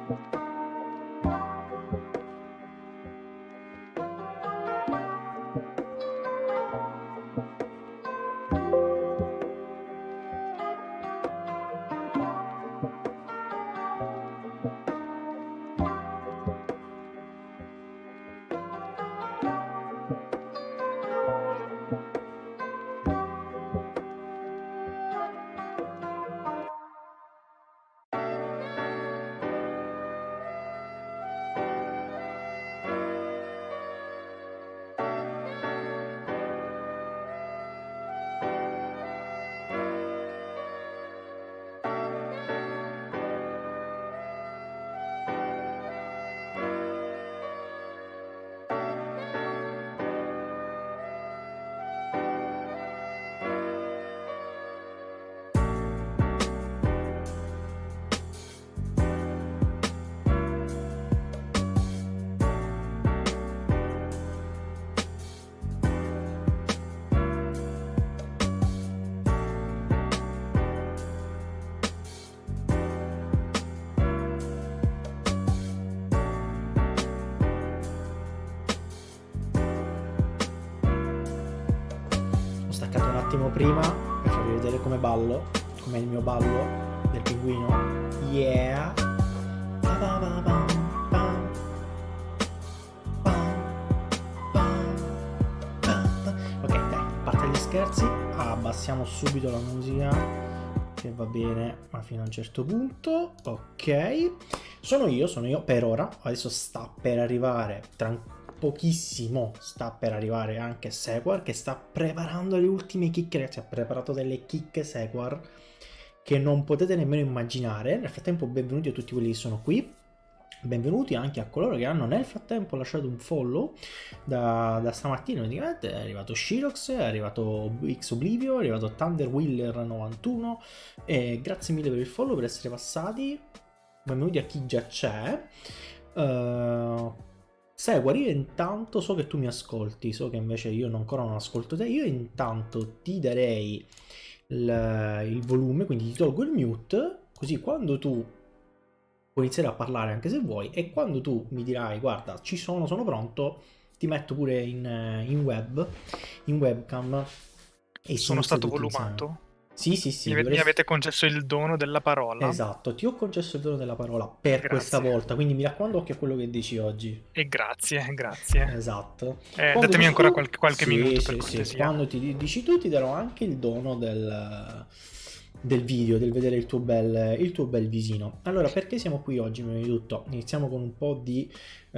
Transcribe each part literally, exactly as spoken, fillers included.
Staccato un attimo prima per farvi vedere come ballo, come il mio ballo del pinguino. Yeah. Ok, dai, a parte gli scherzi, abbassiamo subito la musica che va bene ma fino a un certo punto. Ok, sono io, sono io per ora. Adesso sta per arrivare tranquillo. Pochissimo sta per arrivare anche Sequar, che sta preparando le ultime chicche, ragazzi. Ha preparato delle chicche Sequar che non potete nemmeno immaginare. Nel frattempo benvenuti a tutti quelli che sono qui, benvenuti anche a coloro che hanno nel frattempo lasciato un follow da, da stamattina. Praticamente è arrivato Shirox, è arrivato X Oblivio, è arrivato Thunder Wheeler novantuno, e grazie mille per il follow, per essere passati. Benvenuti a chi già c'è. uh, Sequar, io intanto so che tu mi ascolti, so che invece io ancora non ascolto te. Io intanto ti darei il, il volume, quindi ti tolgo il mute, così quando tu puoi iniziare a parlare anche se vuoi, e quando tu mi dirai guarda ci sono, sono pronto, ti metto pure in, in web, in webcam. E sono stato volumato? Sì, sì, sì. Mi, dovresti... mi avete concesso il dono della parola? Esatto, ti ho concesso il dono della parola per grazie. Questa volta, quindi mi raccomando occhio a quello che dici oggi. E grazie, grazie. Esatto. Eh, datemi ancora tu... qualche, qualche sì, minuto sì, per cortesia. Sì. Quando ti dici tu ti darò anche il dono del, del video, del vedere il tuo, bel, il tuo bel visino. Allora, perché siamo qui oggi? Prima di tutto, iniziamo con un po' di,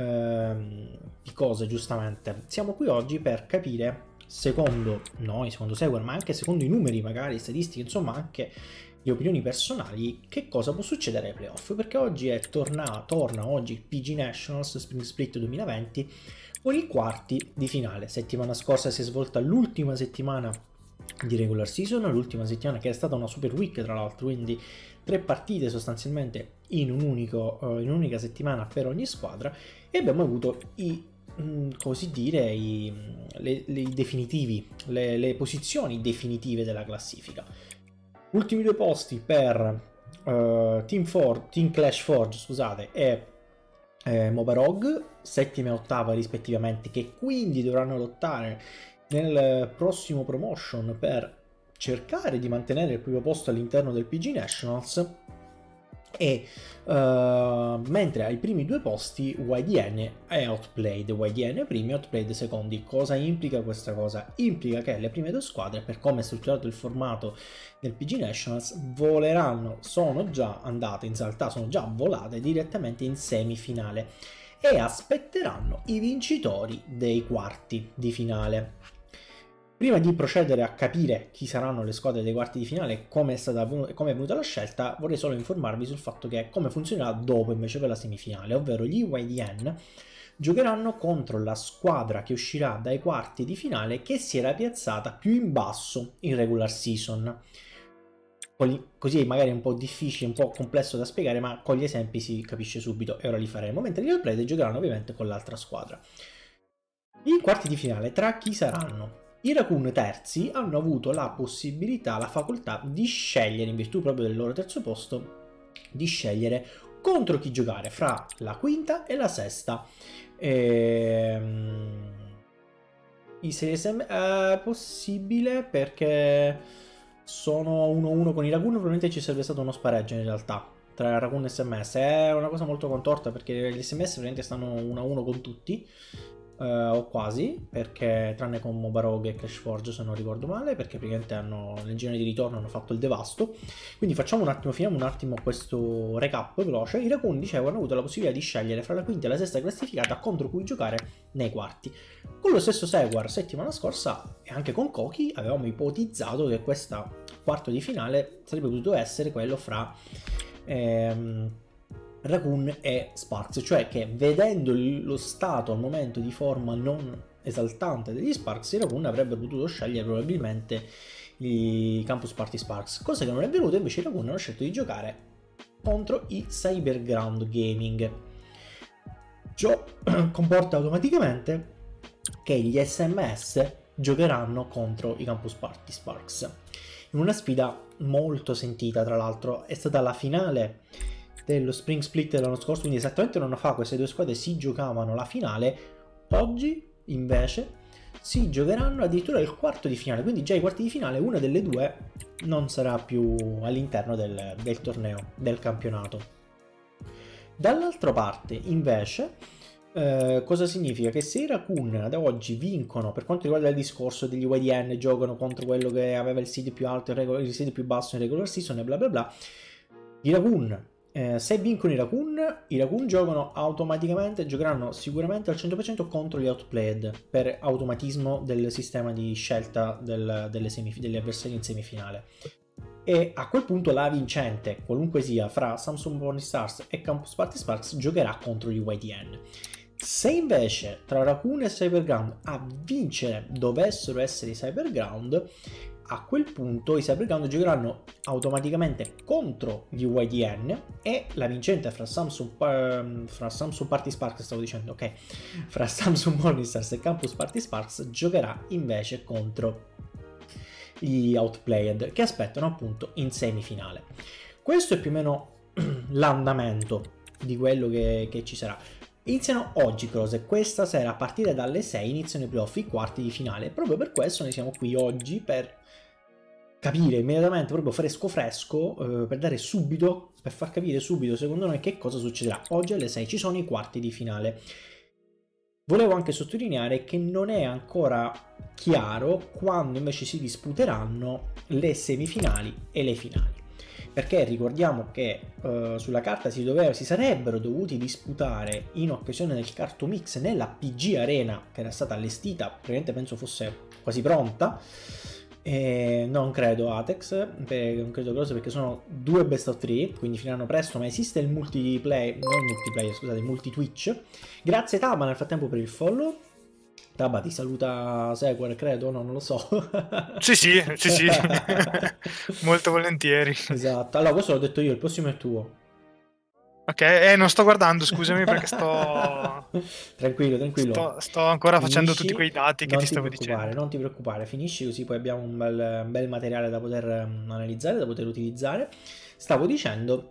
ehm, di cose, giustamente. Siamo qui oggi per capire, secondo noi, secondo Sequar, ma anche secondo i numeri, magari statistiche, insomma anche le opinioni personali, che cosa può succedere ai playoff, perché oggi è torna, torna oggi il P G Nationals Spring Split duemilaventi con i quarti di finale. Settimana scorsa si è svolta l'ultima settimana di regular season, l'ultima settimana che è stata una super week tra l'altro, quindi tre partite sostanzialmente in, un unico, uh, in un'unica settimana per ogni squadra, e abbiamo avuto i così dire i, le, le definitivi, le, le posizioni definitive della classifica. Ultimi due posti per uh, Team, For Team Clash Forge, scusate, e eh, Mobarog, settima e ottava rispettivamente, che quindi dovranno lottare nel prossimo promotion per cercare di mantenere il primo posto all'interno del P G Nationals. E uh, mentre ai primi due posti Y D N è outplayed, Y D N primi, outplayed secondi. Cosa implica questa cosa? Implica che le prime due squadre, per come è strutturato il formato del P G Nationals, voleranno, sono già andate, in realtà sono già volate direttamente in semifinale e aspetteranno i vincitori dei quarti di finale. Prima di procedere a capire chi saranno le squadre dei quarti di finale e come è stata come è venuta la scelta, vorrei solo informarvi sul fatto che come funzionerà dopo invece per la semifinale, ovvero gli Y D N giocheranno contro la squadra che uscirà dai quarti di finale che si era piazzata più in basso in regular season. Così magari è un po' difficile, un po' complesso da spiegare, ma con gli esempi si capisce subito e ora li faremo, mentre gli outplayed giocheranno ovviamente con l'altra squadra. I quarti di finale tra chi saranno? I Raccoon terzi hanno avuto la possibilità, la facoltà di scegliere, in virtù proprio del loro terzo posto, di scegliere contro chi giocare fra la quinta e la sesta. Ehm... I sei S M è possibile perché sono uno a uno con i Raccoon, probabilmente ci sarebbe stato uno spareggio in realtà tra Raccoon e S M S. È una cosa molto contorta perché gli S M S veramente stanno uno a uno con tutti, eh, o quasi, perché tranne con Mobarog e Crashforge se non ricordo male, perché praticamente hanno nel girone di ritorno hanno fatto il devasto. Quindi facciamo un attimo, finiamo un attimo questo recap veloce. I Raccoon, dicevo, hanno avuto la possibilità di scegliere fra la quinta e la sesta classificata contro cui giocare nei quarti. Con lo stesso Seguar settimana scorsa e anche con Koki avevamo ipotizzato che questa quarto di finale sarebbe potuto essere quello fra ehm, Raccoon e Sparks, cioè che vedendo lo stato al momento di forma non esaltante degli Sparks, i Raccoon avrebbero potuto scegliere probabilmente i Campus Party Sparks, cosa che non è venuta. Invece i Raccoon hanno scelto di giocare contro i Cyberground Gaming. Ciò comporta automaticamente che gli S M S giocheranno contro i Campus Party Sparks in una sfida molto sentita. Tra l'altro è stata la finale dello Spring Split dell'anno scorso, quindi esattamente un anno fa queste due squadre si giocavano la finale. Oggi invece si giocheranno addirittura il quarto di finale, quindi già i quarti di finale una delle due non sarà più all'interno del, del torneo, del campionato. Dall'altra parte invece Uh, cosa significa? Che se i Raccoon da oggi vincono, per quanto riguarda il discorso degli Y D N, giocano contro quello che aveva il seed più alto e il seed più basso in regular season e bla bla bla, i Raccoon, eh, se vincono i Raccoon, i Raccoon giocano automaticamente, giocheranno sicuramente al cento per cento contro gli Outplayed per automatismo del sistema di scelta del, delle semif- degli avversari in semifinale. E a quel punto la vincente, qualunque sia, fra Samsung Morning Stars e Campus Party Sparks giocherà contro gli Y D N. Se invece tra Raccoon e Cyberground a vincere dovessero essere i Cyberground, a quel punto i Cyberground giocheranno automaticamente contro gli Y D N e la vincente fra Samsung, fra Samsung Party Sparks, stavo dicendo, ok, fra Samsung Morning Stars e Campus Party Sparks giocherà invece contro gli Outplayed, che aspettano appunto in semifinale. Questo è più o meno l'andamento di quello che, che ci sarà. Iniziano oggi cose, questa sera a partire dalle sei iniziano i playoff, i quarti di finale. Proprio per questo noi siamo qui oggi per capire immediatamente, proprio fresco fresco, eh, per dare subito, per far capire subito secondo noi che cosa succederà. Oggi alle sei ci sono i quarti di finale. Volevo anche sottolineare che non è ancora chiaro quando invece si disputeranno le semifinali e le finali, perché ricordiamo che uh, sulla carta si, doveva, si sarebbero dovuti disputare in occasione del Cartomix nella P G Arena, che era stata allestita, praticamente penso fosse quasi pronta. E non credo Atex, non credo cose, perché sono due best of tre, quindi finiranno presto, ma esiste il multiplayer, non il multiplayer, scusate, il multi-Twitch. Grazie Taba nel frattempo per il follow. Taba ti saluta Seguer, credo, no, non lo so. Sì, sì, sì, sì. Molto volentieri. Esatto, allora questo l'ho detto io, il prossimo è tuo. Ok, eh, non sto guardando, scusami perché sto... tranquillo, tranquillo. Sto, sto ancora Finisci, facendo tutti quei dati che ti stavo dicendo. Non ti preoccupare, finisci così poi abbiamo un bel, un bel materiale da poter um, analizzare, da poter utilizzare. Stavo dicendo...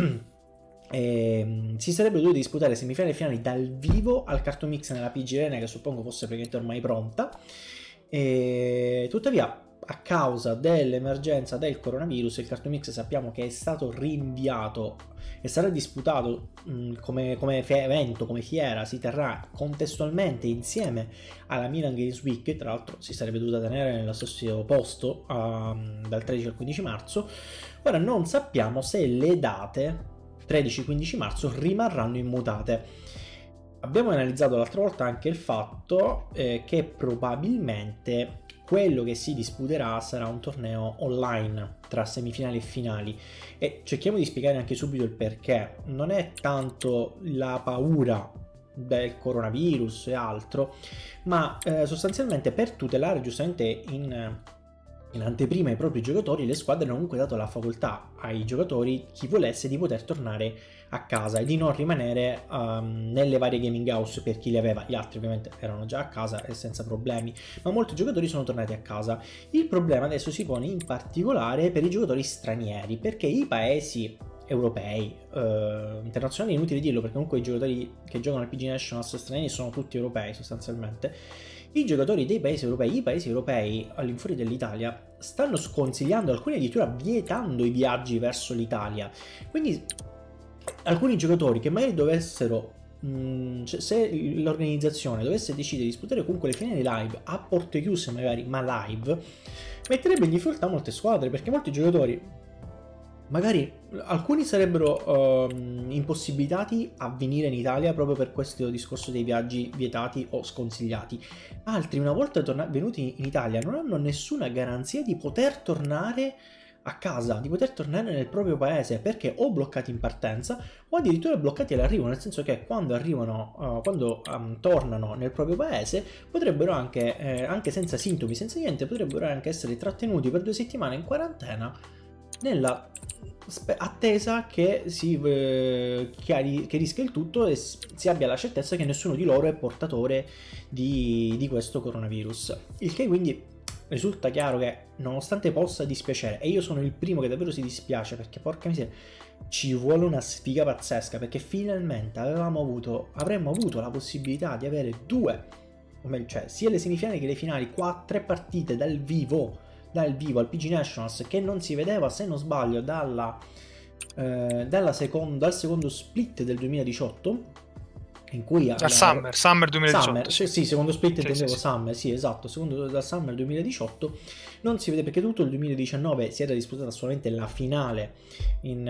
Eh, si sarebbe dovuto disputare semifinali e finali dal vivo al Cartomix nella P G Arena, che suppongo fosse praticamente ormai pronta, e tuttavia a causa dell'emergenza del coronavirus il Cartomix sappiamo che è stato rinviato e sarà disputato mh, come, come evento, come fiera, si terrà contestualmente insieme alla Milan Games Week. Tra l'altro si sarebbe dovuta tenere nello stesso posto um, dal tredici al quindici marzo. Ora non sappiamo se le date tredici quindici marzo rimarranno immutate. Abbiamo analizzato l'altra volta anche il fatto eh, che probabilmente quello che si disputerà sarà un torneo online tra semifinali e finali, e cerchiamo di spiegare anche subito il perché. Non è tanto la paura del coronavirus e altro, ma eh, sostanzialmente per tutelare giustamente in in anteprima ai propri giocatori, le squadre hanno comunque dato la facoltà ai giocatori, chi volesse, di poter tornare a casa e di non rimanere um, nelle varie gaming house per chi le aveva. Gli altri ovviamente erano già a casa e senza problemi, ma molti giocatori sono tornati a casa. Il problema adesso si pone in particolare per i giocatori stranieri, perché i paesi europei, eh, internazionali, inutile dirlo perché comunque i giocatori che giocano al P G Nationals stranieri sono tutti europei sostanzialmente. I giocatori dei paesi europei, i paesi europei all'infuori dell'Italia stanno sconsigliando, alcuni addirittura vietando i viaggi verso l'Italia. Quindi alcuni giocatori che magari dovessero, mh, cioè, se l'organizzazione dovesse decidere di disputare comunque le finali live a porte chiuse magari, ma live, metterebbe in difficoltà molte squadre, perché molti giocatori magari alcuni sarebbero um, impossibilitati a venire in Italia proprio per questo discorso dei viaggi vietati o sconsigliati. Altri, una volta torna- venuti in Italia, non hanno nessuna garanzia di poter tornare a casa, di poter tornare nel proprio paese, perché o bloccati in partenza o addirittura bloccati all'arrivo, nel senso che quando arrivano, uh, quando um, tornano nel proprio paese, potrebbero anche, eh, anche senza sintomi, senza niente, potrebbero anche essere trattenuti per due settimane in quarantena nella attesa che si eh, chiarisca il tutto e si abbia la certezza che nessuno di loro è portatore di, di questo coronavirus. Il che quindi risulta chiaro che, nonostante possa dispiacere, e io sono il primo che davvero si dispiace, perché porca miseria, ci vuole una sfiga pazzesca, perché finalmente avevamo avuto, avremmo avuto la possibilità di avere due, o meglio, cioè sia le semifinali che le finali, quattro partite dal vivo dal vivo al P G Nationals, che non si vedeva, se non sbaglio, dalla, eh, dalla secondo, dal secondo split del duemiladiciotto, in cui dal alla... Summer, Summer duemiladiciotto. Summer, sì, sì, secondo split sì, intendevo sì, Summer, sì, esatto, secondo dal Summer duemiladiciotto non si vede, perché tutto il duemiladiciannove si era disputata solamente la finale in,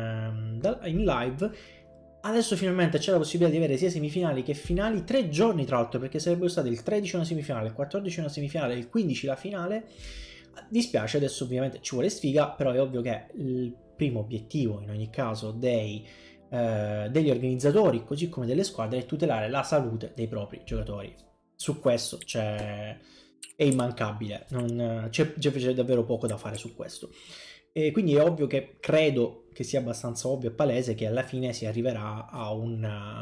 uh, in live. Adesso finalmente c'è la possibilità di avere sia semifinali che finali, tre giorni tra l'altro, perché sarebbero state il tredici una semifinale, il quattordici una semifinale, il quindici la finale. Dispiace, adesso ovviamente ci vuole sfiga, però è ovvio che il primo obiettivo in ogni caso dei, eh, degli organizzatori, così come delle squadre, è tutelare la salute dei propri giocatori. Su questo c'è, è immancabile, non, c'è, c'è davvero poco da fare su questo. E quindi è ovvio che credo che sia abbastanza ovvio e palese che alla fine si arriverà a un,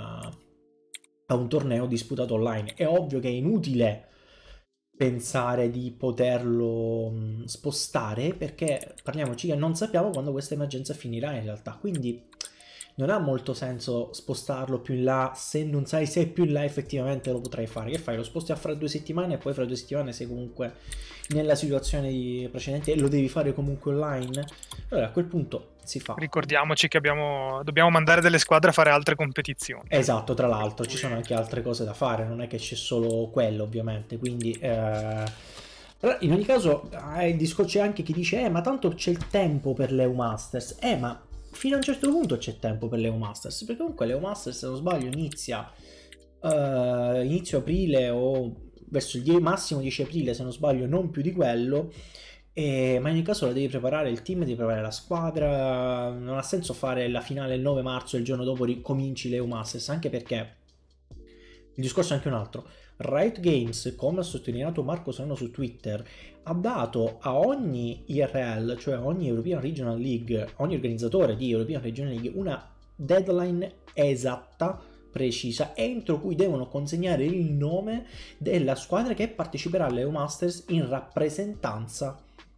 a un torneo disputato online. È ovvio che è inutile pensare di poterlo mh, spostare, perché parliamoci che non sappiamo quando questa emergenza finirà in realtà, quindi non ha molto senso spostarlo più in là se non sai se più in là effettivamente lo potrai fare. Che fai? Lo sposti a fra due settimane e poi fra due settimane sei comunque nella situazione precedente e lo devi fare comunque online? Allora a quel punto si fa. Ricordiamoci che abbiamo, dobbiamo mandare delle squadre a fare altre competizioni. Esatto, tra l'altro ci sono anche altre cose da fare, non è che c'è solo quello ovviamente, quindi eh... in ogni caso eh, c'è anche chi dice eh ma tanto c'è il tempo per l'E U Masters, eh ma fino a un certo punto c'è tempo per l'E U Masters, perché comunque l'E U Masters, se non sbaglio, inizia uh, inizio aprile o verso il massimo dieci aprile, se non sbaglio, non più di quello. E, ma in ogni caso la devi preparare, il team devi preparare la squadra, non ha senso fare la finale il nove marzo e il giorno dopo ricominci l'E U Masters, anche perché il discorso è anche un altro. Riot Games, come ha sottolineato Marco Serrano su Twitter, ha dato a ogni I R L, cioè a ogni European Regional League, ogni organizzatore di European Regional League, una deadline esatta, precisa, entro cui devono consegnare il nome della squadra che parteciperà alle E U Masters in rappresentanza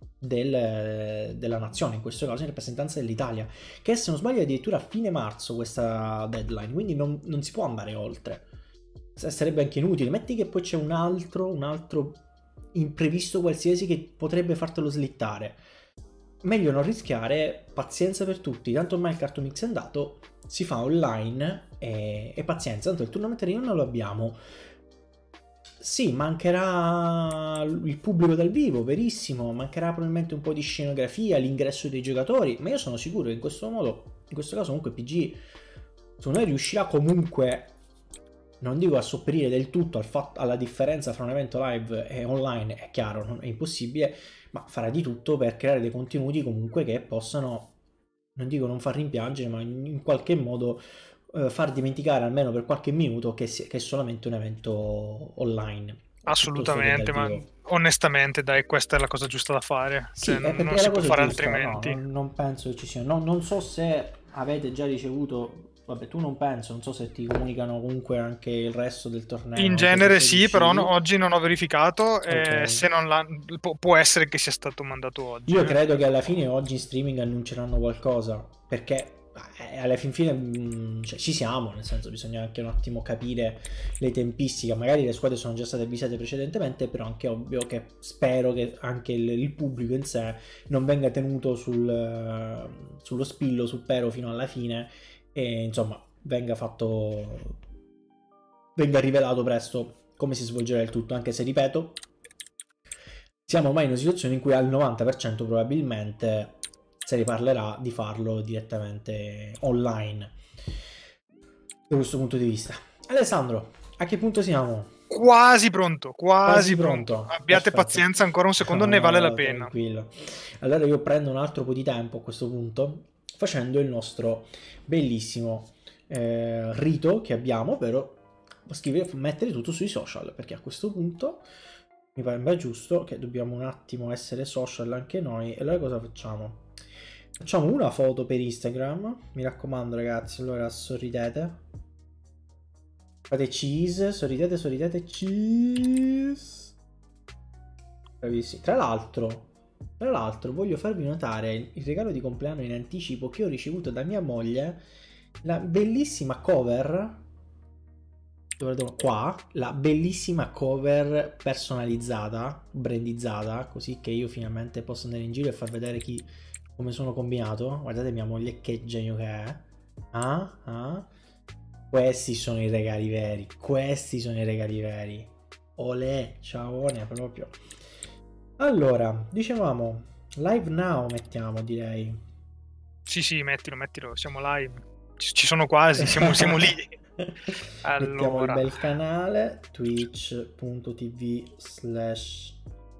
del, della nazione, in questo caso in rappresentanza dell'Italia, che se non sbaglio è addirittura a fine marzo questa deadline, quindi non, non si può andare oltre. Sarebbe anche inutile. Metti che poi c'è un altro, un altro imprevisto qualsiasi che potrebbe fartelo slittare. Meglio non rischiare, pazienza per tutti, tanto ormai il Cartomix è andato, si fa online e, e pazienza, tanto il tournament non lo abbiamo. Sì, mancherà il pubblico dal vivo, verissimo, mancherà probabilmente un po' di scenografia, l'ingresso dei giocatori, ma io sono sicuro che in questo modo, in questo caso comunque P G, secondo me riuscirà comunque, non dico a sopperire del tutto al fatto, alla differenza fra un evento live e online, è chiaro, non è impossibile, ma farà di tutto per creare dei contenuti comunque che possano, non dico non far rimpiangere, ma in qualche modo eh, far dimenticare almeno per qualche minuto che, si, che è solamente un evento online. Assolutamente, ma onestamente dai, questa è la cosa giusta da fare, sì, cioè, non, non si può fare giusta, altrimenti. No, non, non penso che ci sia, no, non so se avete già ricevuto... Vabbè, tu non penso, non so se ti comunicano comunque anche il resto del torneo. In genere sì, però no, oggi non ho verificato, okay. eh, se non l'ha, può essere che sia stato mandato oggi. Io eh. credo che alla fine oggi in streaming annunceranno qualcosa, perché eh, alla fin fine mh, cioè, ci siamo, nel senso bisogna anche un attimo capire le tempistiche, magari le squadre sono già state avvisate precedentemente, però anche ovvio che spero che anche il, il pubblico in sé non venga tenuto sul, sullo spillo, sul pero fino alla fine e insomma venga fatto, venga rivelato presto come si svolgerà il tutto, anche se ripeto, siamo ormai in una situazione in cui al novanta per cento probabilmente se ne parlerà di farlo direttamente online da questo punto di vista. Alessandro, a che punto siamo? Quasi pronto, quasi, Quasi pronto. pronto. Abbiate Perfetto. pazienza, ancora un secondo, No, ne vale no, la pena. Tranquillo. Allora io prendo un altro po' di tempo a questo punto facendo il nostro bellissimo eh, rito che abbiamo, però scrivere, mettere tutto sui social, perché a questo punto mi pare giusto che dobbiamo un attimo essere social anche noi. E allora cosa facciamo? Facciamo una foto per Instagram, mi raccomando ragazzi, allora sorridete, fate cheese, sorridete, sorridete, cheese. Bravissimi. Tra l'altro, tra l'altro voglio farvi notare il regalo di compleanno in anticipo che ho ricevuto da mia moglie, la bellissima cover, qua, la bellissima cover personalizzata, brandizzata, così che io finalmente posso andare in giro e far vedere chi, come sono combinato. Guardate mia moglie che genio che è. Ah, ah. Questi sono i regali veri, questi sono i regali veri. Olè, ciaone proprio. Allora, dicevamo, live now mettiamo, direi. Sì, sì, mettilo, mettilo, siamo live. Ci sono quasi, siamo, siamo lì. Allora. Mettiamo il bel canale, twitch.tv slash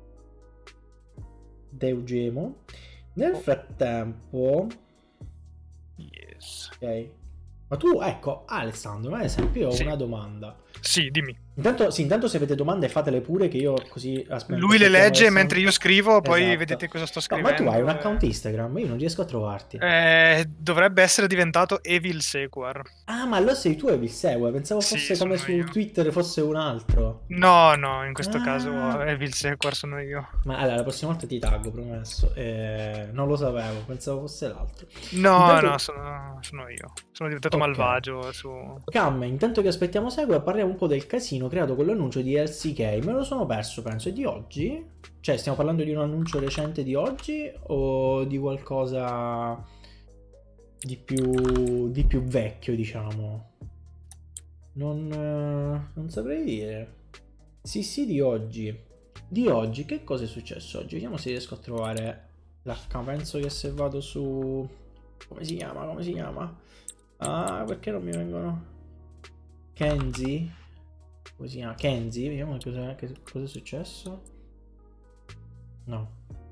Deugemo. Nel oh. frattempo... Yes. Ok. Ma tu, ecco, Alessandro, ad esempio, io ho sì. una domanda. Sì, dimmi. Intanto, sì, intanto se avete domande fatele pure che io così aspetto. Lui le legge mentre io scrivo, poi esatto. vedete cosa sto scrivendo. No, ma tu hai un account Instagram, io non riesco a trovarti. Eh, dovrebbe essere diventato Evil Sequar. Ah, ma allora sei tu Evil Sequar, pensavo fosse sì, come su io. Twitter fosse un altro. No, no, in questo ah. caso Evil Sequar sono io. Ma allora, la prossima volta ti taggo, promesso. Eh, non lo sapevo, pensavo fosse l'altro. No, intanto... no, sono, sono io. Sono diventato okay. malvagio su... Cam, intanto che aspettiamo Sequar, parliamo un po' del casino creato con l'annuncio di L C K. Me lo sono perso, penso, è di oggi? Cioè, stiamo parlando di un annuncio recente di oggi o di qualcosa di più, di più vecchio, diciamo? Non, non saprei dire. Sì, sì, di oggi. Di oggi, che cosa è successo oggi? Vediamo se riesco a trovare l'account. Penso che se vado su... Come si chiama? Come si chiama? Ah, perché non mi vengono... Kenzie? Come si chiama? Kenzie? Vediamo cosa, cosa è successo. No.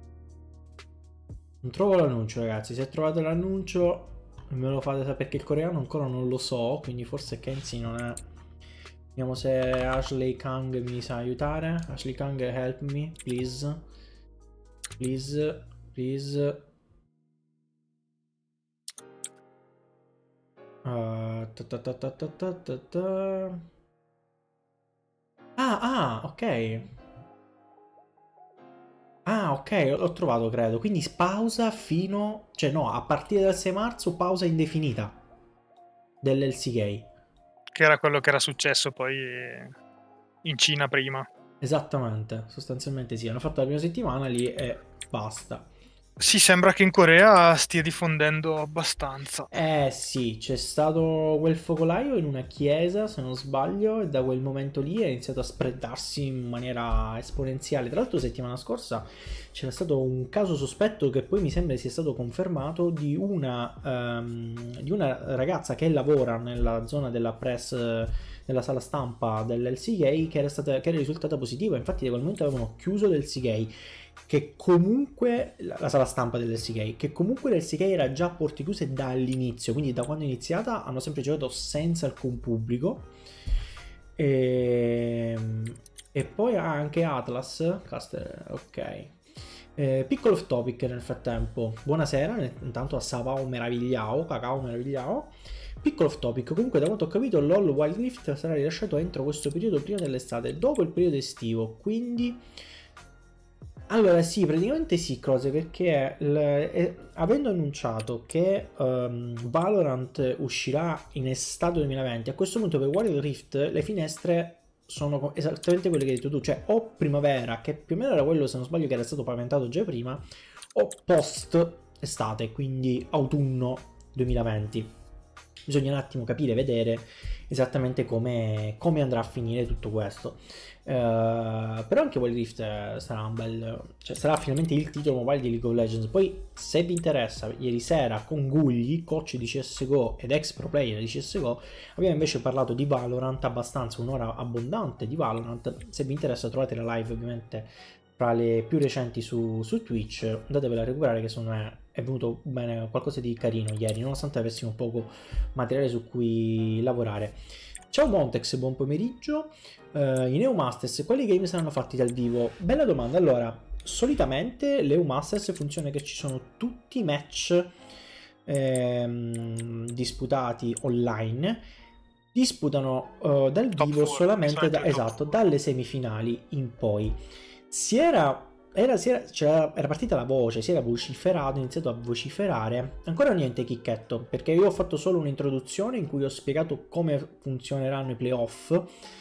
Non trovo l'annuncio, ragazzi. Se trovate l'annuncio me lo fate sapere, perché il coreano ancora non lo so, quindi forse Kenzie non è... Vediamo se Ashley Kang mi sa aiutare. Ashley Kang, help me, please. Please, please. Uh, ta ta ta ta ta ta ta. Ah, ah, ok. Ah, ok, l'ho trovato, credo. Quindi pausa fino... Cioè no, a partire dal sei marzo pausa indefinita dell'L C K. Che era quello che era successo poi in Cina prima. Esattamente, sostanzialmente sì. Hanno fatto la prima settimana lì e basta. Sì, sembra che in Corea stia diffondendo abbastanza. Eh sì, c'è stato quel focolaio in una chiesa, se non sbaglio, e da quel momento lì è iniziato a spreadarsi in maniera esponenziale. Tra l'altro settimana scorsa c'era stato un caso sospetto che poi mi sembra sia stato confermato di una, um, di una ragazza che lavora nella zona della press, nella sala stampa dell'L C K, che era, stata, che era risultata positiva. Infatti da quel momento avevano chiuso l'L C K, che comunque la sala stampa dell'L C K, che comunque l'L C K era già a porte chiuse dall'inizio, quindi da quando è iniziata hanno sempre giocato senza alcun pubblico. E, e poi anche Atlas Caster, ok. Eh, piccolo off topic nel frattempo. Buonasera, intanto a Savao Meravigliao, Cacao Meravigliao. Piccolo off topic, comunque da quanto ho capito LOL Wild Rift sarà rilasciato entro questo periodo prima dell'estate, dopo il periodo estivo, quindi... Allora sì, praticamente sì, cose perché l- eh, avendo annunciato che ehm, Valorant uscirà in estate duemilaventi, a questo punto per Wild Rift le finestre sono co- esattamente quelle che hai detto tu, cioè o primavera, che più o meno era quello se non sbaglio che era stato paventato già prima, o post estate, quindi autunno duemilaventi. Bisogna un attimo capire, vedere esattamente come, come andrà a finire tutto questo. Uh, però anche Wild Rift eh, sarà un bel, cioè sarà finalmente il titolo mobile di League of Legends. Poi se vi interessa, ieri sera con Gugli, coach di C S G O ed ex pro player di C S G O, abbiamo invece parlato di Valorant abbastanza, un'ora abbondante di Valorant. Se vi interessa trovate la live ovviamente fra le più recenti su, su Twitch, andatevela a recuperare che secondo me è venuto bene qualcosa di carino ieri, nonostante avessimo poco materiale su cui lavorare. Ciao Montex, buon pomeriggio. Uh, I Neo Masters, quali game saranno fatti dal vivo? Bella domanda. Allora, solitamente le Neo Masters funziona che ci sono tutti i match ehm, disputati online. Disputano uh, dal Top vivo four, solamente da, di solito il top esatto, four. dalle semifinali in poi. Si era era, si era, cioè, era partita la voce, si era vociferato, iniziato a vociferare. Ancora niente chicchetto, perché io ho fatto solo un'introduzione in cui ho spiegato come funzioneranno i playoff.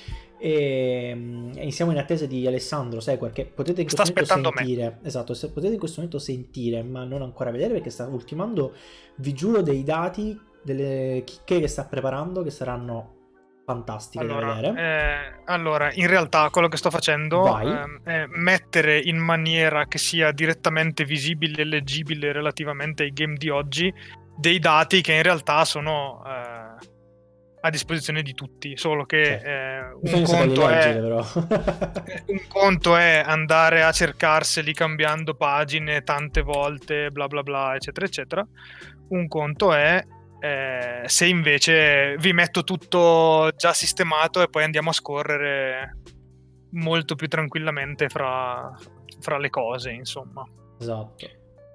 E, e siamo in attesa di Alessandro Sequer, che potete in Sta questo momento aspettando sentire. me. Esatto, se potete in questo momento sentire, ma non ancora vedere perché sta ultimando, vi giuro, dei dati, delle chicche che sta preparando che saranno fantastiche Allora, da vedere. eh, allora, in realtà quello che sto facendo ehm, è mettere in maniera che sia direttamente visibile e leggibile relativamente ai game di oggi dei dati che in realtà sono eh, a disposizione di tutti, solo che Certo. eh, un, Bisogna saperli conto leggere, è, però. un conto è andare a cercarseli cambiando pagine tante volte, bla bla bla, eccetera, eccetera. Un conto è Eh, se invece vi metto tutto già sistemato e poi andiamo a scorrere molto più tranquillamente fra, fra le cose, insomma. Esatto.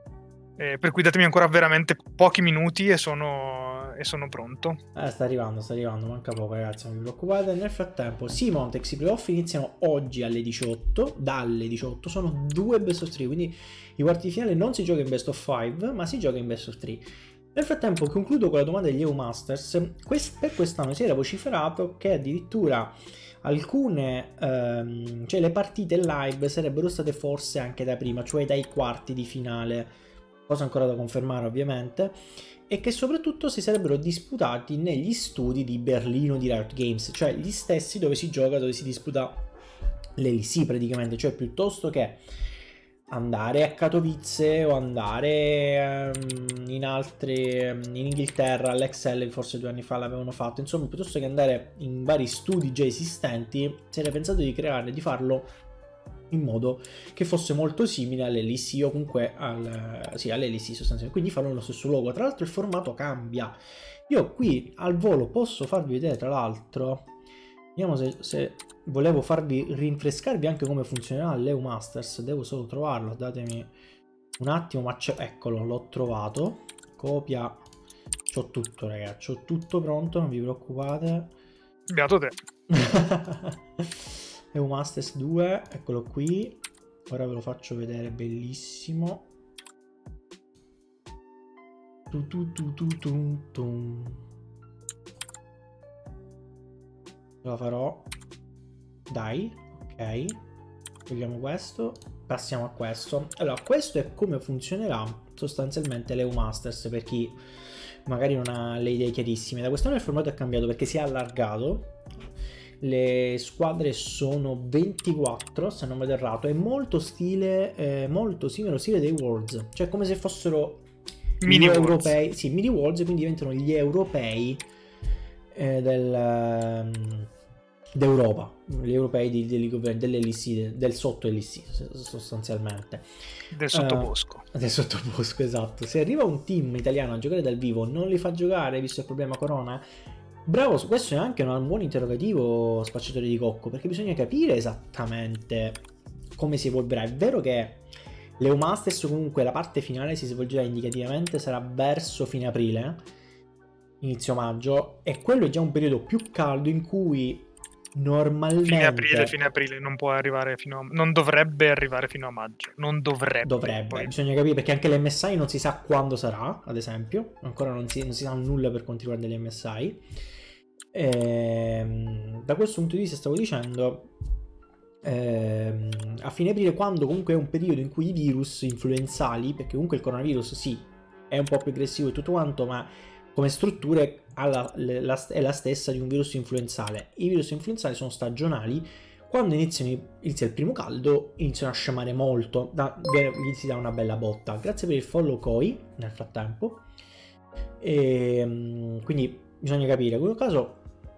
Eh, per cui datemi ancora veramente pochi minuti e sono, e sono pronto. Eh, sta arrivando, sta arrivando, manca poco ragazzi, non vi preoccupate. Nel frattempo, sì, Montex, i playoff iniziano oggi alle diciotto, dalle diciotto, sono due best of tre, quindi i quarti di finale non si gioca in best of cinque, ma si gioca in best of tre. Nel frattempo concludo con la domanda degli E U Masters. Quest- per quest'anno si era vociferato che addirittura alcune, ehm, cioè le partite live sarebbero state forse anche da prima, cioè dai quarti di finale, cosa ancora da confermare ovviamente, e che soprattutto si sarebbero disputati negli studi di Berlino di Riot Games, cioè gli stessi dove si gioca, dove si disputa l'L E C praticamente, cioè piuttosto che andare a Katowice o andare um, in altre um, in Inghilterra, all'Excel forse due anni fa l'avevano fatto, insomma piuttosto che andare in vari studi già esistenti si era pensato di creare, di farlo in modo che fosse molto simile all'L E C o comunque al, sì, all'L E C sostanzialmente, quindi farlo nello stesso luogo. Tra l'altro il formato cambia, io qui al volo posso farvi vedere, tra l'altro vediamo se, se volevo farvi rinfrescarvi anche come funzionerà l'E U Masters, devo solo trovarlo, datemi un attimo, ma c'è, eccolo, l'ho trovato, copia, c'ho tutto ragazzi, c'ho tutto pronto, non vi preoccupate. Beato te. E U Masters due, eccolo qui, ora ve lo faccio vedere, bellissimo. Tu, tu, tu, tu, tu, tu. Lo farò, dai, ok, togliamo questo, passiamo a questo. Allora, questo è come funzionerà sostanzialmente l'E U Masters per chi magari non ha le idee chiarissime. Da quest'anno il formato è cambiato perché si è allargato, le squadre sono ventiquattro se non vado errato, è molto stile, eh, molto simile allo stile dei Worlds, cioè come se fossero mini gli Worlds. europei, sì, mini Worlds, quindi diventano gli europei eh, del... Um, d'Europa, gli europei di, di, dell'L C, del sotto L C sostanzialmente, del sottobosco, uh, del sottobosco, esatto. Se arriva un team italiano a giocare dal vivo, non li fa giocare visto il problema Corona? Bravo, questo è anche un buon interrogativo, spacciatore di cocco, perché bisogna capire esattamente come si evolverà. È vero che l'E U Masters comunque la parte finale si svolgerà indicativamente, sarà verso fine aprile, inizio maggio, e quello è già un periodo più caldo in cui normalmente fine aprile, fine aprile, non può arrivare fino a... non dovrebbe arrivare fino a maggio, non dovrebbe. Dovrebbe, poi. Bisogna capire, perché anche l'M S I non si sa quando sarà, ad esempio, ancora non si, non si sa nulla per quanto riguarda l'M S I. Ehm, da questo punto di vista stavo dicendo, ehm, a fine aprile, quando comunque è un periodo in cui i virus influenzali, perché comunque il coronavirus sì, è un po' più aggressivo e tutto quanto, ma come strutture la, la, è la stessa di un virus influenzale. I virus influenzali sono stagionali. Quando iniziano, inizia il primo caldo, iniziano a scemare molto, da, gli si dà una bella botta. Grazie per il follow Koi nel frattempo. E, quindi bisogna capire. In questo caso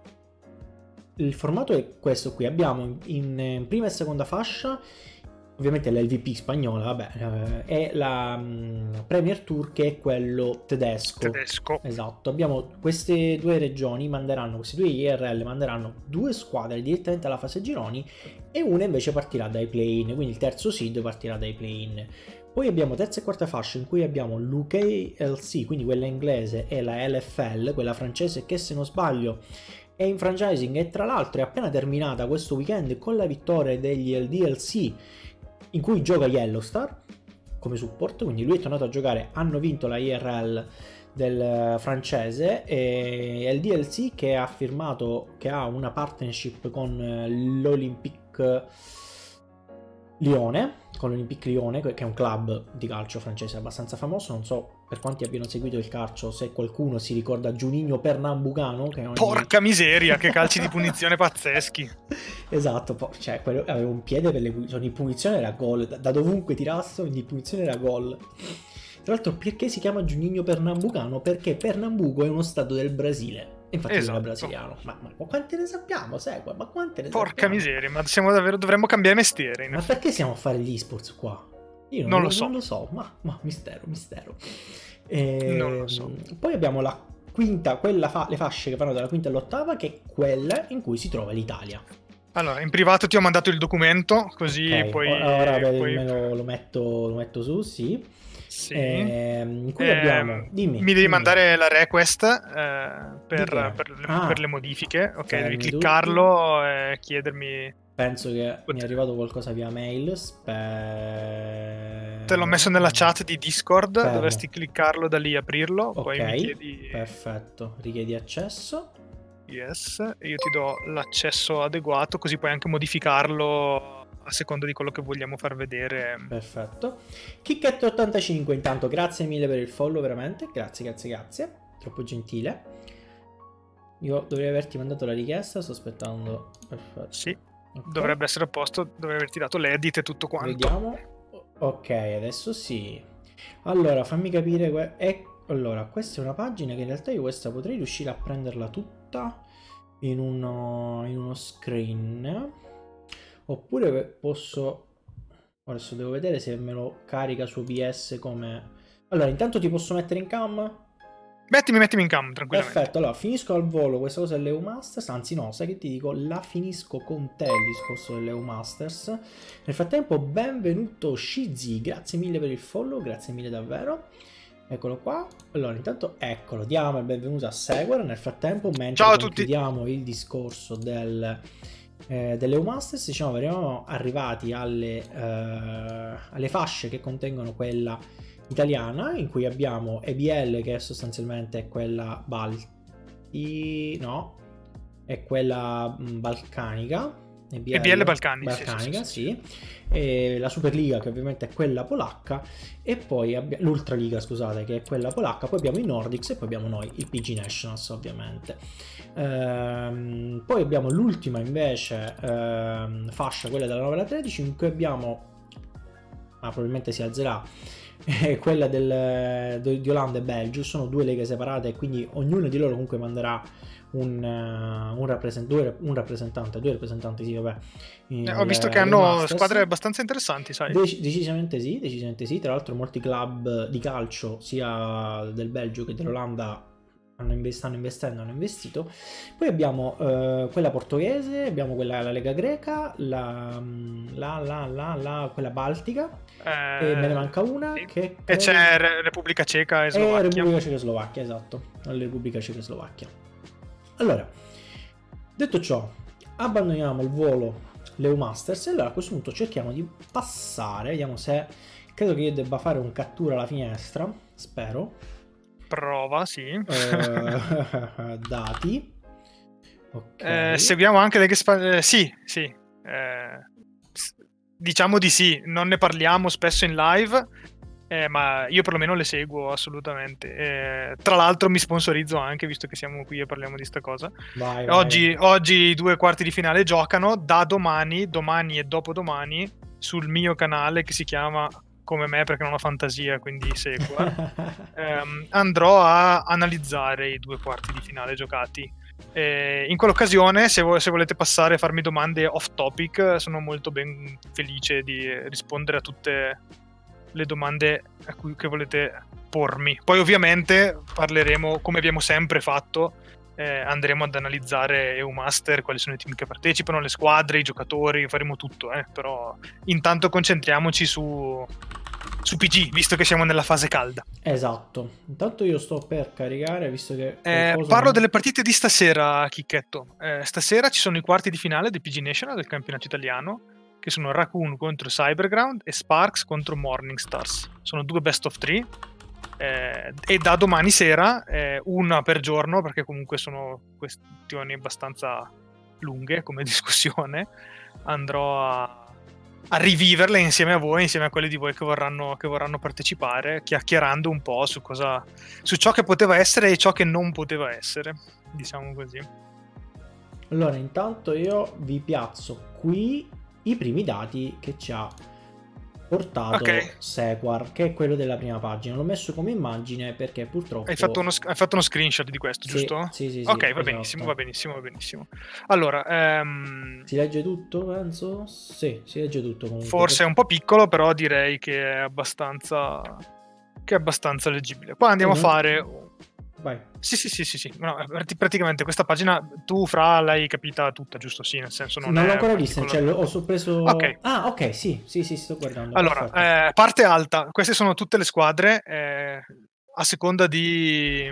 il formato è questo qui. Abbiamo in, in prima e seconda fascia ovviamente l'L V P spagnola, vabbè, e la um, Premier Tour, che è quello tedesco. Tedesco. Esatto. Abbiamo queste due regioni, manderanno, questi due I R L manderanno due squadre direttamente alla fase gironi e una invece partirà dai play-in, quindi il terzo seed partirà dai play-in. Poi abbiamo terza e quarta fascia in cui abbiamo l'U K L C, quindi quella inglese, e la L F L, quella francese, che se non sbaglio è in franchising e tra l'altro è appena terminata questo weekend con la vittoria degli L D L C, in cui gioca Yellowstar come support, quindi lui è tornato a giocare. Hanno vinto la I R L del francese e L D L C che ha firmato, che ha una partnership con l'Olympique Lione, con l'Olympique Lione, che è un club di calcio francese abbastanza famoso. Non so per quanti abbiano seguito il calcio, se qualcuno si ricorda Juninho Pernambucano, che ogni... Porca miseria, che calci di punizione pazzeschi. Esatto, cioè quello aveva un piede per le punizioni, ogni punizione era gol, da, da dovunque tirasse ogni punizione era gol. Tra l'altro, perché si chiama Juninho Pernambucano? Perché Pernambuco è uno stato del Brasile. Infatti esatto. Era brasiliano. Ma, ma, ma quante ne sappiamo, Segua? Ma quante ne Porca sappiamo? miseria, ma siamo davvero, dovremmo cambiare mestiere. Ma effetti. Perché siamo a fare gli esports qua? Io non, non, lo, lo so. non lo so, ma, ma mistero, mistero. E, non lo so. Poi abbiamo la quinta, quella fa, le fasce che vanno dalla quinta all'ottava, che è quella in cui si trova l'Italia. Allora, in privato ti ho mandato il documento, così okay. poi... Ora poi... me lo, lo, metto, lo metto su, sì. Sì. Eh, in cui eh, abbiamo... Dimmi, mi devi dimmi. mandare la request eh, per, per, le, ah, per le modifiche. Ok, devi cliccarlo e chiedermi... Penso che mi è arrivato qualcosa via mail. Spe... Te l'ho messo nella chat di Discord. Fermo. Dovresti cliccarlo da lì, aprirlo. Ok, poi mi chiedi... perfetto. Richiedi accesso. Yes, e io ti do l'accesso adeguato, così puoi anche modificarlo a seconda di quello che vogliamo far vedere. Perfetto. Kicketto ottantacinque intanto, grazie mille per il follow, veramente. Grazie, grazie, grazie. Troppo gentile. Io dovrei averti mandato la richiesta, sto aspettando. Perfetto. Sì, okay. Dovrebbe essere a posto, dovrei averti dato l'edit e tutto quanto. Vediamo. Ok, adesso sì. Allora, fammi capire... Que- è... Allora, questa è una pagina che in realtà io questa potrei riuscire a prenderla tutta in uno, in uno screen. Oppure posso... Adesso devo vedere se me lo carica su O B S come... Allora, intanto ti posso mettere in cam? Mettimi, mettimi in cam, tranquillamente. Perfetto, allora finisco al volo questa cosa dell'E U Masters. Anzi no, sai che ti dico? La finisco con te il discorso dell'E U Masters. Nel frattempo, benvenuto Shizi. Grazie mille per il follow, grazie mille davvero. Eccolo qua. Allora, intanto, eccolo, diamo il benvenuto a Seguer. Nel frattempo, mentre Ciao a tutti. Concludiamo il discorso del... Eh, delle U Masters, diciamo, eravamo arrivati alle, eh, alle fasce che contengono quella italiana, in cui abbiamo E B L, che è sostanzialmente quella balti... no, è quella mh, balcanica. E B L, E B L Balcani, balcanica, sì, sì, sì, sì. E la Superliga, che ovviamente è quella polacca, e poi abbiamo l'Ultraliga, scusate, che è quella polacca. Poi abbiamo i Nordics e poi abbiamo noi, il P G Nationals, ovviamente. Ehm, poi abbiamo l'ultima invece ehm, fascia, quella della nove alla tredici, in cui abbiamo, ma probabilmente si alzerà, quella del, di Olanda e Belgio. Sono due leghe separate e quindi ognuno di loro comunque manderà un, un, rappresent- due, un rappresentante, due rappresentanti, sì, vabbè. Eh, ho visto che hanno squadre abbastanza interessanti, sai. Dec- decisamente sì, decisamente sì. Tra l'altro molti club di calcio, sia del Belgio che dell'Olanda, hanno invest- stanno investendo, hanno investito. Poi abbiamo uh, quella portoghese, abbiamo quella la Lega Greca, la, la, la, la, la quella Baltica, eh, e me ne manca una, sì. Che e c'è Re- Repubblica Ceca e Slovacchia. E Repubblica Ceca e Slovacchia, esatto, la Repubblica Ceca e Slovacchia. Allora, detto ciò, abbandoniamo il volo l'E U Masters e allora a questo punto cerchiamo di passare, vediamo se, credo che io debba fare un cattura alla finestra, spero. Prova, sì. Uh, dati. Okay. Eh, seguiamo anche le eh, sì, sì. Eh, diciamo di sì, non ne parliamo spesso in live, eh, ma io perlomeno le seguo assolutamente. Eh, tra l'altro mi sponsorizzo anche, visto che siamo qui e parliamo di sta cosa. Vai, oggi, vai. oggi i due quarti di finale giocano, da domani, domani e dopodomani, sul mio canale che si chiama come me perché non ho fantasia, quindi segua. ehm, andrò a analizzare i due quarti di finale giocati. Eh, in quell'occasione, se, vo- se volete passare a farmi domande off topic, sono molto ben felice di rispondere a tutte le domande a cui che volete pormi. Poi ovviamente parleremo, come abbiamo sempre fatto, eh, andremo ad analizzare E U Master, quali sono i team che partecipano, le squadre, i giocatori, faremo tutto, eh. Però intanto concentriamoci su su P G, visto che siamo nella fase calda. Esatto. Intanto io sto per caricare, visto che eh, parlo non... delle partite di stasera, Chicchetto. Eh, stasera ci sono i quarti di finale del P G National, del campionato italiano, che sono Raccoon contro Cyberground e Sparks contro Morning Stars. Sono due best of three, eh, e da domani sera, eh, una per giorno, perché comunque sono questioni abbastanza lunghe come discussione, andrò a a riviverle insieme a voi, insieme a quelli di voi che vorranno, che vorranno partecipare, chiacchierando un po' su cosa, su ciò che poteva essere e ciò che non poteva essere, diciamo così. Allora, intanto io vi piazzo qui i primi dati che ci ha portato okay. Sequar, che è quello della prima pagina. L'ho messo come immagine perché purtroppo... Hai fatto uno, hai fatto uno screenshot di questo, sì, giusto? Sì, sì, sì. Ok, va esatto. benissimo, va benissimo, va benissimo. Allora... Ehm... Si legge tutto, penso? Sì, si legge tutto comunque. Forse è un po' piccolo, però direi che è abbastanza... che è abbastanza leggibile. Poi andiamo mm-hmm. a fare... Vai. Sì, sì, sì, sì, sì. No, praticamente questa pagina tu, Fra, l'hai capita tutta, giusto? Sì, nel senso non, non è l'ho ancora vista, cioè ho sorpreso... Ok. Ah, ok, sì, sì, sì, sto guardando. Allora, eh, parte alta. Queste sono tutte le squadre eh, a seconda di...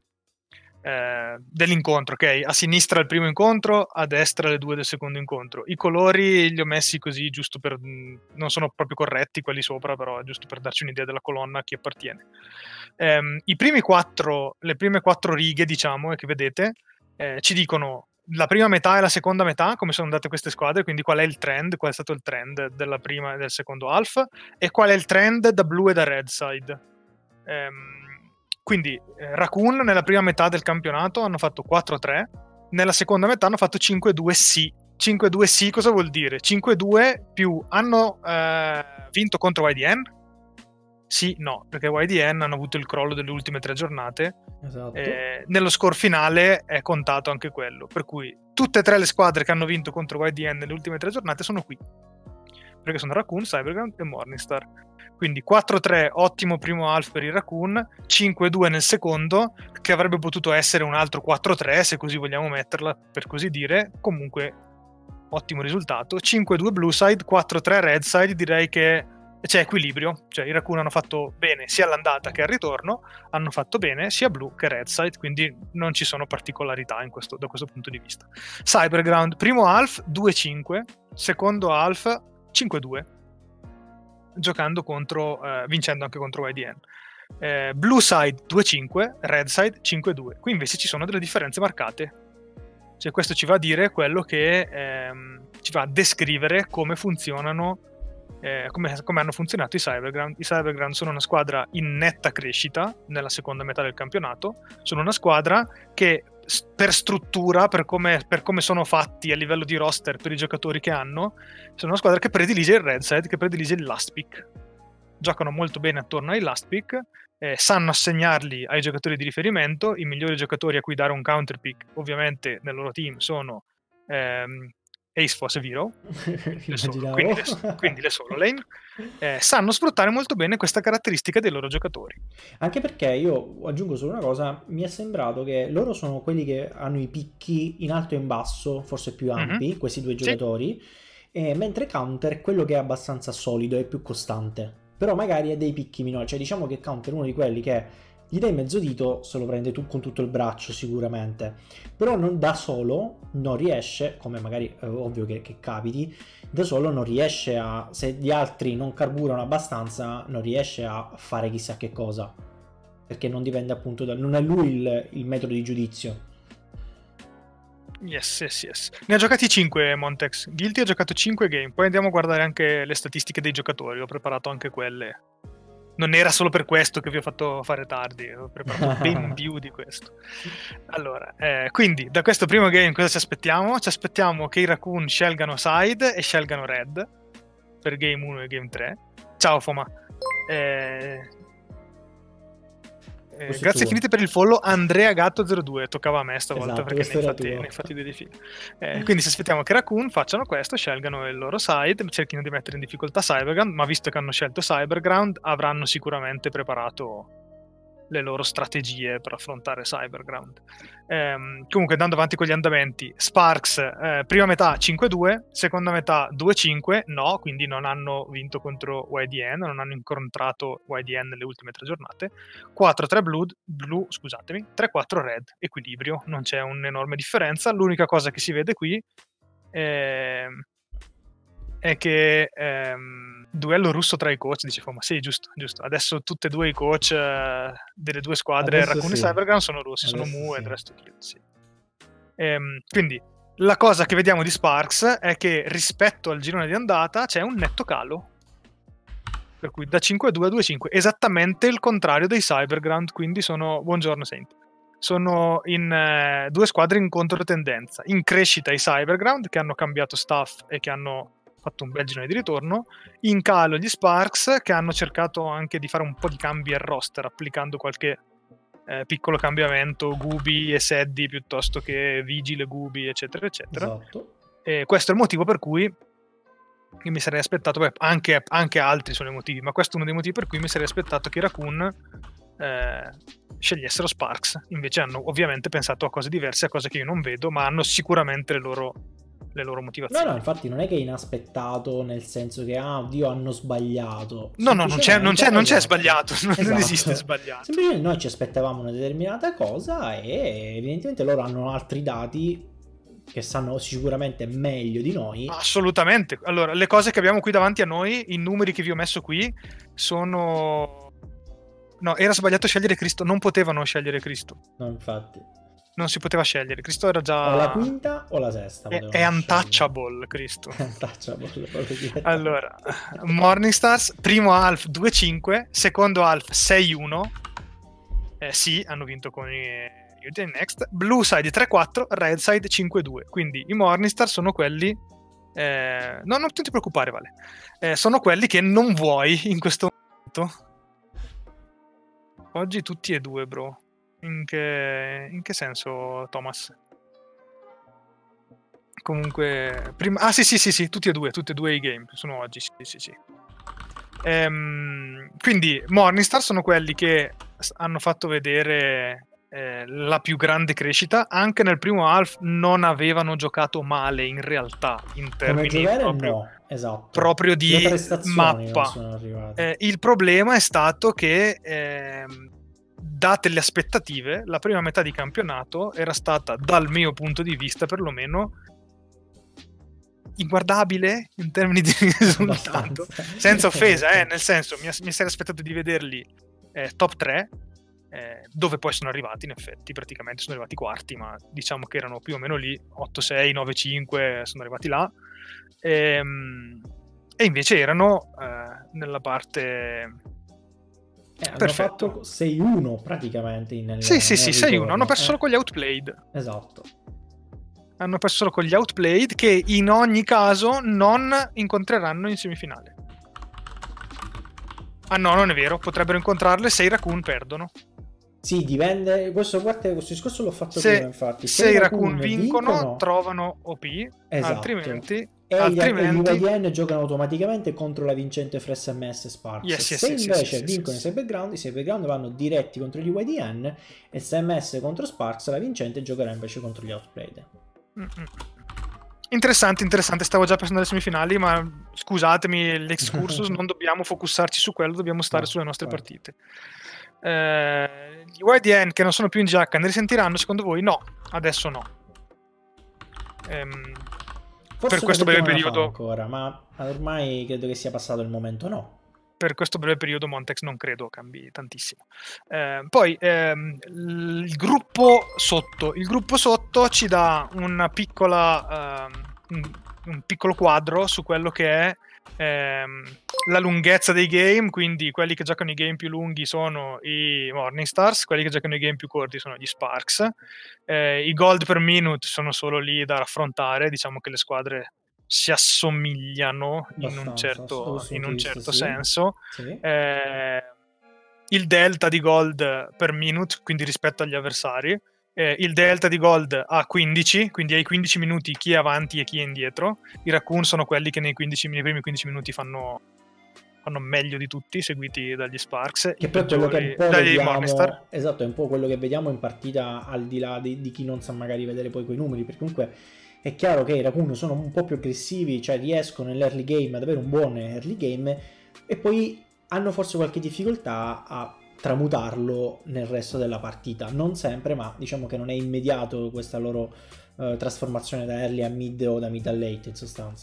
Eh, dell'incontro, ok? A sinistra il primo incontro, a destra le due del secondo incontro. I colori li ho messi così giusto per... non sono proprio corretti quelli sopra, però giusto per darci un'idea della colonna a chi appartiene. Eh, i primi quattro, le prime quattro righe, diciamo, che vedete, eh, ci dicono la prima metà e la seconda metà, come sono andate queste squadre, quindi qual è il trend, qual è stato il trend della prima e del secondo half, e qual è il trend da blue e da red side. Ehm, Quindi eh, Raccoon nella prima metà del campionato hanno fatto quattro tre, nella seconda metà hanno fatto cinque due sì. cinque due sì cosa vuol dire? cinque due più hanno eh, vinto contro Y D N? Sì, no, perché Y D N hanno avuto il crollo delle ultime tre giornate. Esatto. Eh, nello score finale è contato anche quello, per cui tutte e tre le squadre che hanno vinto contro Y D N nelle ultime tre giornate sono qui, perché sono Raccoon, Cyberground e Morningstar. Quindi quattro tre, ottimo primo half per il Raccoon, cinque due nel secondo, che avrebbe potuto essere un altro quattro tre, se così vogliamo metterla, per così dire. Comunque, ottimo risultato. cinque due blue side, quattro tre red side, direi che c'è equilibrio. Cioè i Raccoon hanno fatto bene sia all'andata che al ritorno, hanno fatto bene sia blue che red side, quindi non ci sono particolarità in questo, da questo punto di vista. Cyberground, primo half due cinque, secondo half cinque due, giocando contro, eh, vincendo anche contro Y D N. Eh, blue side due cinque, red side cinque due. Qui invece ci sono delle differenze marcate. Cioè questo ci va a dire quello che ehm, ci va a descrivere come funzionano, eh, come, come hanno funzionato i Cyberground. I Cyberground sono una squadra in netta crescita nella seconda metà del campionato. Sono una squadra che per struttura, per come, per come sono fatti a livello di roster, per i giocatori che hanno, sono una squadra che predilige il red side, che predilige il last pick. Giocano molto bene attorno ai last pick, eh, sanno assegnarli ai giocatori di riferimento. I migliori giocatori a cui dare un counter pick ovviamente nel loro team sono ehm, Ace Force Zero, le solo, quindi, le, quindi le solo lane, eh, sanno sfruttare molto bene questa caratteristica dei loro giocatori. Anche perché io aggiungo solo una cosa, mi è sembrato che loro sono quelli che hanno i picchi in alto e in basso, forse più ampi, mm-hmm. questi due giocatori, sì. E mentre Counter è quello che è abbastanza solido e più costante, però magari ha dei picchi minori. Cioè diciamo che Counter è uno di quelli che gli dai mezzo dito, se lo prende tu con tutto il braccio sicuramente, però non, da solo non riesce, come magari è ovvio che, che capiti, da solo non riesce a, se gli altri non carburano abbastanza, non riesce a fare chissà che cosa, perché non dipende appunto da, non è lui il, il metodo di giudizio. Yes, yes, yes. Ne ha giocati cinque Montex. Guilty ha giocato cinque game. Poi andiamo a guardare anche le statistiche dei giocatori. Ho preparato anche quelle. Non era solo per questo che vi ho fatto fare tardi. Ho preparato ben più di questo. Allora, eh, quindi da questo primo game cosa ci aspettiamo? Ci aspettiamo che i Raccoon scelgano side e scelgano red per game uno e game tre. Ciao Foma. Eh... Eh, grazie infinite per il follow Andrea Gatto zero due, toccava a me stavolta, esatto, perché ne hai, fatti, ne hai fatti dei fili. Eh, quindi ci aspettiamo che Raccoon facciano questo, scelgano il loro side, cerchino di mettere in difficoltà Cyberground, ma visto che hanno scelto Cyberground avranno sicuramente preparato le loro strategie per affrontare Cyberground. Eh, comunque, andando avanti con gli andamenti, Sparks eh, prima metà cinque due, seconda metà due cinque, no, quindi non hanno vinto contro Y D N, non hanno incontrato Y D N nelle ultime tre giornate. quattro tre blu, blu scusatemi, tre quattro red, equilibrio, non c'è un'enorme differenza. L'unica cosa che si vede qui è, è che ehm, duello russo tra i coach, dice ma sì, giusto, giusto. Adesso tutti e due i coach uh, delle due squadre, Raccoon sì. e Cyberground, sono rossi, Adesso sono Mu sì. e il resto sì. Ehm, quindi la cosa che vediamo di Sparks è che rispetto al girone di andata c'è un netto calo, per cui da cinque due a due cinque, esattamente il contrario dei Cyberground, quindi sono, buongiorno Saint, sono in eh, due squadre in controtendenza, in crescita i Cyberground che hanno cambiato staff e che hanno fatto un bel girone di ritorno, in calo gli Sparks che hanno cercato anche di fare un po' di cambi al roster applicando qualche eh, piccolo cambiamento, Gubi e Seddi piuttosto che Vigile, Gubi eccetera eccetera. Esatto. E questo è il motivo per cui io mi sarei aspettato, beh, anche, anche altri sono i motivi, ma questo è uno dei motivi per cui mi sarei aspettato che i Raccoon eh, scegliessero Sparks. Invece hanno ovviamente pensato a cose diverse, a cose che io non vedo, ma hanno sicuramente le loro le loro motivazioni. No, no, infatti non è che è inaspettato nel senso che ah, oddio, hanno sbagliato. No, no, non c'è, non c'è, non c'è sbagliato, non, esatto. non esiste sbagliato. Semplicemente noi ci aspettavamo una determinata cosa e evidentemente loro hanno altri dati che sanno sicuramente meglio di noi. Assolutamente. Allora, le cose che abbiamo qui davanti a noi, i numeri che vi ho messo qui sono... No, era sbagliato scegliere Cristo, non potevano scegliere Cristo. No, infatti. Non si poteva scegliere, Cristo era già... O la quinta o la sesta. È, è untouchable, Cristo. Untouchable. Allora, Morningstars, primo half due cinque, secondo half sei uno. Eh, sì, hanno vinto con i U T Next. Blue side tre quattro, red side cinque due. Quindi i Morningstars sono quelli... Eh, no, non ti preoccupare, Vale. Eh, sono quelli che non vuoi in questo momento. Oggi tutti e due, bro. In che, in che senso, Thomas? Comunque, prima... Ah, sì, sì, sì, sì, tutti e due, tutti e due i game sono oggi, sì, sì, sì. Ehm, quindi, Morningstar sono quelli che hanno fatto vedere eh, la più grande crescita. Anche nel primo half non avevano giocato male, in realtà, in termini proprio, no, esatto. proprio di mappa. Eh, il problema è stato che... Eh, date le aspettative, la prima metà di campionato era stata, dal mio punto di vista perlomeno, inguardabile in termini di risultato, senza offesa, eh, nel senso mi, mi sarei aspettato di vederli eh, top tre, eh, dove poi sono arrivati in effetti, praticamente sono arrivati quarti, ma diciamo che erano più o meno lì, otto sei, nove cinque, sono arrivati là, e, e invece erano eh, nella parte... Eh, hanno Perfetto. fatto sei uno praticamente nel, sì sì nel sì sei uno, hanno perso eh. solo con gli outplayed, esatto, hanno perso solo con gli outplayed che in ogni caso non incontreranno in semifinale. Ah no, non è vero, potrebbero incontrarle se i Raccoon perdono. Sì, dipende, questo, guarda, questo discorso l'ho fatto se, prima infatti. Se, se i Raccoon vincono, vincono, trovano O P, esatto. altrimenti... E altrimenti... gli U D N giocano automaticamente contro la vincente fra S M S e Sparks. Yes, yes, se yes, invece yes, vincono yes, i Cyberground, i Cyberground vanno diretti contro gli Y D N e S M S contro Sparks, la vincente giocherà invece contro gli Outplayed. Mm-hmm. Interessante, interessante, stavo già pensando alle semifinali, ma scusatemi l'excursus, non dobbiamo focussarci su quello, dobbiamo stare no, sulle nostre certo. partite. Eh, gli Y D N che non sono più in giacca ne risentiranno secondo voi? No, adesso no. Ehm, Forse per questo breve periodo ancora, ma ormai credo che sia passato il momento, no? Per questo breve periodo Montex non credo cambi tantissimo. Eh, poi ehm, il gruppo sotto, il gruppo sotto ci dà una piccola, ehm, un, un piccolo quadro su quello che è ehm, la lunghezza dei game, quindi quelli che giocano i game più lunghi sono i Morningstars, quelli che giocano i game più corti sono gli Sparks, eh, i gold per minute sono solo lì da raffrontare, diciamo che le squadre si assomigliano in un certo, in un certo senso. Sì. Eh, il delta di gold per minute, quindi rispetto agli avversari, eh, il delta di gold a quindici, quindi ai quindici minuti chi è avanti e chi è indietro. I Raccoon sono quelli che nei, quindici, nei primi quindici minuti fanno, fanno meglio di tutti, seguiti dagli Sparks. Che poi quello che un po' vediamo, esatto, è un po' quello che vediamo in partita, al di là di, di chi non sa magari vedere poi quei numeri, perché comunque è chiaro che i Raccoon sono un po' più aggressivi, cioè riescono nell'early game ad avere un buon early game e poi hanno forse qualche difficoltà a tramutarlo nel resto della partita. Non sempre, ma diciamo che non è immediato questa loro uh, trasformazione da early a mid o da mid a late in sostanza.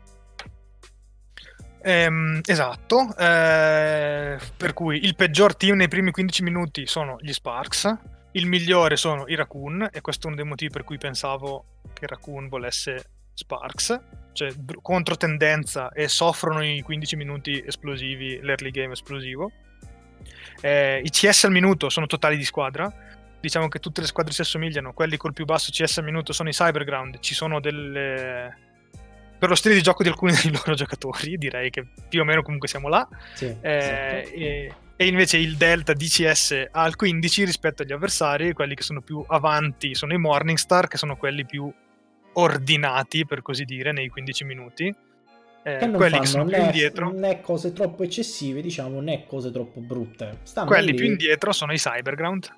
Ehm, esatto, eh, per cui il peggior team nei primi quindici minuti sono gli Sparks, il migliore sono i Raccoon, e questo è uno dei motivi per cui pensavo che Raccoon volesse Sparks, cioè contro tendenza, e soffrono i quindici minuti esplosivi, l'early game esplosivo. Eh, i C S al minuto sono totali di squadra, diciamo che tutte le squadre si assomigliano, quelli col più basso C S al minuto sono i Cyberground, ci sono delle... per lo stile di gioco di alcuni dei loro giocatori, direi che più o meno comunque siamo là. Sì, eh, esatto. e, e invece il delta D C S al quindici rispetto agli avversari, quelli che sono più avanti sono i Morningstar, che sono quelli più ordinati, per così dire, nei quindici minuti. Eh, che non quelli fanno che sono né, più indietro, né cose troppo eccessive, diciamo, né cose troppo brutte. Stanno quelli lì. più indietro sono i Cyberground.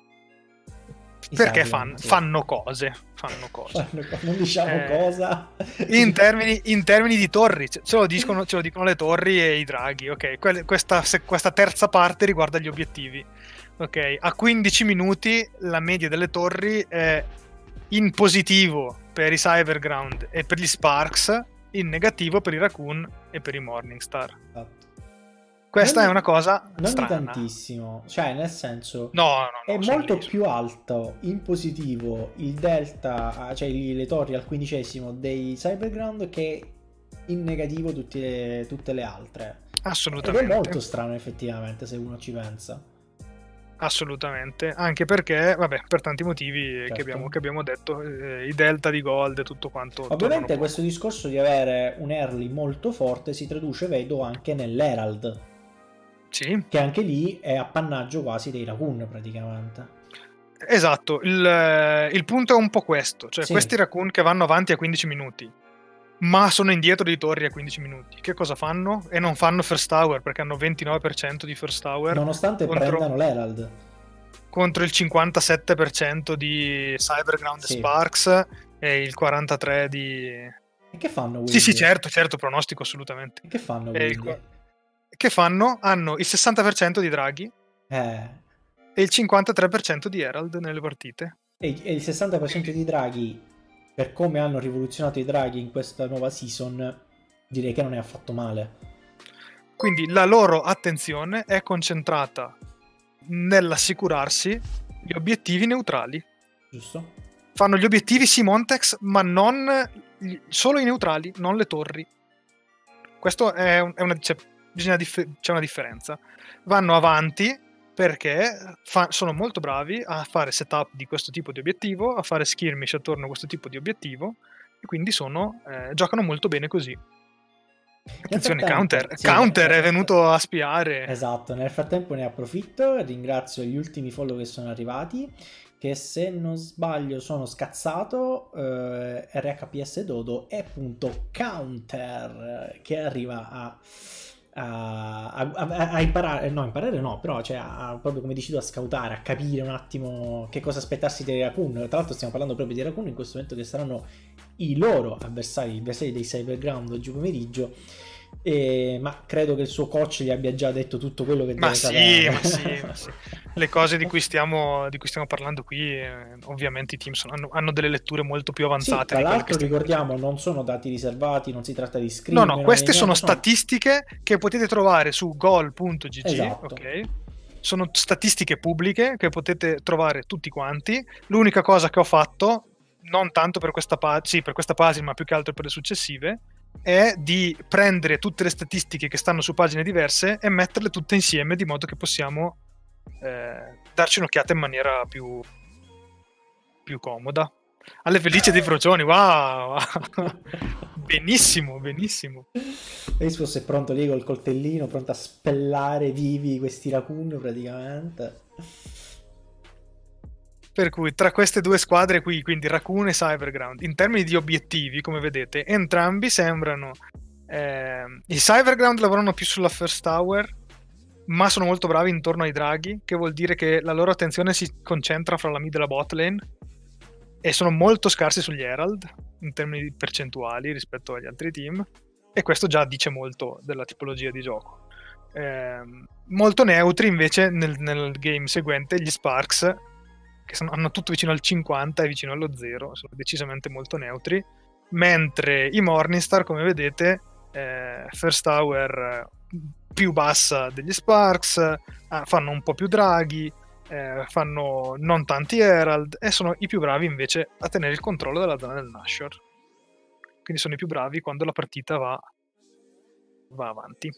I perché Cyberground, fan, sì. fanno cose fanno cose non diciamo eh, cosa in termini, in termini di torri, ce lo, dicono, ce lo dicono le torri e i draghi, ok? Que- questa, se, questa terza parte riguarda gli obiettivi, ok? A quindici minuti la media delle torri è in positivo per i Cyberground e per gli Sparks, in negativo per i Raccoon e per i Morningstar. Esatto. Questa non è una cosa non strana. tantissimo, cioè nel senso no, no, no, è molto più alto in positivo il delta, cioè le torri al quindicesimo dei Cyberground, che in negativo tutte le, tutte le altre. Assolutamente. Ed è molto strano effettivamente, se uno ci pensa. Assolutamente, anche perché, vabbè, per tanti motivi Certo. che, abbiamo, che abbiamo detto, eh, i delta di gold e tutto quanto. Ovviamente questo discorso di avere un early molto forte si traduce, vedo, anche nell'Herald. Sì. Che anche lì è appannaggio quasi dei Raccoon praticamente. Esatto, il, il punto è un po' questo, cioè Sì. questi Raccoon che vanno avanti a quindici minuti, ma sono indietro dei torri a quindici minuti, che cosa fanno? E non fanno first tower, perché hanno ventinove per cento di first tower, nonostante contro, prendano l'Herald, contro il cinquantasette per cento di Cyberground sì. e Sparks e il quarantatré per cento di... E che fanno quindi? Sì, sì, certo, certo, pronostico assolutamente. E che fanno E quindi? il... Che fanno? Hanno il sessanta per cento di draghi Eh... e il cinquantatré per cento di Herald nelle partite. E, e il sessanta per cento di draghi, per come hanno rivoluzionato i draghi in questa nuova season, direi che non è affatto male. Quindi la loro attenzione è concentrata nell'assicurarsi gli obiettivi neutrali. Giusto? Fanno gli obiettivi sì Montex, ma non solo i neutrali, non le torri. Questo è, un, è una, c'è, bisogna dif- c'è una differenza. Vanno avanti perché fa, sono molto bravi a fare setup di questo tipo di obiettivo, a fare skirmish attorno a questo tipo di obiettivo, e quindi sono, eh, giocano molto bene così. Attenzione, Counter, sì, Counter è venuto a spiare. Esatto, nel frattempo ne approfitto, ringrazio gli ultimi follow che sono arrivati, che se non sbaglio sono scazzato, eh, R H P S Dodo e appunto Counter, che arriva a... A, a, a imparare, no, imparare no, però cioè a, proprio come dici tu, a scoutare, a capire un attimo che cosa aspettarsi dei Raccoon. Tra l'altro stiamo parlando proprio di Raccoon in questo momento, che saranno i loro avversari, gli avversari dei Cyberground oggi pomeriggio, E, ma credo che il suo coach gli abbia già detto tutto quello che Ma deve sì, sapere. ma sì, ma sì. Le cose di cui stiamo, di cui stiamo parlando qui, eh, ovviamente i team sono- hanno, hanno delle letture molto più Sì, avanzate tra di quelle che l'altro stiamo ricordiamo, facendo. non sono dati riservati, non si tratta di No, no, scrivere, non è queste sono niente, sono... statistiche che potete trovare su goal punto g g, Esatto. ok? Sono statistiche pubbliche che potete trovare tutti quanti. L'unica cosa che ho fatto, non tanto per questa, pa- sì, per questa pagina, ma più che altro per le successive, è di prendere tutte le statistiche che stanno su pagine diverse e metterle tutte insieme di modo che possiamo eh, darci un'occhiata in maniera più, più comoda. Alle felici dei frocioni, wow! Benissimo, benissimo. Xbox è pronto lì col coltellino, pronto a spellare vivi questi raccoon praticamente. Per cui tra queste due squadre qui, quindi Raccoon e Cyberground, in termini di obiettivi, come vedete, entrambi sembrano... Eh, i Cyberground lavorano più sulla First Tower, ma sono molto bravi intorno ai draghi, che vuol dire che la loro attenzione si concentra fra la mid e la bot lane, e sono molto scarsi sugli Herald, in termini percentuali rispetto agli altri team, e questo già dice molto della tipologia di gioco. Eh, molto neutri invece nel, nel game seguente gli Sparks, che sono, hanno tutto vicino al cinquanta e vicino allo zero, sono decisamente molto neutri, mentre i Morningstar, come vedete, eh, First Tower più bassa degli Sparks, eh, fanno un po' più draghi, eh, fanno non tanti Herald, e sono i più bravi invece a tenere il controllo della zona del Nashor. Quindi sono i più bravi quando la partita va, va avanti.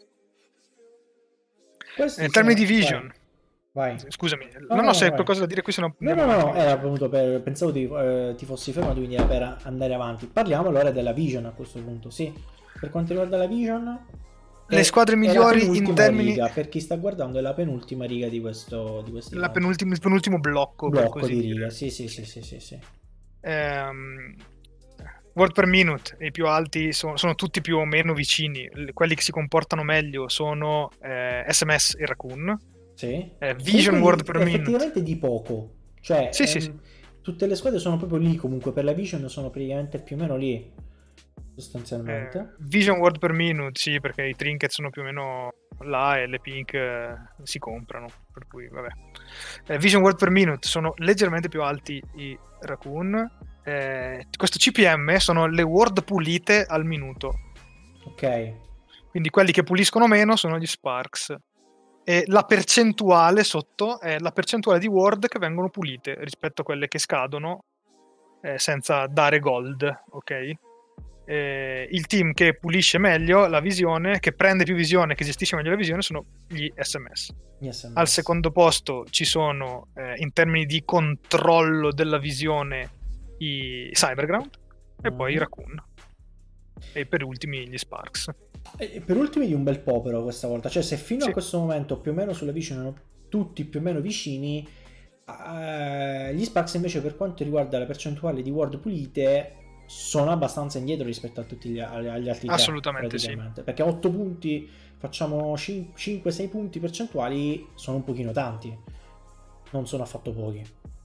Questi In termini sono... di vision, Vai. Vai. scusami, No, non no, ho se no, hai vai. qualcosa da dire qui, se no No, andiamo no, avanti no, veloce. era venuto per... Pensavo ti, eh, ti fossi fermato, quindi era per andare avanti. Parliamo allora della Vision a questo punto, sì. Per quanto riguarda la Vision... Le È, squadre è la migliori in penultima termini... riga, per chi sta guardando è la penultima riga di questo di questi La pagini. penultimo, il penultimo blocco, per Blocco così di dire. riga, sì, sì, sì, sì, sì, sì. Ehm, word per minute, i più alti sono, sono tutti più o meno vicini. L- quelli che si comportano meglio sono eh, S M S e Raccoon. Sì. Eh, vision Comunque word di- per minute. effettivamente di poco. Cioè, Sì, sì, sì. ehm, tutte le squadre sono proprio lì comunque, per la Vision sono praticamente più o meno lì, Eh, sostanzialmente. vision word per minute, sì, perché i trinket sono più o meno là e le pink eh, si comprano. Per cui, vabbè. Eh, vision word per minute sono leggermente più alti i Raccoon. Eh, questo C P M sono le word pulite al minuto. Ok. Quindi quelli che puliscono meno sono gli Sparks. E la percentuale sotto è la percentuale di word che vengono pulite rispetto a quelle che scadono eh, senza dare gold, ok? Eh, il team che pulisce meglio la visione, che prende più visione, che gestisce meglio la visione, sono gli S M S. Gli S M S. Al secondo posto ci sono, eh, in termini di controllo della visione, i Cyberground, e mm. poi i Raccoon. E per ultimi gli Sparks. E per ultimi di un bel po' però questa volta, cioè se fino Sì. a questo momento più o meno sulla Vision erano tutti più o meno vicini, eh, gli Sparks invece per quanto riguarda la percentuale di word pulite sono abbastanza indietro rispetto a tutti gli, agli altri tre. Assolutamente sì. Perché otto punti, facciamo cinque sei punti percentuali, sono un pochino tanti, non sono affatto pochi.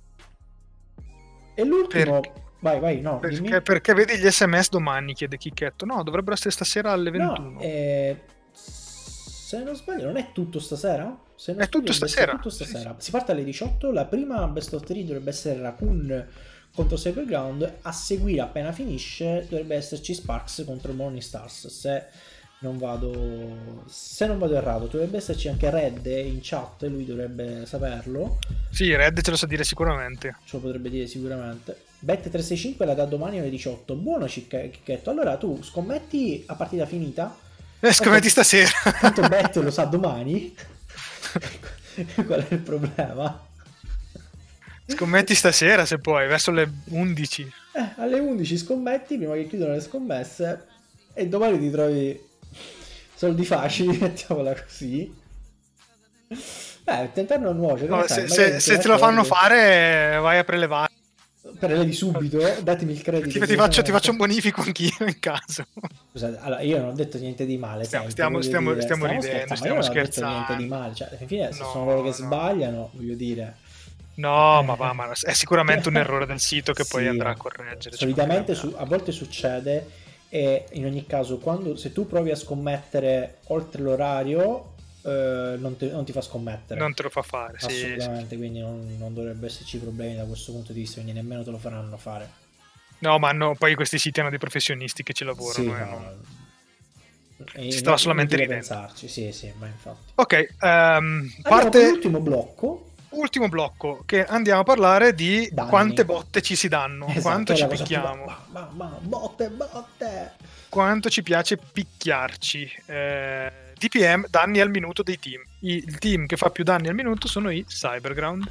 E l'ultimo... Per... Vai, vai, no, Perché, dimmi. perché vedi gli S M S domani, chiede Chicchetto. No, dovrebbero essere stasera alle ventuno. No, eh, se non sbaglio non è tutto stasera? Se non è sbaglio, tutto stasera. Tutto stasera. Sì, sì. Si parte alle diciotto, la prima best of three dovrebbe essere Raccoon contro Cyberground, a seguire appena finisce dovrebbe esserci Sparks contro Morning Stars, se non vado se non vado errato. Dovrebbe esserci anche Red in chat, lui dovrebbe saperlo. Sì, Red ce lo sa dire sicuramente. Ce lo potrebbe dire sicuramente. Bet tre sei cinque la da domani alle diciotto. Buono Cicchetto. Allora tu scommetti a partita finita. Eh, scommetti stasera. Tanto Bet lo sa domani. Qual è il problema? Scommetti stasera se puoi, verso le undici. Eh, alle undici scommetti prima che chiudano le scommesse e domani ti trovi soldi facili, mettiamola così. Beh, tentare non nuoce. No, sai, se se, se te lo fanno fare, vai a prelevare. Prelevi subito, datemi il credito. Ti, ti, faccio, ti faccio un bonifico anch'io in caso. Scusate, allora io non ho detto niente di male. Stiamo, sempre, stiamo, stiamo, dire, stiamo stiamo ridendo, scherzando. stiamo Io non ho detto scherzando. niente di male. Cioè, alla fine, se No, sono loro che no. sbagliano, voglio dire. No, Eh. ma va, ma è sicuramente un errore del sito che Sì, poi andrà a correggere. solitamente su, su, a volte succede e in ogni caso quando, se tu provi a scommettere oltre l'orario eh, non, te, non ti fa scommettere, non te lo fa fare, assolutamente, sì, quindi non, non dovrebbe esserci problemi da questo punto di vista, quindi nemmeno te lo faranno fare. No, ma hanno, poi questi siti hanno dei professionisti che ci lavorano, sì, eh, no. non... E si stava solamente ridendo. ridendo. Pensarci, sì, sì, ma infatti. Ok, um, parte l'ultimo blocco. Ultimo blocco, che andiamo a parlare di Danni. Quante botte ci si danno, esatto, quanto ci più... picchiamo. Ma, ma, ma, botte, botte. Quanto ci piace picchiarci. Eh, D P M, danni al minuto dei team. I, il team che fa più danni al minuto sono i Cyberground.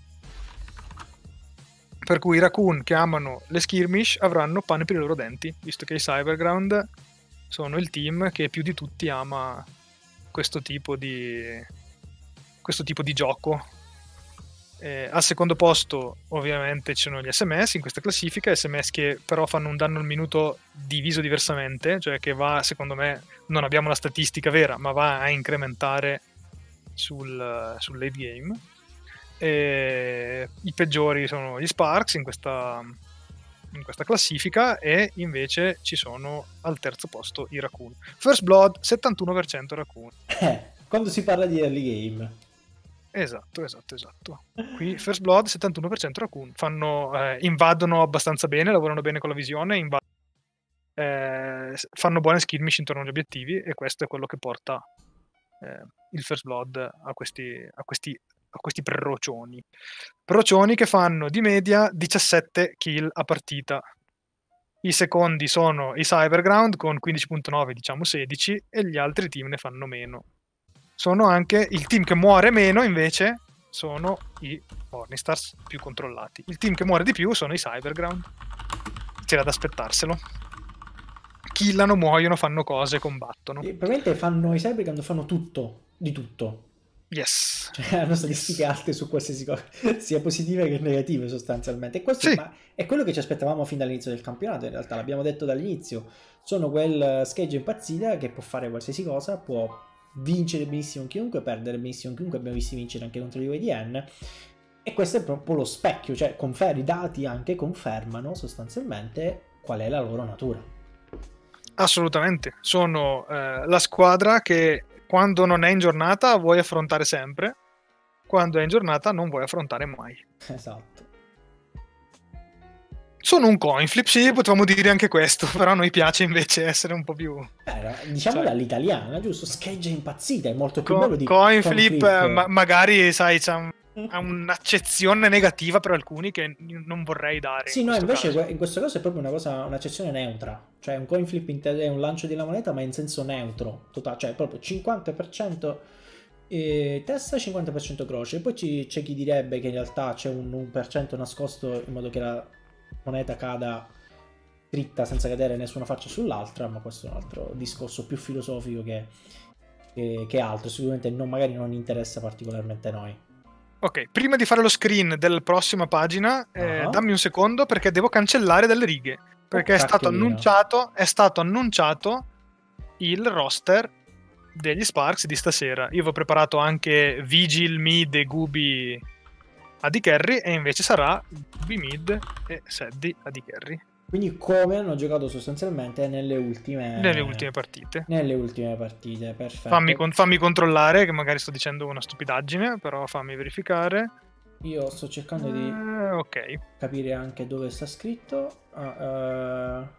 Per cui i Raccoon che amano le skirmish avranno pane per i loro denti, visto che i Cyberground sono il team che più di tutti ama questo tipo di questo tipo di gioco. Eh, al secondo posto ovviamente ci sono gli S M S in questa classifica, S M S che però fanno un danno al minuto diviso diversamente, cioè che va, secondo me, non abbiamo la statistica vera, ma va a incrementare sul, sul late game. E i peggiori sono gli Sparks in questa, in questa classifica, e invece ci sono al terzo posto i Raccoon. First Blood settantuno per cento Raccoon. Eh, quando si parla di early game. Esatto, esatto, esatto. Qui First Blood settantuno per cento Raccoon. Fanno, eh, invadono abbastanza bene, lavorano bene con la visione, invad- eh, fanno buone skirmish intorno agli obiettivi, e questo è quello che porta eh, il First Blood a questi, a questi, a questi procioni. Procioni che fanno di media diciassette kill a partita. I secondi sono i Cyberground con quindici virgola nove, diciamo sedici, e gli altri team ne fanno meno. Sono anche il team che muore meno, invece sono i Ornistars più controllati. Il team che muore di più sono i Cyberground. C'era da aspettarselo. Killano, muoiono, fanno cose, combattono. E probabilmente fanno i Cyberground, fanno tutto, di tutto. Yes. Cioè hanno statistiche yes. alte su qualsiasi cosa, sia positive che negative sostanzialmente. E questo sì. ma è quello che ci aspettavamo fin dall'inizio del campionato, in realtà l'abbiamo detto dall'inizio. Sono quel scheggia impazzita che può fare qualsiasi cosa, può vincere benissimo chiunque, perdere benissimo chiunque, abbiamo visto vincere anche contro gli U I D N, e questo è proprio lo specchio, cioè confer- i dati anche confermano sostanzialmente qual è la loro natura. Assolutamente, sono eh, la squadra che quando non è in giornata vuoi affrontare sempre, quando è in giornata non vuoi affrontare mai. Esatto. Sono un coin flip, sì, potevamo dire anche questo, però a noi piace invece essere un po' più... Eh, diciamola cioè, all'italiana, giusto? Scheggia impazzita, è molto più co- bello di coin, coin flip. flip. Ma- magari, sai, c'è un, ha un'accezione negativa per alcuni che non vorrei dare. Sì, in no, invece caso. in questo caso è proprio una cosa, un'accezione neutra. Cioè un coin flip è un lancio della moneta, ma in senso neutro, totale, cioè proprio cinquanta per cento eh, testa, cinquanta per cento croce. Poi ci, c'è chi direbbe che in realtà c'è un uno per cento nascosto in modo che la moneta cada dritta senza cadere nessuna faccia sull'altra, ma questo è un altro discorso più filosofico che, che, che altro. Sicuramente non, magari non interessa particolarmente a noi. Ok, prima di fare lo screen della prossima pagina, eh, uh-huh. dammi un secondo perché devo cancellare delle righe. Perché oh, è stato annunciato, è stato annunciato il roster degli Sparks di stasera. Io avevo preparato anche Vigil, Mid e Gubi A D Carry, e invece sarà Gubi Mid e Saddy A D Carry. Quindi come hanno giocato sostanzialmente nelle ultime nelle ultime partite. Nelle ultime partite, perfetto. Fammi, con, fammi controllare, che magari sto dicendo una stupidaggine, però fammi verificare. Io sto cercando di eh, okay. capire anche dove sta scritto. Uh, uh,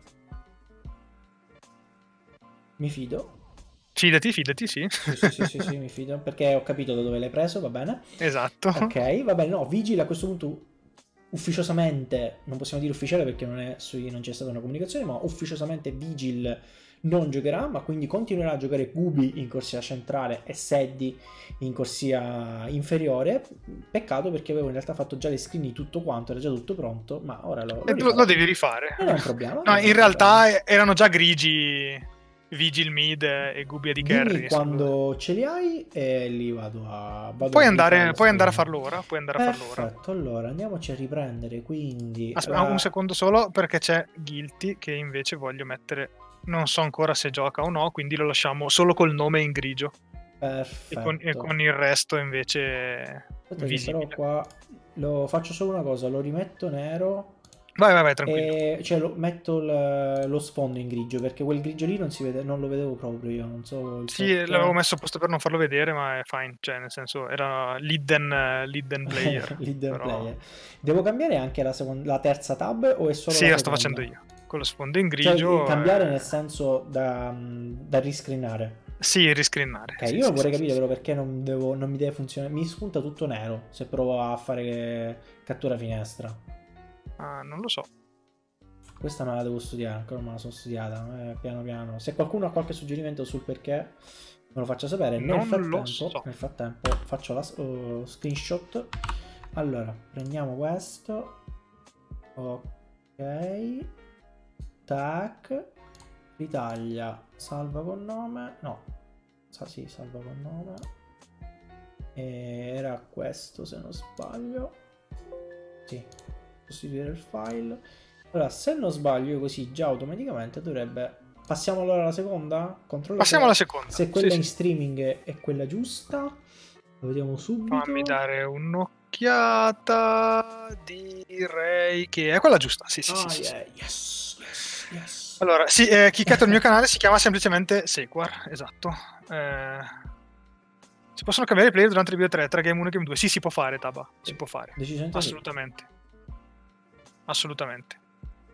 mi fido. Fidati, fidati, sì. Sì, sì, sì, sì, sì, mi fido, perché ho capito da dove l'hai preso, va bene. Esatto. Ok, va bene, no, Vigil a questo punto ufficiosamente, non possiamo dire ufficiale perché non, è, non c'è stata una comunicazione, ma ufficiosamente Vigil non giocherà, ma quindi continuerà a giocare Gubi in corsia centrale e Saddy in corsia inferiore. Peccato perché avevo in realtà fatto già le screen di tutto quanto, era già tutto pronto, ma ora lo, lo, lo, lo devi rifare. Non è un problema. No, in realtà problema. erano già grigi Vigil Mid e Gubi A D Carry. Quando ce li hai e li vado a... Vado puoi, a andare, puoi andare a farlo ora. Puoi andare Perfetto, a farlo ora. Allora andiamoci a riprendere. Quindi aspetta la... un secondo solo, perché c'è Guilty che invece voglio mettere. Non so ancora se gioca o no, quindi lo lasciamo solo col nome in grigio. Perfetto. E con, e con il resto invece Aspetta, visibile. però qua lo faccio solo una cosa, lo rimetto nero. Vai, vai, vai, tranquillo. E, cioè, lo, metto l- lo sfondo in grigio, perché quel grigio lì non si vede, non lo vedevo proprio io, non so il Sì, perché. l'avevo messo apposta per non farlo vedere, ma è fine, cioè nel senso era l'hidden, eh, l'hidden player, L'hidden però... player. Devo cambiare anche la, second- la terza tab o è solo Sì, la la sto seconda? facendo io, con lo sfondo in Cioè, grigio. cambiare nel eh, senso da, da riscreenare. Sì, riscreenare, Ok, sì, io sì, vorrei sì, sì, capire sì. però perché non, devo, non mi deve funzionare. Mi spunta tutto nero se provo a fare cattura finestra. Ah, non lo so. Questa me la devo studiare, ancora non me la sono studiata. eh, piano piano. Se qualcuno ha qualche suggerimento sul perché, me lo faccia sapere. Nel Non lo frattempo, so. nel frattempo faccio la oh, screenshot. Allora, prendiamo questo. Ok. Tac. Ritaglia. Salva con nome. No. Sa, sì, salva con nome. E era questo se non sbaglio. Sì. Costituire il file. Allora, se non sbaglio così già automaticamente dovrebbe... Passiamo allora alla seconda? Controlla Passiamo alla se, seconda. se Sì, quella sì. in streaming è quella giusta. Lo vediamo subito. Fammi dare un'occhiata. Direi che è quella giusta. Sì, sì, Ah, sì, sì, yeah. sì. Yes, yes, yes. Allora, sì, eh, chi cata il mio canale si chiama semplicemente Sequar, esatto. Eh, si possono cambiare i player durante le video tre, tra Game uno e Game due? Sì, si può fare, Taba, si può fare. Decisamente sì. Assolutamente. Assolutamente.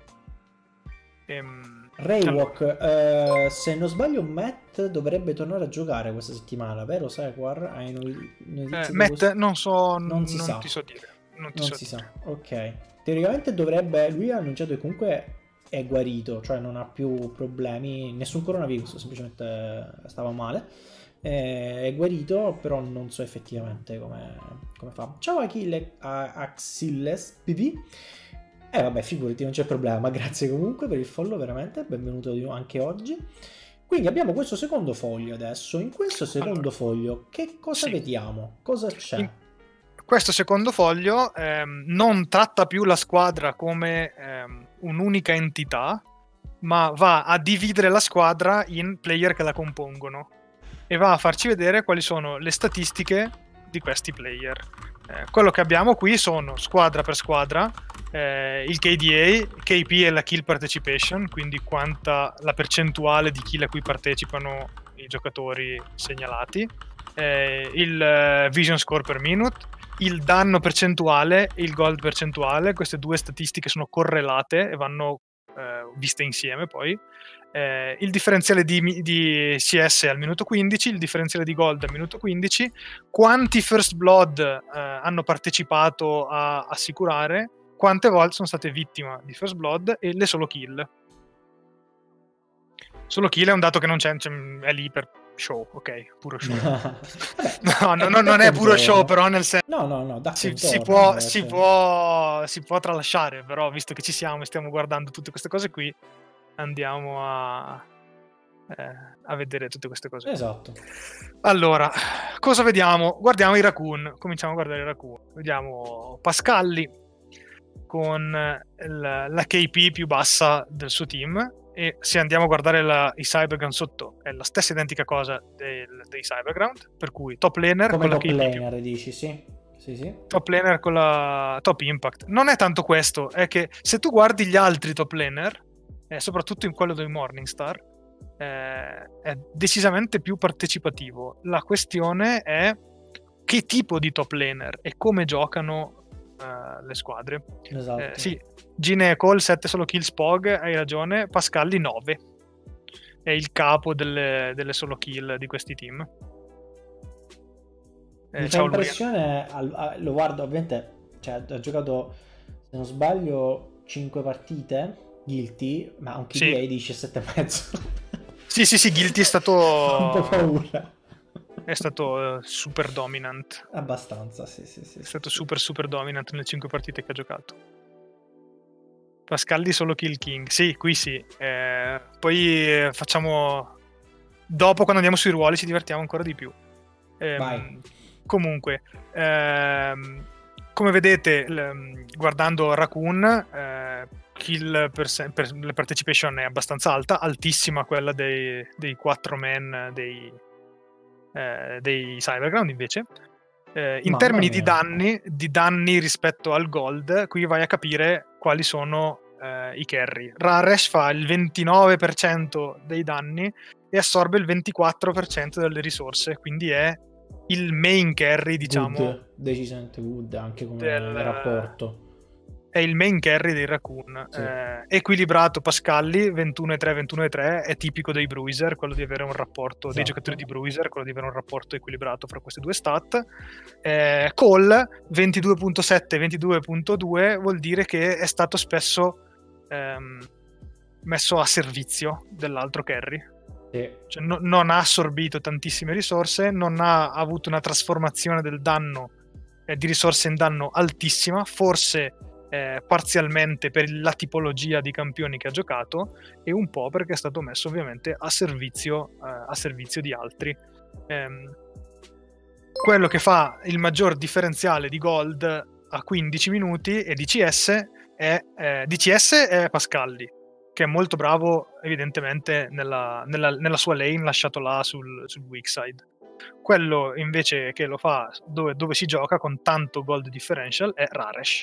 Ehm, Raywalk, allora. eh, se non sbaglio Matt dovrebbe tornare a giocare questa settimana, vero Sequar? Hai no- notizie Eh, di Matt, questo? non so, Non si non sa. ti so dire. Non ti Non so si sa, dire. ok. Teoricamente dovrebbe, lui ha annunciato che comunque è guarito, cioè non ha più problemi, nessun coronavirus, semplicemente stava male. Eh, È guarito, però non so effettivamente come, come fa. Ciao Achille, a- Axilles P V. Eh vabbè, figurati, non c'è problema, grazie comunque per il follow, veramente, benvenuto di nuovo anche oggi. Quindi abbiamo questo secondo foglio adesso. In questo secondo Allora, foglio che cosa sì. vediamo? Cosa c'è? In questo secondo foglio ehm, non tratta più la squadra come ehm, un'unica entità, ma va a dividere la squadra in player che la compongono e va a farci vedere quali sono le statistiche di questi player. Eh, quello che abbiamo qui sono squadra per squadra, eh, il K D A, K P è la kill participation, quindi quanta la percentuale di kill a cui partecipano i giocatori segnalati, eh, il eh, vision score per minute, il danno percentuale e il gold percentuale. Queste due statistiche sono correlate e vanno eh, viste insieme poi. Eh, il differenziale di, di C S al minuto quindici, il differenziale di gold al minuto quindici, quanti first blood eh, hanno partecipato a assicurare, quante volte sono state vittima di first blood e le solo kill. Solo kill è un dato che non c'è, c'è è lì per show, ok, puro show. Vabbè, no, no, no, da non è puro show, contorno. però nel senso No, no, no, da si, contorno. si, può, eh, si, cioè. può, si può tralasciare, però visto che ci siamo e stiamo guardando tutte queste cose qui, andiamo a, eh, a vedere tutte queste cose qui. Esatto. Allora, cosa vediamo? Guardiamo i Raccoon, cominciamo a guardare i Raccoon. Vediamo Pascalli con il, la K P più bassa del suo team, e se andiamo a guardare la, i Cyberground sotto è la stessa identica cosa del, dei Cyberground, per cui top laner Come con la top K P laner più, dici, sì. Sì, sì. top laner con la top impact. Non è tanto questo, è che se tu guardi gli altri top laner, eh, soprattutto in quello dei Morningstar, eh, è decisamente più partecipativo. La questione è che tipo di top laner e come giocano uh, le squadre. Esatto. Eh, sì, Gine e Cole sette solo kill Spog, hai ragione. Pascalli nove, è il capo delle, delle solo kill di questi team. Eh, Mi fa impressione, al, a, lo guardo ovviamente, cioè ha giocato, se non sbaglio, cinque partite Guilty, ma un K D A sì. di diciassette e mezzo. Sì, sì, sì, Guilty è stato un po' paura. È stato uh, super dominant. Abbastanza, sì, sì, sì. È sì, stato sì. super super dominant nelle cinque partite che ha giocato. Pascalli solo kill king. Sì, qui sì. Eh, poi eh, facciamo... Dopo, quando andiamo sui ruoli, ci divertiamo ancora di più. Eh, Vai. Comunque, ehm, come vedete, l- guardando Raccoon, eh, kill per, se- per le participation è abbastanza alta, altissima quella dei, dei quattro man dei, eh, dei Cyberground invece. Eh, in Mamma termini mia. di danni, di danni rispetto al gold, qui vai a capire quali sono eh, i carry. Raresh fa il ventinove per cento dei danni e assorbe il ventiquattro per cento delle risorse, quindi è il main carry, diciamo. Good, decisamente good, anche come del, rapporto. È il main carry dei Raccoon. Sì. Eh, equilibrato Pascalli, ventuno e tre, ventuno e tre, è tipico dei bruiser, quello di avere un rapporto, esatto. dei giocatori di bruiser, quello di avere un rapporto equilibrato fra queste due stat. Eh, Cole, ventidue virgola sette, ventidue virgola due, vuol dire che è stato spesso ehm, messo a servizio dell'altro carry. Sì. Cioè, no, non ha assorbito tantissime risorse, non ha avuto una trasformazione del danno eh, di risorse in danno altissima, forse Eh, parzialmente per la tipologia di campioni che ha giocato e un po' perché è stato messo ovviamente a servizio, eh, a servizio di altri. Eh, quello che fa il maggior differenziale di gold a quindici minuti e D C S è, eh, D C S è Pascalli, che è molto bravo evidentemente nella, nella, nella sua lane lasciato là sul, sul weak side. Quello invece che lo fa dove, dove si gioca con tanto gold differential è Raresh.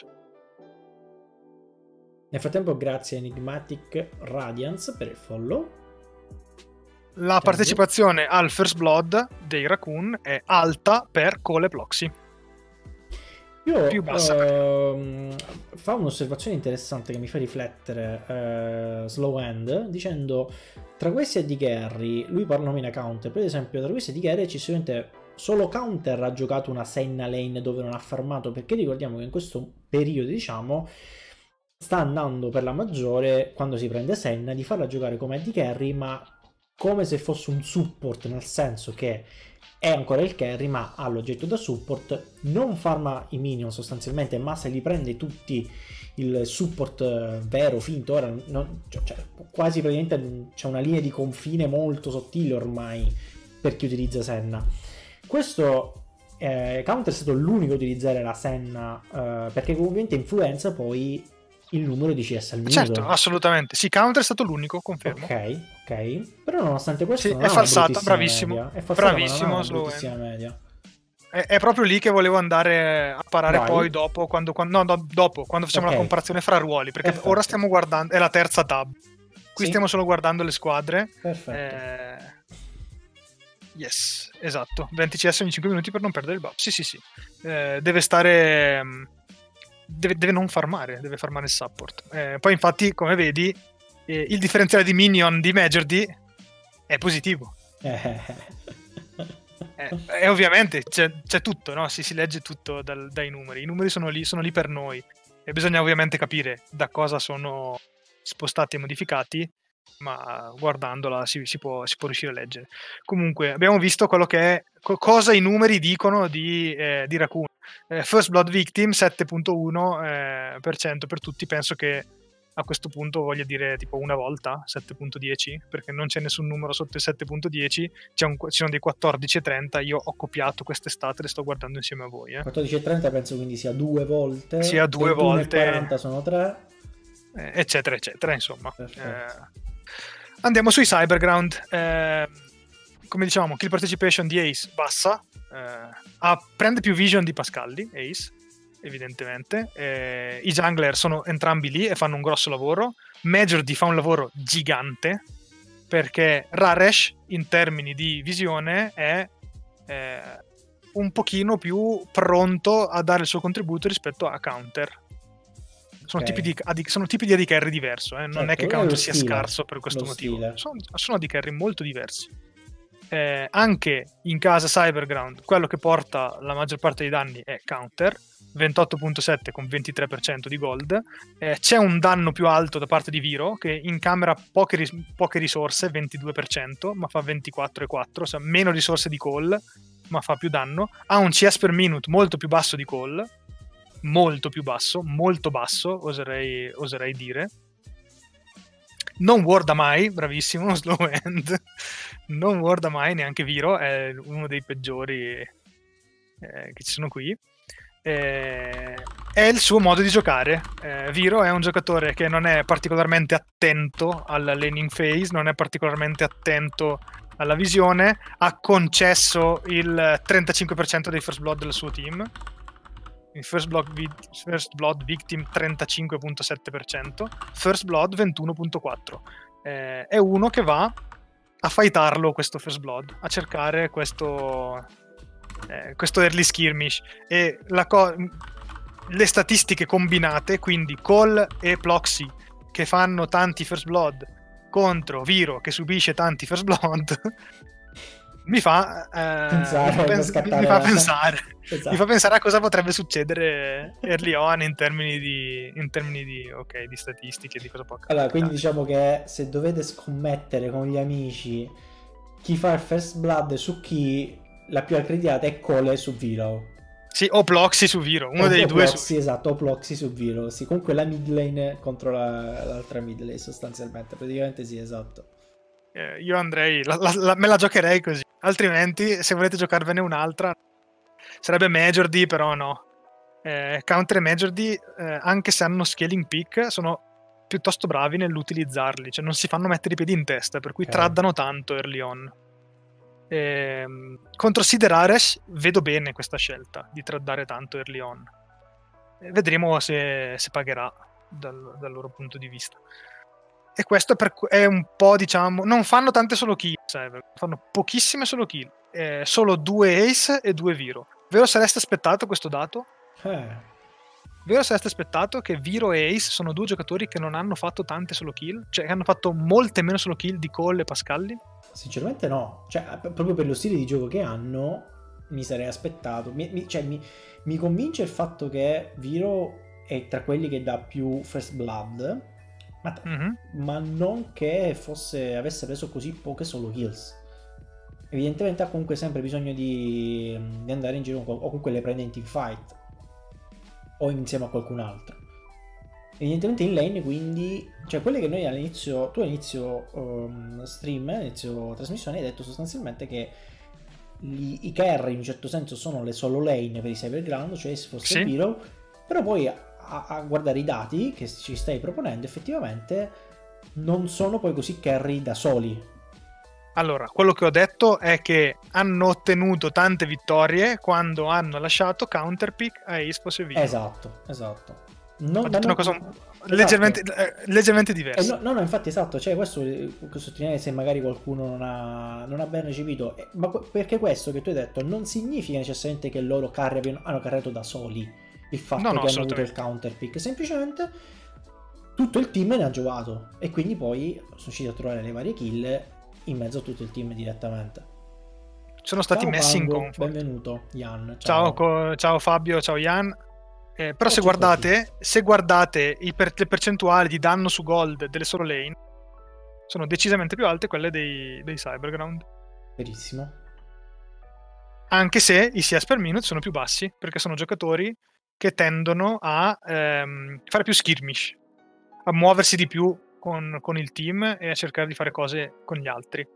Nel frattempo grazie a Enigmatic Radiance per il follow. La partecipazione al First Blood dei Raccoon è alta per Cole e Ploxy. Io, più bassa uh, fa un'osservazione interessante che mi fa riflettere uh, Slow Hand, dicendo tra questi A D Carry, lui parla nomina counter, per esempio tra questi A D Carry ci sicuramente solo Counter ha giocato una Senna lane dove non ha farmato, perché ricordiamo che in questo periodo, diciamo, sta andando per la maggiore, quando si prende Senna, di farla giocare come A D carry, ma come se fosse un support, nel senso che è ancora il carry ma ha l'oggetto da support, non farma i minion sostanzialmente, ma se li prende tutti il support vero, finto, ora non, cioè, quasi praticamente c'è una linea di confine molto sottile ormai per chi utilizza Senna. Questo eh, Counter è stato l'unico a utilizzare la Senna eh, perché ovviamente influenza poi il numero di C S al minuto. Certo, assolutamente. Sì, Counter è stato l'unico, confermo. Ok, ok. Però nonostante questo sì, non è ha falsata, bravissimo. Media. È falsata, bravissimo, ma non ha una media. È, è proprio lì che volevo andare a parare. Vai. Poi dopo, quando, quando, no, no, dopo, quando facciamo okay. la comparazione fra ruoli, perché Perfetto. Ora stiamo guardando, è la terza tab. Qui sì. stiamo solo guardando le squadre. Perfetto. Eh, yes, esatto. venti C S ogni cinque minuti per non perdere il buff. Sì, sì, sì. Eh, deve stare... Deve, deve non farmare, deve farmare il support. Eh, poi infatti, come vedi, eh, il differenziale di minion di Major D è positivo. eh, e ovviamente c'è, c'è tutto, no? Si, si legge tutto dal, dai numeri. I numeri sono lì, sono lì per noi. E bisogna ovviamente capire da cosa sono spostati e modificati, ma guardandola si, si, può, si può riuscire a leggere. Comunque, abbiamo visto quello che è, cosa i numeri dicono di, eh, di Raccoon. Eh, First Blood Victim sette virgola uno eh, per cento per tutti. Penso che a questo punto voglia dire tipo una volta sette virgola dieci, perché non c'è nessun numero sotto il sette virgola dieci, c'è un, ci sono dei quattordici e trenta. Io ho copiato quest'estate, le sto guardando insieme a voi. eh. quattordici e trenta penso quindi sia due volte, sia due volte, quaranta sono tre, eh, eccetera eccetera, insomma. eh, andiamo sui Cyberground. eh, come diciamo, kill participation di Ace bassa, eh, ha, prende più vision di Pascalli, Ace, evidentemente. Eh, i jungler sono entrambi lì e fanno un grosso lavoro. Major D fa un lavoro gigante, perché Raresh in termini di visione è eh, un pochino più pronto a dare il suo contributo rispetto a Counter. Sono, okay. tipi, di, sono tipi di A D carry diverso, eh? non certo, è che Counter sia scarso per questo motivo. Sono, sono A D carry molto diversi. Eh, anche in casa Cyberground quello che porta la maggior parte dei danni è Counter, ventotto virgola sette con ventitré per cento di gold. Eh, c'è un danno più alto da parte di Viro, che in camera poche, ris- poche risorse, ventidue per cento, ma fa ventiquattro virgola quattro, cioè meno risorse di Cole, ma fa più danno. Ha un C S per minute molto più basso di Cole, molto più basso, molto basso, oserei, oserei dire. Non warda mai, bravissimo Slow Hand. Non warda mai, neanche Viro, è uno dei peggiori eh, che ci sono qui. Eh, è il suo modo di giocare. eh, Viro è un giocatore che non è particolarmente attento alla laning phase, non è particolarmente attento alla visione, ha concesso il trentacinque per cento dei first blood del suo team, First Blood, vi- First Blood Victim trentacinque virgola sette per cento, First Blood ventuno virgola quattro per cento. Eh, è uno che va a fightarlo questo First Blood, a cercare questo, eh, questo early skirmish. E la co- le statistiche combinate, quindi Cole e Ploxy che fanno tanti First Blood contro Viro che subisce tanti First Blood, mi fa, eh, Pensare, mi fa, pens- mi fa la... pensare esatto. mi fa pensare a cosa potrebbe succedere early on in termini di in termini di, ok, di statistiche, di cosa può accadere. Allora, quindi diciamo che se dovete scommettere con gli amici chi fa il First Blood su chi, la più accreditata è Cole su Viro. Sì, o Ploxy su Viro, uno o dei o due Ploxy, su... esatto, o Ploxy su Viro. Sì, comunque la mid lane contro la, l'altra mid lane sostanzialmente, praticamente sì, esatto. Eh, io andrei, la, la, la, me la giocherei così, altrimenti se volete giocarvene un'altra sarebbe Major D, però no. Eh, counter e Major D, eh, anche se hanno scaling peak, sono piuttosto bravi nell'utilizzarli, cioè non si fanno mettere i piedi in testa, per cui Okay. traddano tanto early on. Eh, contro Siderares vedo bene questa scelta di traddare tanto early on. Eh, vedremo se, se pagherà dal, dal loro punto di vista. E questo è, per, è un po', diciamo, non fanno tante solo kill, fanno pochissime solo kill, eh, solo due ace e due Viro. Vero sareste aspettato questo dato? Eh. Vero sareste aspettato che Viro e Ace sono due giocatori che non hanno fatto tante solo kill? Cioè che hanno fatto molte meno solo kill di Cole e Pascalli? Sinceramente no, cioè proprio per lo stile di gioco che hanno mi sarei aspettato, mi, mi, cioè, mi, mi convince il fatto che Viro è tra quelli che dà più First Blood, ma, mm-hmm. ma non che fosse avesse preso così poche solo kills. Evidentemente ha comunque sempre bisogno di, di andare in giro, o comunque le prende in team fight o insieme a qualcun altro. Evidentemente in lane, quindi, cioè quelle che noi all'inizio, tu all'inizio um, stream, all'inizio trasmissione hai detto sostanzialmente che gli, i carry in un certo senso sono le solo lane per i Cyberground, cioè se fosse sì. Vero, però poi a, a guardare i dati che ci stai proponendo effettivamente non sono poi così carry da soli. Allora, quello che ho detto è che hanno ottenuto tante vittorie quando hanno lasciato counterpick a Ace fosse Viro. Esatto, esatto. Non, ho detto non, una cosa esatto. leggermente, eh, leggermente diversa. Eh, no, no, infatti, esatto. Cioè, questo sottolineare se magari qualcuno non ha, non ha ben recepito. Eh, ma perché questo che tu hai detto non significa necessariamente che loro carri abbiano, hanno carriato da soli il fatto no, no, che hanno avuto il counterpick. Semplicemente tutto il team ne ha giocato. E quindi poi sono riusciti a trovare le varie kill in mezzo a tutto il team direttamente. Sono stati ciao, messi Pango, in comfort. Benvenuto, Ian. Ciao, ciao, ciao Fabio, ciao Ian. Eh, però se guardate, se guardate i per- le percentuali di danno su gold delle solo lane sono decisamente più alte quelle dei, dei Cyberground. Verissimo. Anche se i C S per minute sono più bassi, perché sono giocatori che tendono a ehm, fare più skirmish, a muoversi di più con, con il team e a cercare di fare cose con gli altri.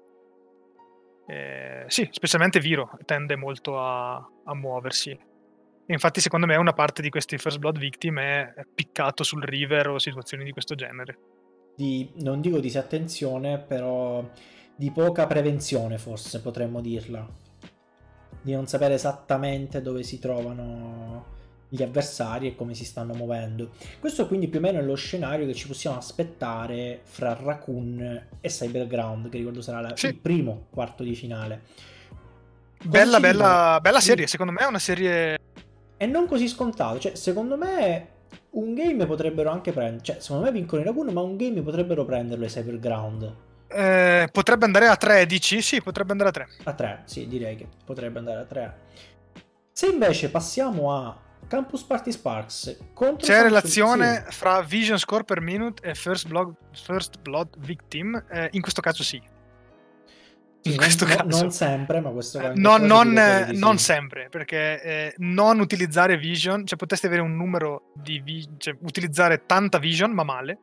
Eh, sì, specialmente Viro tende molto a, a muoversi. Infatti secondo me una parte di questi First Blood Victim è piccato sul river o situazioni di questo genere. Di, non dico disattenzione, però di poca prevenzione forse potremmo dirla. Di non sapere esattamente dove si trovano gli avversari e come si stanno muovendo. Questo quindi più o meno è lo scenario che ci possiamo aspettare fra Raccoon e Cyberground, che ricordo sarà la, sì. il primo quarto di finale. Bella, bella, bella serie, secondo me è una serie... E non così scontato, cioè secondo me un game potrebbero anche prendere, cioè secondo me vincono i Raccoon, ma un game potrebbero prenderlo i Cyberground. Eh, potrebbe andare a tre, dici? Sì, potrebbe andare a tre. A tre, sì, direi che potrebbe andare a tre. Se invece passiamo a Campus Party Sparks contro c'è Samsung, relazione sì. fra Vision Score per minute e First Blood, First Blood Victim, eh, in questo caso sì. Sì, in questo non, caso non sempre, ma questo caso no, non, sì. non sempre, perché eh, non utilizzare Vision, cioè potreste avere un numero di vi- cioè utilizzare tanta Vision ma male.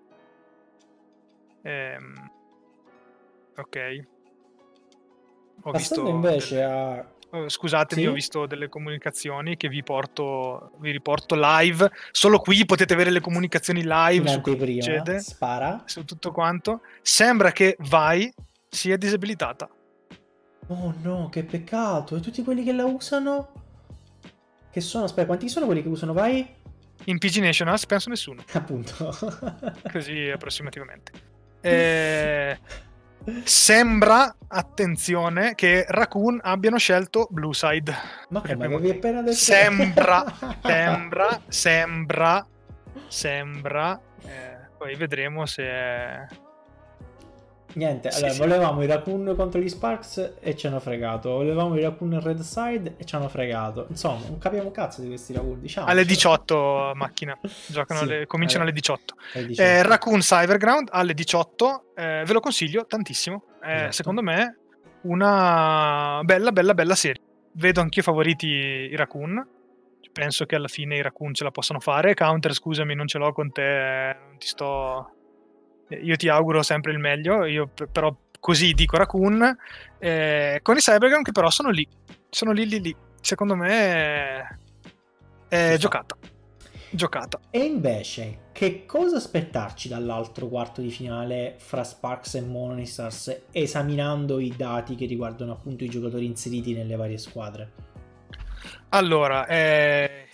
Ehm, ok. Ho Passando visto invece delle... a oh, scusatemi, sì? ho visto delle comunicazioni che vi porto, vi riporto live. Solo qui potete avere le comunicazioni live in su cosa anteprima, succede, spara. su tutto quanto. Sembra che Vai sia disabilitata. Oh no, che peccato! E tutti quelli che la usano? Che sono, aspetta, quanti sono quelli che usano Vai? In P G Nationals penso nessuno. Appunto. Così approssimativamente. Eh, sembra, attenzione, che Raccoon abbiano scelto Blue Side. Ma come avevi appena detto? Sembra, sembra, sembra, sembra. Eh, poi vedremo se è... Niente, Sì, allora sì. volevamo i Raccoon contro gli Sparks e ci hanno fregato. Volevamo i Raccoon Red Side e ci hanno fregato. Insomma, non capiamo un cazzo di questi Raccoon, diciamo. Alle diciotto macchina. Giocano Sì, alle, cominciano alle, alle diciotto. alle diciotto. Eh, Raccoon Cyberground alle diciotto. Eh, ve lo consiglio tantissimo. Eh, Esatto. Secondo me una bella, bella, bella serie. Vedo anch'io favoriti i Raccoon. Penso che alla fine i Raccoon ce la possano fare. Counter, scusami, non ce l'ho con te. Non ti sto... Io ti auguro sempre il meglio. Io però così dico Raccoon. Eh, con i Cyberground che però sono lì. Sono lì, lì, lì. Secondo me è, è giocata. Giocata. E invece, che cosa aspettarci dall'altro quarto di finale fra Sparks e Monsters, esaminando i dati che riguardano appunto i giocatori inseriti nelle varie squadre? Allora, eh...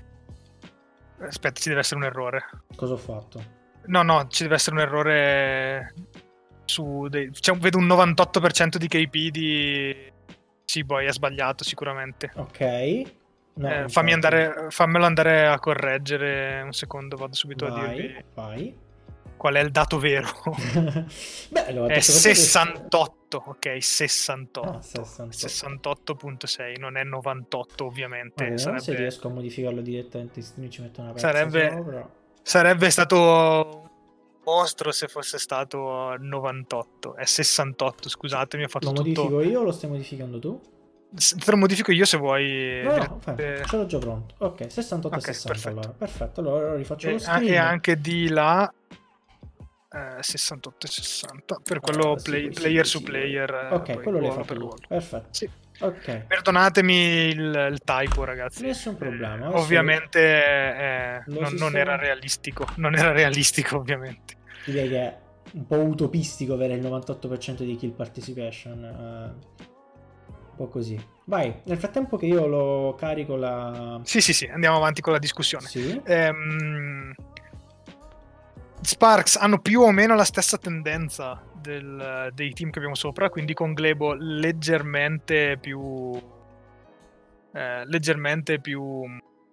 aspetta, ci deve essere un errore. Cosa ho fatto? No, no, ci deve essere un errore su dei... cioè, vedo un novantotto per cento di K P di... Sì, boy, è sbagliato sicuramente. Ok. No, eh, fammi andare, fammelo andare a correggere un secondo, vado subito vai, a dirvi vai. Qual è il dato vero. Beh, è sessantotto, ok, sessantotto. Ah, sessantotto. sessantotto virgola sei, non è novantotto ovviamente. Vediamo sarebbe... se riesco a modificarlo direttamente, ci metto una pezza sarebbe... sopra. Sarebbe stato un mostro se fosse stato novantotto, è sessantotto, scusatemi, ho fatto lo tutto... modifico io o lo stai modificando tu? Te lo modifico io se vuoi. No, no, fai, ce l'ho già pronto. Ok, sessantotto okay, e sessanta perfetto. allora. Perfetto, allora rifaccio e, lo screen. E anche di là eh, sessantotto e sessanta per quello uh, play, sì, player sì, su sì, player. Ok, poi quello l'hai ruolo fatto per tu. ruolo. Perfetto. Sì. Ok. Perdonatemi il, il typo, ragazzi. Nessun problema. Eh, ovviamente eh, non, sistema... non era realistico. Non era realistico, ovviamente. Direi che è un po' utopistico avere il novantotto per cento di kill participation. Uh, un po' così. Vai, nel frattempo che io lo carico la... Sì, sì, sì, andiamo avanti con la discussione. Sì. Ehm, Sparks hanno più o meno la stessa tendenza del, dei team che abbiamo sopra, quindi con Glebo leggermente più eh, leggermente più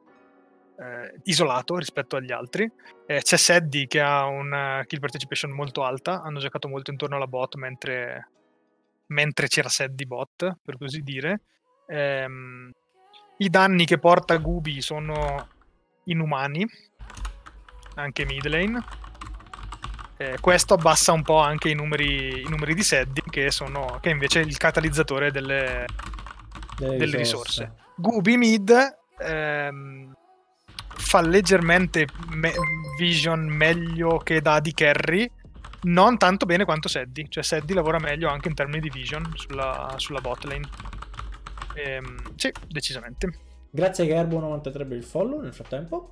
eh, isolato rispetto agli altri. Eh, c'è Seddy che ha una kill participation molto alta, hanno giocato molto intorno alla bot mentre, mentre c'era Seddy bot, per così dire. Ehm, i danni che porta Gubi sono inumani, anche mid lane. Eh, questo abbassa un po' anche i numeri, i numeri di Seddy, che sono che invece è il catalizzatore delle, delle, delle risorse. risorse. Gubi mid ehm, fa leggermente me- vision meglio che da di carry, non tanto bene quanto Seddy, cioè Seddy lavora meglio anche in termini di vision sulla, sulla bot lane. Ehm, sì, decisamente. Grazie a Gerbo novantatré per il follow nel frattempo.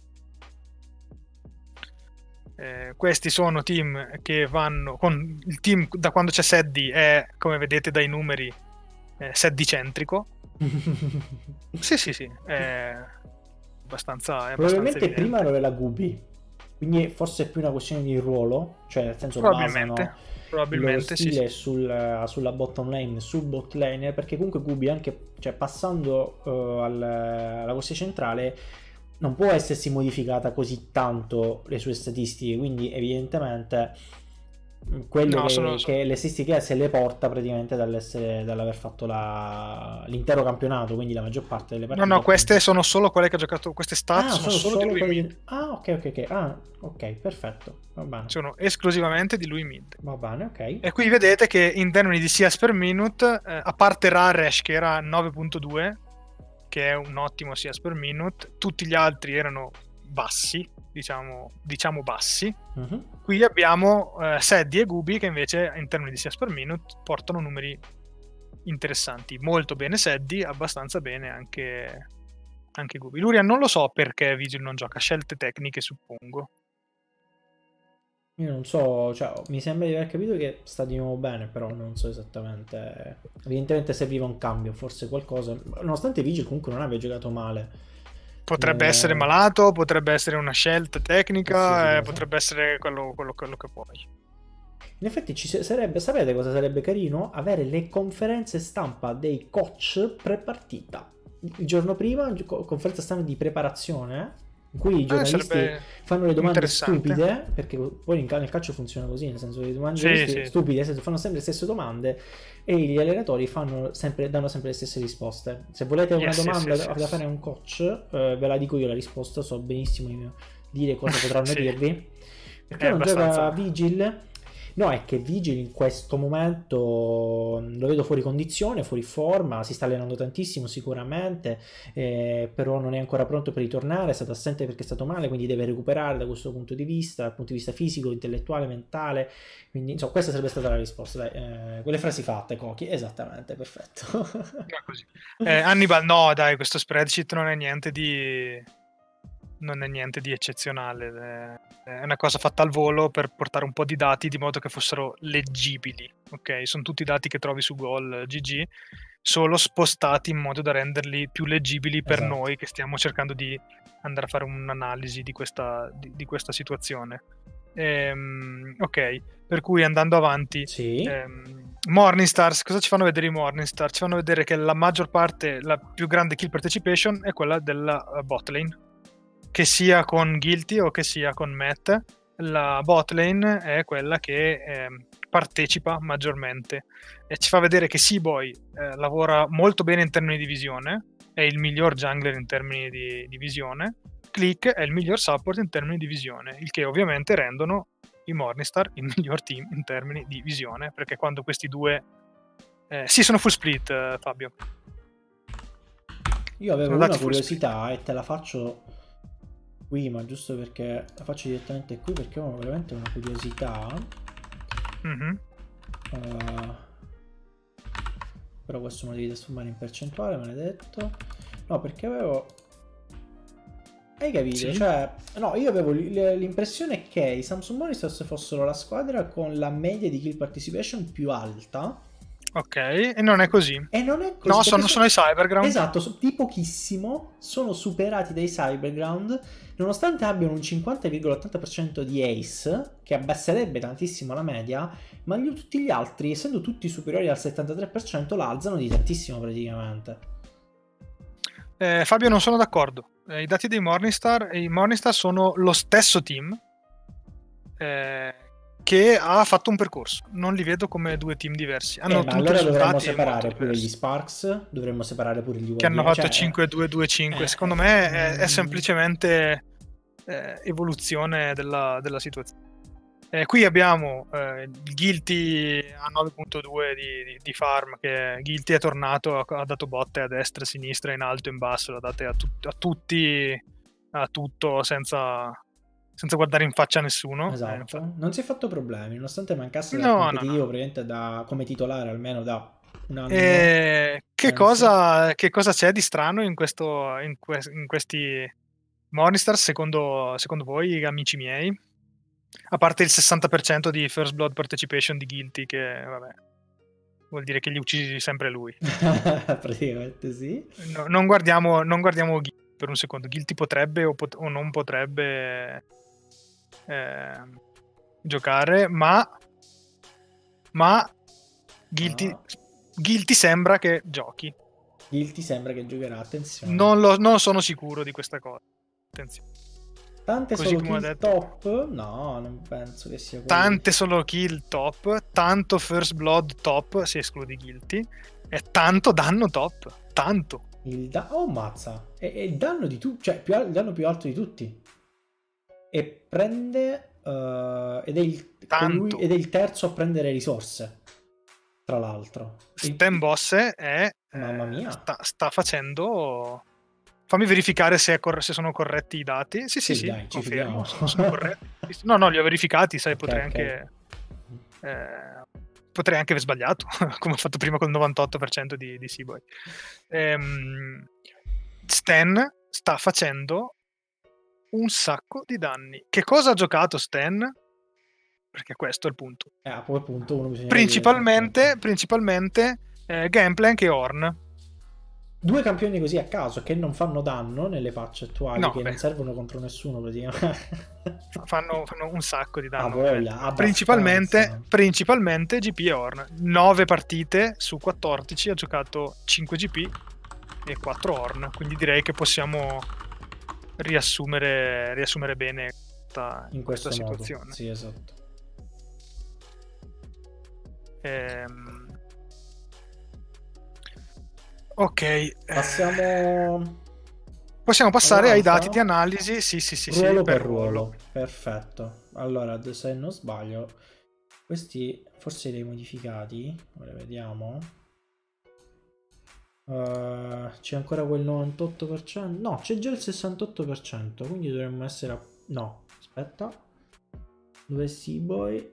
Eh, questi sono team che vanno con il team da quando c'è Seddy è, come vedete dai numeri, eh, Seddy centrico. sì sì sì è abbastanza, è probabilmente abbastanza prima ero la Gubi, quindi forse è più una questione di ruolo, cioè nel senso probabilmente basano probabilmente il loro stile sì, sì. Sul, sulla bottom lane, sul bot lane, perché comunque Gubi anche, cioè passando uh, al, alla corsia centrale non può essersi modificata così tanto le sue statistiche, quindi evidentemente quello no, che, sono, che le statistiche se le porta praticamente dall'essere, dall'aver fatto la, l'intero campionato, quindi la maggior parte delle partite. no no queste appunto sono solo quelle che ha giocato, queste stat ah, sono, sono solo, solo di lui di... mid. ah ok ok ok ah ok perfetto, va bene, sono esclusivamente di lui mid, va bene, ok. E qui vedete che in termini di C S per minute, eh, a parte Raresh che era nove virgola due, che è un ottimo C S per minute, tutti gli altri erano bassi, diciamo, diciamo bassi. Uh-huh. Qui abbiamo eh, Seddy e Gubi che invece in termini di C S per minute portano numeri interessanti. Molto bene Seddy, abbastanza bene anche, anche Gubi. Luria non lo so perché Vigil non gioca, scelte tecniche suppongo. Io non so, cioè, mi sembra di aver capito che sta di nuovo bene, però non so esattamente. Evidentemente serviva un cambio, forse qualcosa. Nonostante Vigil comunque non abbia giocato male. Potrebbe essere Eh, malato, potrebbe essere una scelta qualsiasi tecnica, eh, cosa. potrebbe essere quello, quello, quello che vuoi. In effetti ci se- sarebbe, sapete cosa sarebbe carino? Avere le conferenze stampa dei coach pre-partita. Il giorno prima, co- conferenza stampa di preparazione, in cui i Eh, giornalisti sarebbe fanno le domande interessante. stupide, perché poi in cal- nel calcio funziona così, nel senso che i Sì, giornalisti sì, stupidi nel senso, fanno sempre le stesse domande e gli allenatori fanno sempre, danno sempre le stesse risposte. Se volete una yes, yes, domanda yes, da da yes. fare a un coach, eh, ve la dico io la risposta, so benissimo dire cosa potranno Sì, dirvi. è Perché non gioca abbastanza. Vigil? No, è che Vigil in questo momento mh, lo vedo fuori condizione, fuori forma, si sta allenando tantissimo sicuramente, eh, però non è ancora pronto per ritornare, è stato assente perché è stato male, quindi deve recuperare da questo punto di vista, dal punto di vista fisico, intellettuale, mentale, quindi insomma questa sarebbe stata la risposta, dai, eh, quelle frasi fatte, Cochi, esattamente, perfetto. È così. Eh, Hannibal, no, dai, questo spreadsheet non è niente di, non è niente di eccezionale. eh, È una cosa fatta al volo per portare un po' di dati di modo che fossero leggibili. Ok, sono tutti dati che trovi su Goal G G, solo spostati in modo da renderli più leggibili per Esatto. noi che stiamo cercando di andare a fare un'analisi di questa, di, di questa situazione. Ehm, ok, per cui andando avanti, Sì, ehm, Morningstars, cosa ci fanno vedere i Morningstar? Ci fanno vedere che la maggior parte, la più grande kill participation è quella della uh, bot lane, che sia con Guilty o che sia con Matt. La bot lane è quella che ehm, partecipa maggiormente e ci fa vedere che Seaboy eh, lavora molto bene in termini di visione, è il miglior jungler in termini di, di visione. Click è il miglior support in termini di visione, il che ovviamente rendono i Morningstar il miglior team in termini di visione, perché quando questi due eh, sì, sono full split, eh, Fabio, io avevo sono una dati full split. curiosità e te la faccio qui, ma giusto perché la faccio direttamente qui perché ho veramente una curiosità. Mm-hmm. Uh, però questo me lo devi trasformare in percentuale, maledetto. No, perché avevo... Hai capito? Sì, Cioè, no, io avevo l- l'impressione che i Samsung Monsters fossero la squadra con la media di kill participation più alta. ok, e non è così. E non è così No, perché sono, so- sono i Cyberground. esatto, so- di pochissimo sono superati dai Cyberground, nonostante abbiano un cinquanta virgola ottanta per cento di Ace, che abbasserebbe tantissimo la media, ma gli- tutti gli altri, essendo tutti superiori al settantatré per cento, la alzano di tantissimo praticamente. Eh, Fabio, non sono d'accordo. Eh, I dati dei Morningstar, i Morningstar sono lo stesso team eh, che ha fatto un percorso. Non li vedo come due team diversi. Eh, Hanno ma ottenuto allora dovremmo risultati molto separare pure gli diversi. Sparks, dovremmo separare pure gli Che hanno U A V, fatto cioè... cinque due due cinque. Eh, Secondo eh, me è, è non... semplicemente eh, evoluzione della, della situazione. Eh, qui abbiamo eh, il Guilty a nove punto due di, di, di farm, che Guilty è tornato, ha, ha dato botte a destra, a sinistra, in alto, in basso, l'ha date a, tu, a tutti, a tutto, senza, senza guardare in faccia a nessuno. Eh, infatti. Esatto, non si è fatto problemi, nonostante mancasse dal No, no, competitivo no. praticamente da, come titolare almeno da un anno, E che, penso. cosa, che cosa c'è di strano in, questo, in, que, in questi Morningstar, secondo, secondo voi, amici miei? A parte il sessanta per cento di First Blood Participation di Guilty, che vabbè, vuol dire che li uccisi sempre lui. Praticamente sì. No, non guardiamo, non guardiamo Guilty per un secondo. Guilty potrebbe o, pot- o non potrebbe eh, giocare, ma, ma Guilty, Ah, Guilty sembra che giochi. Guilty sembra che giocherà, attenzione. Non, lo, non sono sicuro di questa cosa. Attenzione. Tante Così solo come ho kill detto, top? No, non penso che sia così. tante solo kill top, tanto First Blood top, se escludi Guilty, e tanto danno top. Tanto. Il da- oh, mazza! È, è il danno di tutti, cioè più al- il danno più alto di tutti. E prende... eh, ed, è il, colui, Tanto. ed è il terzo a prendere risorse, tra l'altro. Il- Stan Bosse è, mamma eh, mia. sta, sta facendo... Fammi verificare se, è cor- se sono corretti i dati. Sì, sì, Sì, sì, dai, ci confermo, fidiamo. sono, sono corretti. No, no, li ho verificati, sai, Ok, potrei ok. anche... eh, potrei anche aver sbagliato, come ho fatto prima col novantotto per cento di, di Seaboy. Ehm, Stan sta facendo un sacco di danni. Che cosa ha giocato Stan? perché questo è il punto. Eh, a quel punto uno bisogna Principalmente, vedere... principalmente eh, Gangplank e Ornn. Due campioni così a caso che non fanno danno nelle patch attuali, No, che beh. non servono contro nessuno praticamente. Fanno, fanno un sacco di danno. Ah, voglia, principalmente, principalmente G P e Ornn. nove partite su quattordici, ha giocato cinque G P e quattro Ornn, quindi direi che possiamo riassumere, riassumere bene questa, in questa questo modo. situazione. Sì, esatto. Ehm... Ok. Passiamo... Possiamo passare all'altra. ai dati di analisi. Sì, sì, sì, ruolo sì, per per ruolo. ruolo. Perfetto. Allora, se non sbaglio, questi forse li hai modificati. Ora vediamo. Uh, c'è ancora quel novantotto per cento. No, c'è già il sessantotto per cento. Quindi dovremmo essere a... No, aspetta. Dove è Seaboy?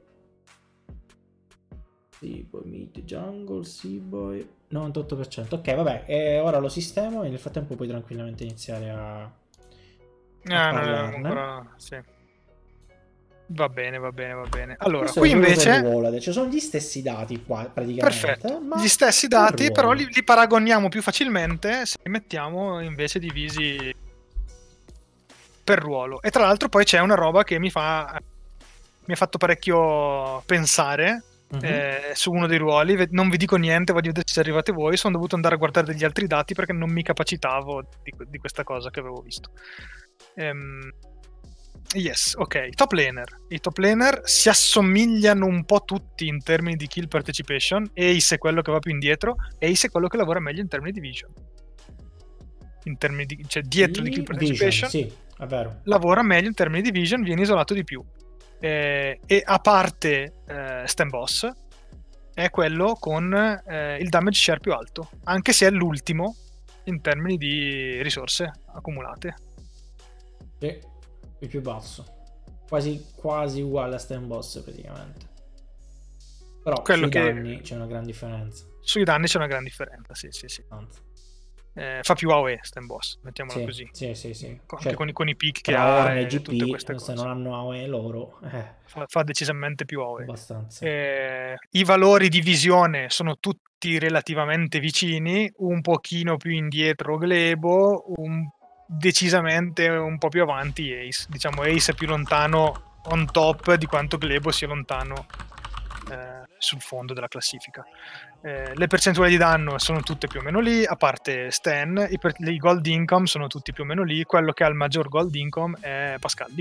Seaboy, mid jungle, Seaboy novantotto per cento. Ok, vabbè, e ora lo sistemo e nel frattempo puoi tranquillamente iniziare a, a ah, parlarne. Ancora... Sì. Va bene, va bene, va bene. Allora, questo qui invece... Ruolo, cioè sono gli stessi dati qua, praticamente. Perfetto, ma gli stessi dati, però li, li paragoniamo più facilmente se li mettiamo invece divisi per ruolo. E tra l'altro poi c'è una roba che mi fa... mi ha fatto parecchio pensare... Uh-huh. Eh, su uno dei ruoli, non vi dico niente, voglio vedere se arrivate voi. Sono dovuto andare a guardare degli altri dati perché non mi capacitavo di, di questa cosa che avevo visto. Um, yes, ok. Top laner. I top laner si assomigliano un po' tutti in termini di kill participation. Ace è quello che va più indietro, Ace è quello che lavora meglio in termini di vision. In termini di, cioè dietro di, di kill participation, vision, sì, è vero. Lavora meglio in termini di vision, viene isolato di più. Eh, e a parte eh, Stem Boss è quello con eh, il damage share più alto, anche se è l'ultimo in termini di risorse accumulate. Sì, il più basso, quasi, quasi uguale a Stem Boss praticamente, però quello sui che... danni c'è una gran differenza. Sui danni c'è una gran differenza, sì, sì, sì. Anzi. Eh, fa più A O E Stem Boss, mettiamola sì, così. Sì, sì, sì. Con, cioè, con, con i pick che ha e e G P, tutte queste se cose. non hanno A O E loro, eh. fa, fa decisamente più A O E. Abbastanza. Eh, I valori di visione sono tutti relativamente vicini, un pochino più indietro Glebo, un, decisamente un po' più avanti Ace. Diciamo Ace è più lontano on top di quanto Glebo sia lontano eh, sul fondo della classifica. Eh, le percentuali di danno sono tutte più o meno lì, a parte Stan. I, per, i gold income sono tutti più o meno lì. Quello che ha il maggior gold income è Pascalli.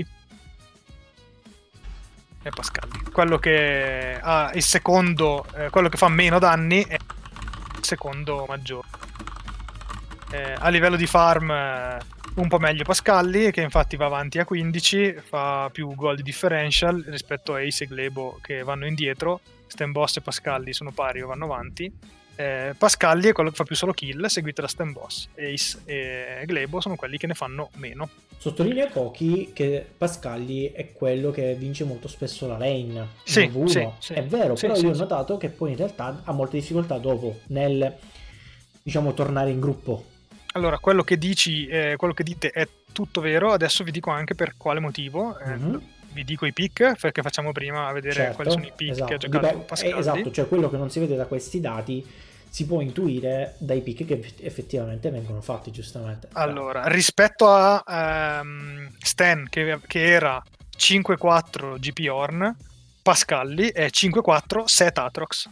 È Pascalli. Quello che ha il secondo, eh, quello che fa meno danni è il secondo maggiore. Eh, a livello di farm eh, un po' meglio Pascalli, che infatti va avanti a quindici, fa più gold differential rispetto a Ace e Glebo che vanno indietro. Stem Boss e Pascalli sono pari o vanno avanti. Eh, Pascalli è quello che fa più solo kill, seguito da Stem Boss. Ace e Glebo sono quelli che ne fanno meno. Sottolinea Koki che Pascalli è quello che vince molto spesso la lane. Sì, sì, sì, è vero, sì, però sì, io ho sì. notato che poi in realtà ha molte difficoltà dopo nel, diciamo, tornare in gruppo. Allora, quello che dici, eh, quello che dite è tutto vero. Adesso vi dico anche per quale motivo. Eh, mm-hmm. Vi dico i pick, perché facciamo prima a vedere certo, quali sono i pick esatto. che ha giocato Dip- Pascalli. Esatto, cioè quello che non si vede da questi dati si può intuire dai pick che effettivamente vengono fatti, giustamente. Allora, Però. rispetto a um, Stan, che, che era cinque quattro G P Ornn, Pascalli è cinque quattro Set Atrox.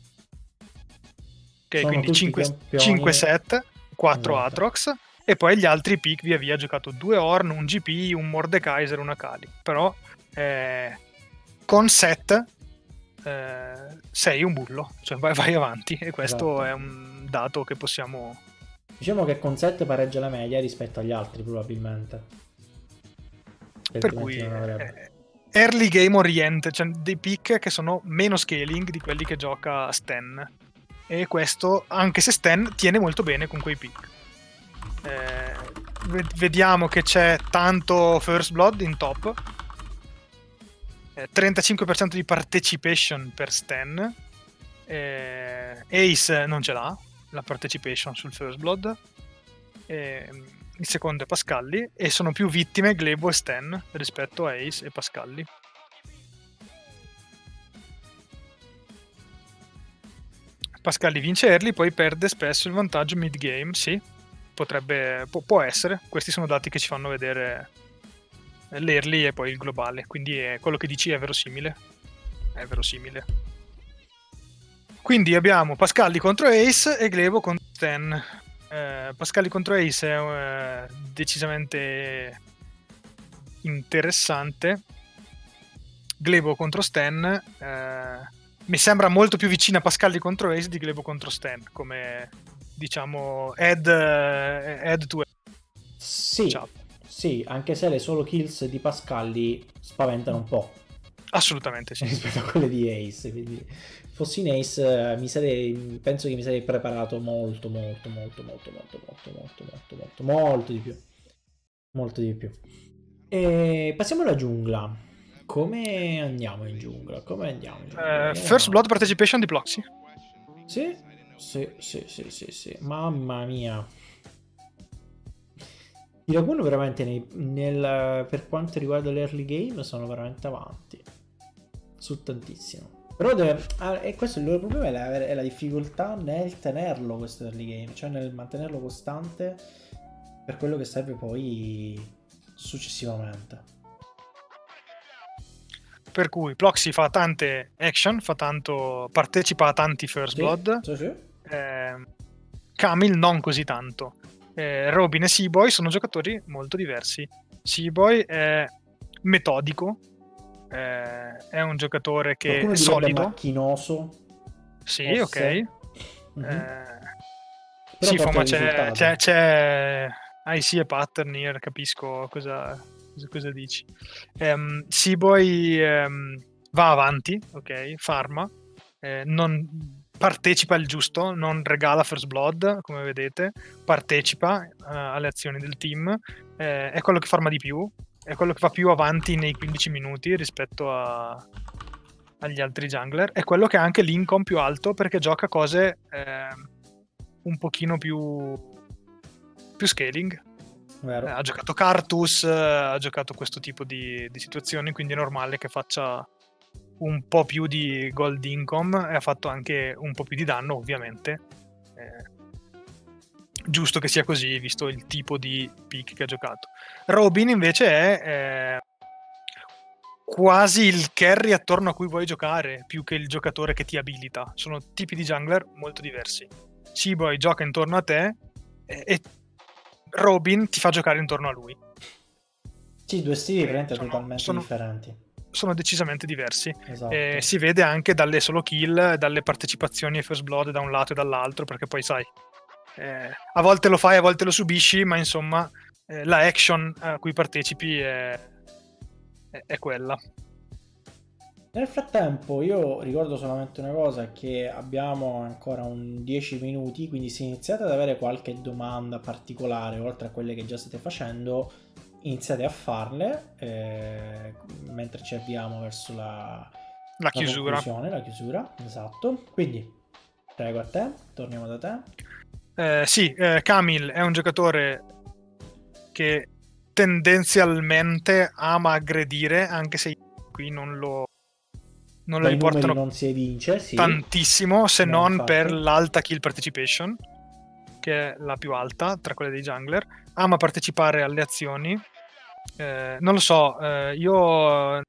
Ok, sono quindi cinque set, quattro esatto. Atrox, e poi gli altri pick via via ha giocato due Ornn, un G P, un Mordekaiser, una Kali. Però eh, con set eh, sei un bullo, cioè vai, vai avanti, e questo esatto. è un dato che possiamo... Diciamo che con set pareggia la media rispetto agli altri probabilmente. Per, per cui eh, early game oriented, cioè dei pick che sono meno scaling di quelli che gioca Stan. E questo, anche se Stan tiene molto bene con quei pick. Eh, vediamo che c'è tanto First Blood in top, eh, trentacinque per cento di participation per Stan, eh, Ace non ce l'ha la participation sul First Blood, eh, il secondo è Pascalli, e sono più vittime Glebo e Stan rispetto a Ace e Pascalli. Pascali vince early, poi perde spesso il vantaggio mid game, sì, potrebbe, pu- può essere. Questi sono dati che ci fanno vedere l'early e poi il globale, quindi è, quello che dici è verosimile. È verosimile. Quindi abbiamo Pascali contro Ace e Glebo contro Stan. Eh, Pascali contro Ace è eh, decisamente interessante. Glebo contro Stan eh, mi sembra molto più vicina Pascali contro Ace di Glebo contro Stan, come diciamo head, head to head. Sì, Ciao. sì, anche se le solo kills di Pascali spaventano un po'. Assolutamente sì. Rispetto a quelle di Ace, quindi fossi in Ace mi sarei, penso che mi sarei preparato molto molto molto molto molto molto molto molto molto molto di più. Molto di più. E passiamo alla giungla. Come andiamo in giungla? Come andiamo in giungla? Uh, first Blood Participation di Ploxy. Sì, sì, sì, sì, sì, sì. Mamma mia. I Ragun veramente nei, nel, per quanto riguarda l'early game sono veramente avanti. Su tantissimo. Però deve, ah, e questo è il loro problema, è la, è la difficoltà nel tenerlo questo early game, cioè nel mantenerlo costante per quello che serve poi successivamente. Per cui Ploxy fa tante action, fa tanto, partecipa a tanti First Sì, Blood. sì, sì. Eh, Camille non così tanto. Eh, Robin e Seaboy sono giocatori molto diversi. Seaboy è metodico, eh, è un giocatore che Qualcuno è direbbe solido. macchinoso. Sì, forse. ok. Mm-hmm. Eh, Però sì, porta ma il c'è, risultato. c'è, c'è I see a pattern here, capisco cosa, cosa, cosa dici. Um, Seaboy um, va avanti, ok, farma, eh, non partecipa il giusto, non regala First Blood, come vedete, partecipa uh, alle azioni del team, eh, è quello che farma di più, è quello che va più avanti nei quindici minuti rispetto a, agli altri jungler, è quello che ha anche l'income più alto perché gioca cose eh, un pochino più più scaling. Vero. Eh, ha giocato Cartus, eh, ha giocato questo tipo di, di situazioni, quindi è normale che faccia un po' più di gold income e ha fatto anche un po' più di danno, ovviamente. Eh, giusto che sia così, visto il tipo di pick che ha giocato. Robin invece è eh, quasi il carry attorno a cui vuoi giocare, più che il giocatore che ti abilita. Sono tipi di jungler molto diversi. Seaboy gioca intorno a te e, e Robin ti fa giocare intorno a lui. Sì, due stili veramente sono, totalmente sono, differenti. Sono decisamente diversi. Esatto. Eh, si vede anche dalle solo kill, dalle partecipazioni ai First Blood da un lato e dall'altro, perché poi sai, eh, a volte lo fai, a volte lo subisci, ma insomma eh, la action a cui partecipi è, è, è quella. Nel frattempo io ricordo solamente una cosa, che abbiamo ancora un dieci minuti, quindi se iniziate ad avere qualche domanda particolare oltre a quelle che già state facendo, iniziate a farle eh, mentre ci avviamo verso la, la chiusura. La conclusione, la chiusura, esatto. Quindi prego a te, torniamo da te. Eh, sì, eh, Camille è un giocatore che tendenzialmente ama aggredire, anche se qui non lo non lo riportano non si evince, sì. tantissimo, se no, non infatti. per l'alta kill participation, che è la più alta tra quelle dei jungler. Ama partecipare alle azioni. Eh, non lo so, eh, io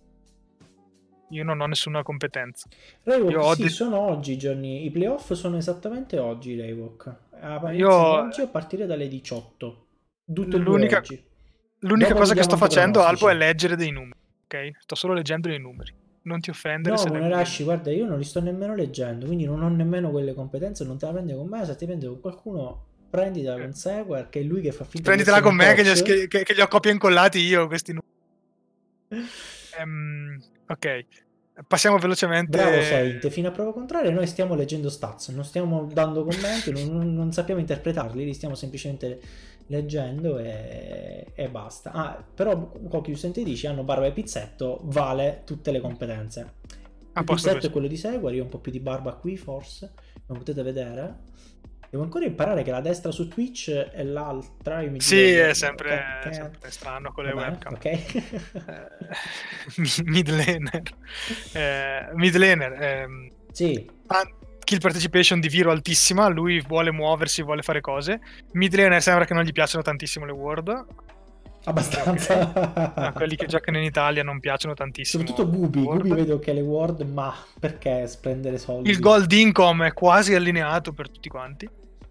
io non ho nessuna competenza. Raywalk, io ho sì, de- sono oggi i giorni, i playoff sono esattamente oggi, Raywalk. io oggi a partire dalle diciotto. Tutte l'unica, oggi. l'unica Dopo cosa che sto facendo, pronostici. Albo, è leggere dei numeri, ok? Sto solo leggendo dei numeri. Non ti offendere no, se Monerashi, guarda, io non li sto nemmeno leggendo, quindi non ho nemmeno quelle competenze, non te la prendi con me, se ti prendi con qualcuno prenditela con Seguer, che è lui che fa finta prenditela di con me che, coach. che, che, che li ho copia incollati io questi numeri. um, ok, passiamo velocemente. Bravo Saint, fino a prova contraria noi stiamo leggendo stats, non stiamo dando commenti, non, non sappiamo interpretarli, li stiamo semplicemente leggendo e, e basta. Ah, però Kokius ti dici hanno barba e pizzetto, vale tutte le competenze. Il pizzetto è quello di Seguer, io ho un po' più di barba qui forse, non potete vedere. Devo ancora imparare che la destra su Twitch è l'altra. Io mi sì, dico, è sempre, che, che... sempre strano con le Vabbè, webcam. Ok. eh, mid laner. Eh, mid laner. Eh, sì. Tan- kill participation di Viro altissima, lui vuole muoversi, vuole fare cose. Mid laner sembra che non gli piacciono tantissimo le ward. Abbastanza. Okay. No, quelli che giocano in Italia non piacciono tantissimo. Soprattutto Gubi, Gubi vedo che le ward, ma perché spendere soldi? Il gold income è quasi allineato per tutti quanti.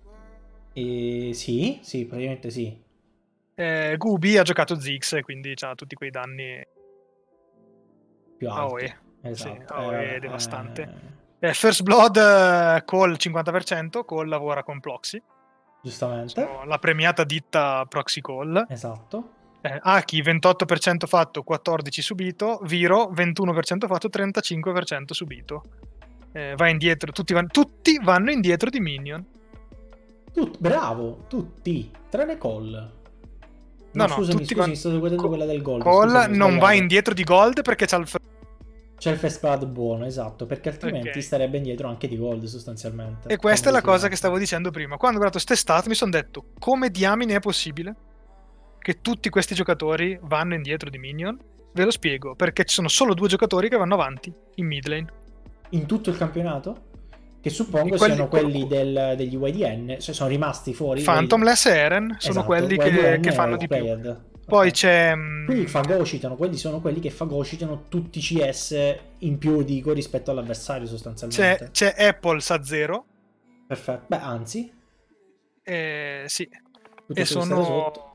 E sì, sì, praticamente sì. Eh, Gubi ha giocato Ziggs e quindi ha tutti quei danni più alti. A O E. Esatto. Sì, A O E eh, devastante. Eh... Eh, First Blood uh, col cinquanta per cento, Cole lavora con Ploxy. Giustamente. Sono la premiata ditta Proxy Call. Esatto. Eh, Aki ventotto per cento fatto, quattordici subito. Viro ventuno per cento fatto, trentacinque per cento subito. Eh, va indietro, tutti, van- tutti vanno indietro di minion. Tut- bravo, tutti, tranne Cole. No, No, no, scusami, tutti scusami, con... sto guardando Co- quella del gold. Cole scusami, non va indietro di gold perché c'ha il... C'è il first blood buono, esatto, perché altrimenti okay. starebbe indietro anche di gold sostanzialmente. E questa è la cosa che stavo dicendo prima. Quando ho guardato ste stat mi sono detto, come diamine è possibile che tutti questi giocatori vanno indietro di minion? Ve lo spiego, perché ci sono solo due giocatori che vanno avanti in mid lane. In tutto il campionato? Che suppongo quelli, siano quelli del, degli Y D N, cioè sono rimasti fuori. Phantomless e Eren sono esatto, quelli che, che fanno di più. Poi okay. c'è... Quelli fagocitano, quelli sono quelli che fagocitano tutti i C S in più, dico, rispetto all'avversario sostanzialmente. C'è, c'è Apple Sa zero. Perfetto, beh, anzi. Eh, sì. Tutto e sono...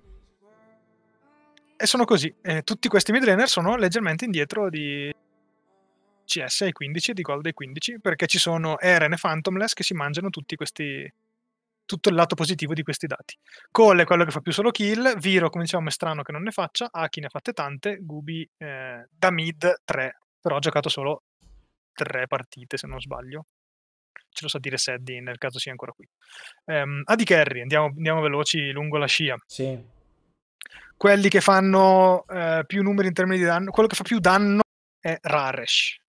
e sono così. Eh, tutti questi midlaner sono leggermente indietro di C S ai quindici e di Gold ai quindici, perché ci sono Eren e Phantomless che si mangiano tutti questi... tutto il lato positivo di questi dati. Cole è quello che fa più solo kill, Viro, come diciamo, è strano che non ne faccia, Aki ne ha fatte tante, Gubi eh, da mid tre, però ha giocato solo tre partite se non sbaglio. Ce lo sa dire Saddy nel caso sia ancora qui. Um, A D Carry, andiamo, andiamo veloci lungo la scia. Sì. Quelli che fanno uh, più numeri in termini di danno, quello che fa più danno è Raresh.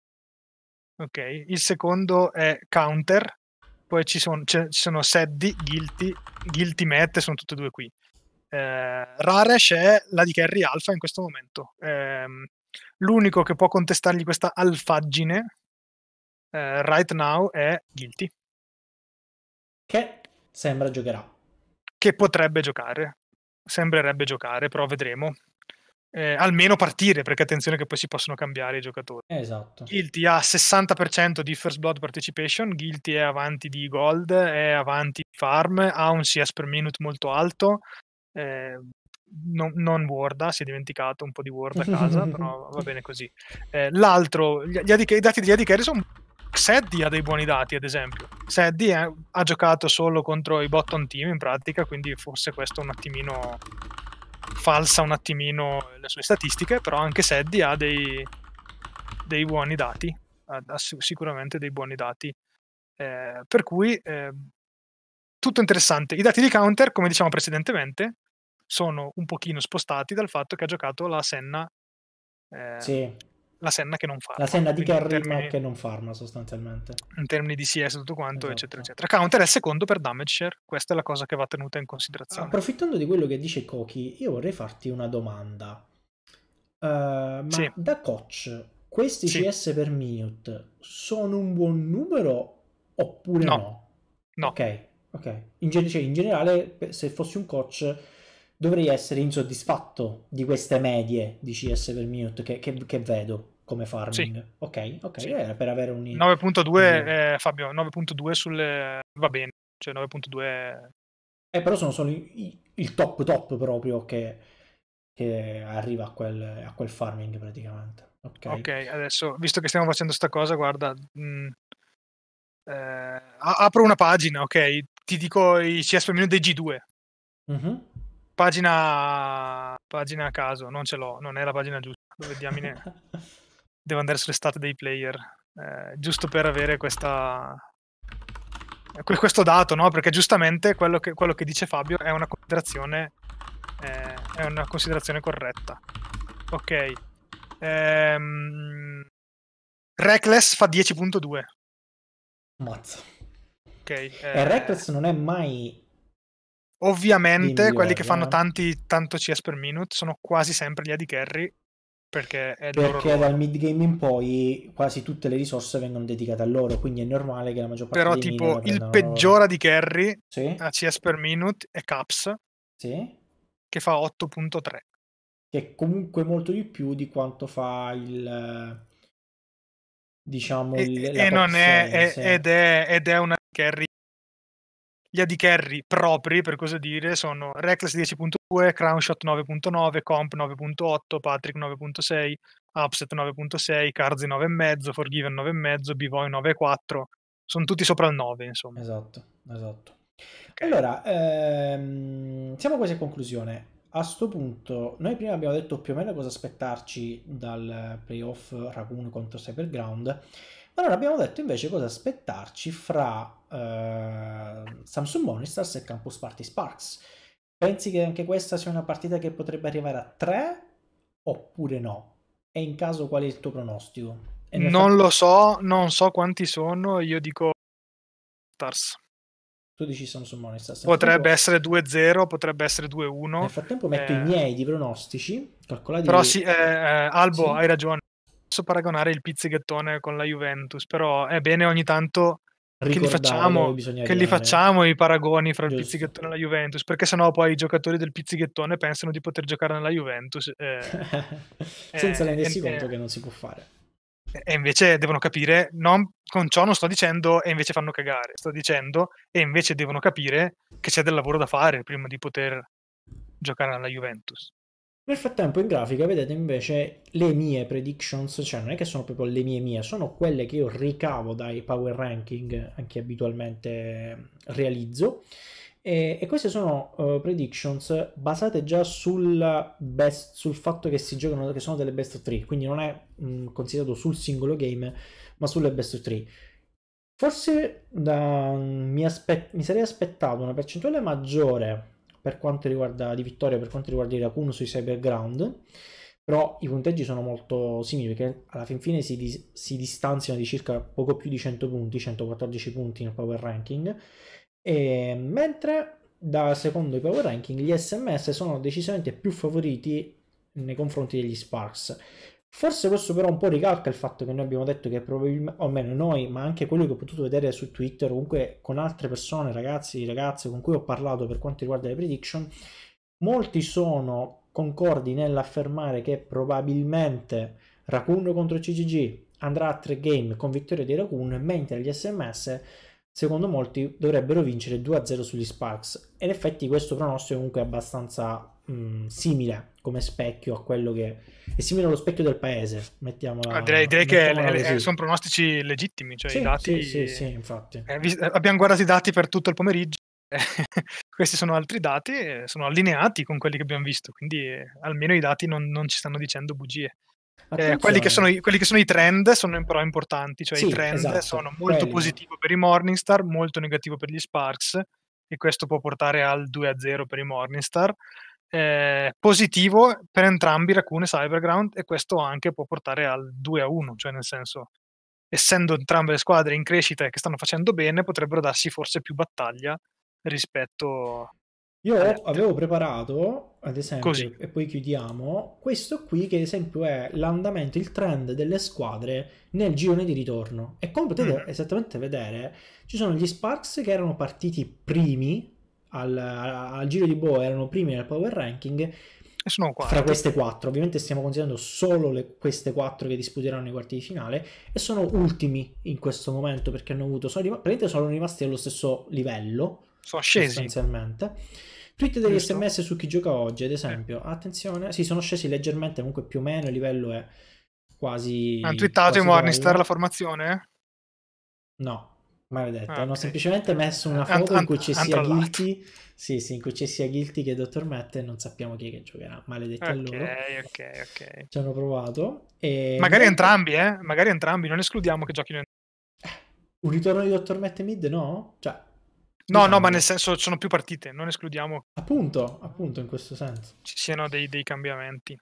Ok, il secondo è Counter, poi ci sono, ci sono Saddy, Guilty, Guilty Matt, sono tutte e due qui. Eh, Raresh è la di Carry alfa in questo momento. Eh, l'unico che può contestargli questa alfaggine eh, right now è Guilty. Che sembra giocherà. Che potrebbe giocare. Sembrerebbe giocare, però vedremo. Eh, almeno partire, perché attenzione che poi si possono cambiare i giocatori. Esatto. Guilty ha sessanta per cento di First Blood Participation, Guilty è avanti di Gold, è avanti di Farm, ha un C S per minute molto alto, eh, non, non Worda, si è dimenticato un po' di Word a casa, però va bene così. Eh, l'altro, gli, gli A D, i dati degli A D carry sono... Saddy ha dei buoni dati, ad esempio. Saddy eh, ha giocato solo contro i bottom team in pratica, quindi forse questo un attimino... falsa un attimino le sue statistiche, però anche Saddy ha dei, dei buoni dati, ha, ha sicuramente dei buoni dati, eh, per cui eh, tutto interessante. I dati di Counter, come diciamo precedentemente, sono un pochino spostati dal fatto che ha giocato la Senna, eh, sì. la Senna che non farma, la Senna di carry termini, ma che non farma sostanzialmente in termini di C S tutto quanto, esatto. eccetera eccetera. Counter è il secondo per damage share, questa è la cosa che va tenuta in considerazione. Approfittando di quello che dice Koki, io vorrei farti una domanda, uh, ma sì. da coach questi sì. C S per minute sono un buon numero oppure no? no? No. Ok, ok. In, gen- cioè, in generale, se fossi un coach dovrei essere insoddisfatto di queste medie di C S per minute che, che, che vedo come farming. Sì. Ok, ok, sì. eh, per avere un nove punto due eh, Fabio, nove punto due sulle va bene, cioè nove punto due è... eh però sono solo i, il top top proprio che, che arriva a quel, a quel farming praticamente. Ok, ok, adesso visto che stiamo facendo sta cosa, guarda, mh, eh, apro una pagina, ok, ti dico i C S per minute dei G due. Mm-hmm. Pagina pagina a caso, non ce l'ho, non è la pagina giusta. Dove diamine devo andare sulle stat dei player, eh, giusto per avere questa questo dato, no? Perché giustamente quello che, quello che dice Fabio è una considerazione eh, è una considerazione corretta. Ok, ehm, Reckless fa dieci punto due. Mazza. Ok, eh, e Reckless non è mai ovviamente migliori, quelli che fanno tanti, tanto C S per minute sono quasi sempre gli A D carry perché è il Perché loro dal mid game in poi quasi tutte le risorse vengono dedicate a loro, quindi è normale che la maggior parte Però dei minion tipo le il prendano loro. peggiore di carry Sì? a C S per minute è Caps, Sì? che fa otto virgola tre. Che è comunque molto di più di quanto fa il, diciamo, E, il- la e top non è, lane, è- sì. ed è, ed è una carry. Gli A D carry propri, per così dire, sono Reckless dieci virgola due, Crownshot nove virgola nove, Comp nove virgola otto, Patrick nove virgola sei, Upset nove virgola sei, Karzi nove virgola cinque, Forgiven nove virgola cinque, B-Boy nove virgola quattro. Sono tutti sopra il nove, insomma. Esatto, esatto. Ok. Allora, ehm, siamo quasi a conclusione. A sto punto, noi prima abbiamo detto più o meno cosa aspettarci dal playoff Raccoon contro Cyberground. Allora abbiamo detto invece cosa aspettarci fra eh, Samsung Monsters e Campus Party Sparks. Pensi che anche questa sia una partita che potrebbe arrivare a tre oppure no? E in caso qual è il tuo pronostico? E nel Non frattempo lo so, non so quanti sono, io dico Stars. tu dici Samsung Monsters. Nel Potrebbe frattempo, essere due zero, potrebbe essere due nel uno. frattempo metto i Eh, miei di pronostici, però calcolati, sì, eh, eh, Albo, sì, hai ragione. Posso paragonare il pizzighettone con la Juventus, però è bene ogni tanto che li ricordare dove facciamo, bisogna che li arrivare, facciamo i paragoni fra il giusto? pizzighettone e la Juventus, perché sennò poi i giocatori del pizzighettone pensano di poter giocare nella Juventus eh, Senza eh, rendersi e, conto che non si può fare. e invece devono capire, non, con ciò non sto dicendo e invece fanno cagare, sto dicendo e invece devono capire che c'è del lavoro da fare prima di poter giocare nella Juventus. Nel frattempo in grafica vedete invece le mie predictions, cioè non è che sono proprio le mie mie, sono quelle che io ricavo dai power ranking che abitualmente realizzo. E, e queste sono uh, predictions basate già sul, best, sul fatto che si giocano, che sono delle best of tre, quindi non è mh, considerato sul singolo game, ma sulle best of tre. Forse da, mi, aspe- mi sarei aspettato una percentuale maggiore per quanto riguarda di vittoria, per quanto riguarda i Raccoon sui Cyberground, però i punteggi sono molto simili perché alla fin fine si, dis- si distanziano di circa poco più di cento punti, centoquattordici punti nel power ranking, e mentre da secondo i power ranking gli S M S sono decisamente più favoriti nei confronti degli Sparks. Forse questo però un po' ricalca il fatto che noi abbiamo detto che probabilmente, o almeno noi, ma anche quello che ho potuto vedere su Twitter, comunque con altre persone, ragazzi, ragazze con cui ho parlato per quanto riguarda le prediction, molti sono concordi nell'affermare che probabilmente Raccoon contro C G G andrà a tre game con vittoria dei Raccoon, mentre gli S M S secondo molti dovrebbero vincere due a zero sugli Sparks. E in effetti questo pronostico comunque è abbastanza mh, simile come specchio a quello che è simile allo specchio del paese, Ah, direi, mettiamola, direi che mettiamola le- le- così. sono pronostici legittimi, cioè i Sì, dati. sì, sì, sì, infatti. eh, vis- eh, abbiamo guardato i dati per tutto il pomeriggio. Questi sono altri dati, eh, sono allineati con quelli che abbiamo visto, quindi eh, almeno i dati non, non ci stanno dicendo bugie. Eh, quelli che sono Attenzione, i, quelli che sono i trend sono però importanti, cioè i sì, trend sono esatto, molto quelli. positivo per i Morningstar, molto negativo per gli Sparks, e questo può portare al due a zero per i Morningstar. Eh, positivo per entrambi Raccoon e Cyberground, e questo anche può portare al due a uno, cioè nel senso, essendo entrambe le squadre in crescita e che stanno facendo bene, potrebbero darsi forse più battaglia rispetto alle Io altre. avevo preparato, ad Così. esempio, e poi chiudiamo, questo qui che ad esempio è l'andamento, il trend delle squadre nel girone di ritorno. E come potete Mhm. esattamente vedere, ci sono gli Sparks che erano partiti primi al, al giro di boa, erano primi nel power ranking, E sono fra quarti. queste quattro. Ovviamente stiamo considerando solo le, queste quattro che disputeranno i quarti di finale, e sono ultimi in questo momento perché hanno avuto, sono, rim- sono rimasti allo stesso livello, Sono scesi, sostanzialmente. Tweet degli giusto? S M S su chi gioca oggi, ad Sì. esempio. Attenzione, sì, sono scesi leggermente, comunque più o meno il livello è Hanno quasi, twittato i quasi Morningstar la quello. formazione? No, maledette. Ah, Hanno ok. semplicemente messo una Han, foto in han, cui c'è han sia trollato. Guilty. Sì, sì, in cui c'è sia Guilty che Dottor Matt e non sappiamo chi è che giocherà. Maledetti a Ok, loro. ok, ok. Ci hanno provato. E Magari mentre entrambi, eh? Magari entrambi, non escludiamo che giochino. un ritorno di Dottor Matt e Mid, no? Cioè, No, no, ma nel diciamolo. senso sono più partite, non escludiamo Appunto, appunto in questo senso. ci siano dei, dei cambiamenti.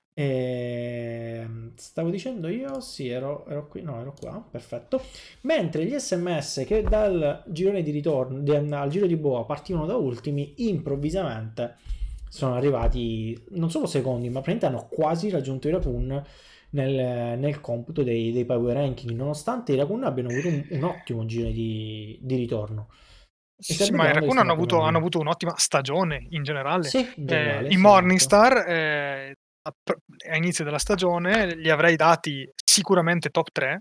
E... stavo dicendo io, sì, ero, ero qui, no, ero qua, perfetto. Mentre gli S M S che dal girone di ritorno, di, al giro di boa partivano da ultimi, improvvisamente sono arrivati non solo secondi, ma praticamente hanno quasi raggiunto i Raccoon nel, nel computo dei, dei power ranking, nonostante i Raccoon abbiano avuto un, un ottimo giro di, di ritorno. E Sì, serve ma i quando li Raccoon hanno stanno avuto, hanno premendo. avuto un'ottima stagione in generale. Sì, in Eh, generale, I sì, esatto. Morningstar eh, a, a inizio della stagione li avrei dati sicuramente top tre.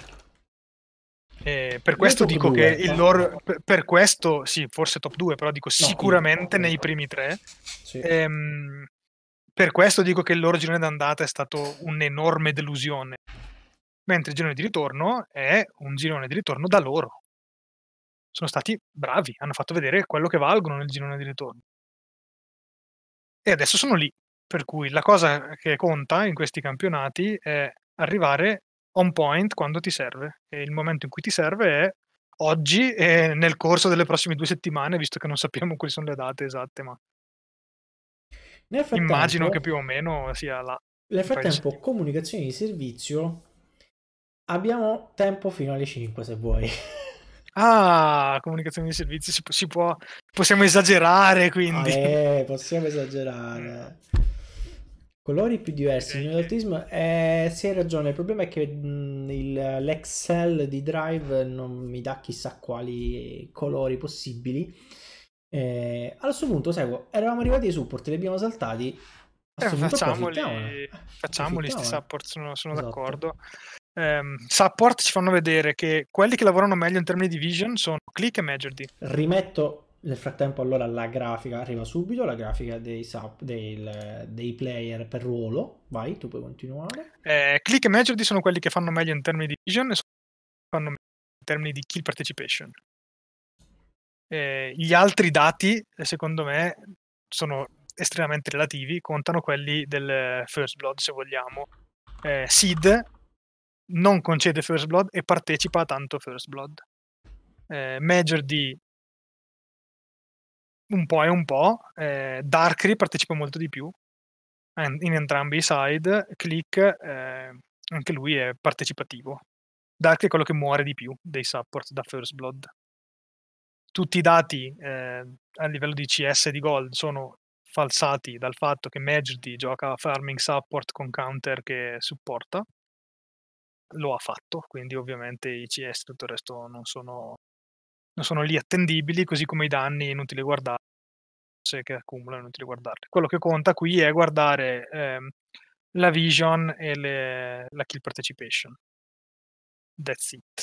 Eh, per Io questo top dico che due, il ma... loro, per, per questo sì, forse top due, però dico No, io. sicuramente nei primi tre. Sì. Ehm, per questo dico che il loro girone d'andata è stato un'enorme delusione, mentre il girone di ritorno è un girone di ritorno da loro. Sono stati bravi, hanno fatto vedere quello che valgono nel girone di ritorno. E adesso sono lì, per cui la cosa che conta in questi campionati è arrivare on point quando ti serve, e il momento in cui ti serve è oggi e nel corso delle prossime due settimane, visto che non sappiamo quali sono le date esatte, ma Nel immagino che frattempo, più o meno sia là. nel Un paio di frattempo, settimane. comunicazioni di servizio, abbiamo tempo fino alle cinque se vuoi. Ah, comunicazione di servizi, si, può, si può, possiamo esagerare quindi. Ale, possiamo No, esagerare. Colori più diversi. Il direi che nell'autismo, eh, sì, hai ragione. Il problema è che mh, il- l'Excel di Drive non mi dà chissà quali colori possibili. Eh, a questo punto, seguo, eravamo arrivati ai support, li abbiamo saltati. A eh, questo punto approfittiamone. facciamoli, Eh, facciamoli sti approfittiamone. support, sono, sono Esatto. d'accordo. Ehm, support ci fanno vedere che quelli che lavorano meglio in termini di vision sono Click e Majordy. Rimetto nel frattempo allora la grafica, arriva subito la grafica dei, sub, del- dei player per ruolo. Vai, tu puoi continuare. Eh, Click e Majordy sono quelli che fanno meglio in termini di vision e fanno meglio in termini di kill participation. Eh, gli altri dati, secondo me, sono estremamente relativi, contano quelli del First Blood, se vogliamo. Eh, Sid non concede First Blood e partecipa a tanto First Blood. Eh, Major D un po' e un po', eh, Darkry partecipa molto di più in entrambi i side, Click eh, anche lui è partecipativo. Darkry è quello che muore di più dei support da First Blood. Tutti i dati eh, a livello di C S e di gold sono falsati dal fatto che Majordy gioca farming support con counter che supporta. Lo ha fatto, quindi ovviamente i C S e tutto il resto non sono, non sono lì attendibili, così come i danni inutili guardarli che accumulano, inutili guardarli. Quello che conta qui è guardare ehm, la vision e le, la kill participation. That's it.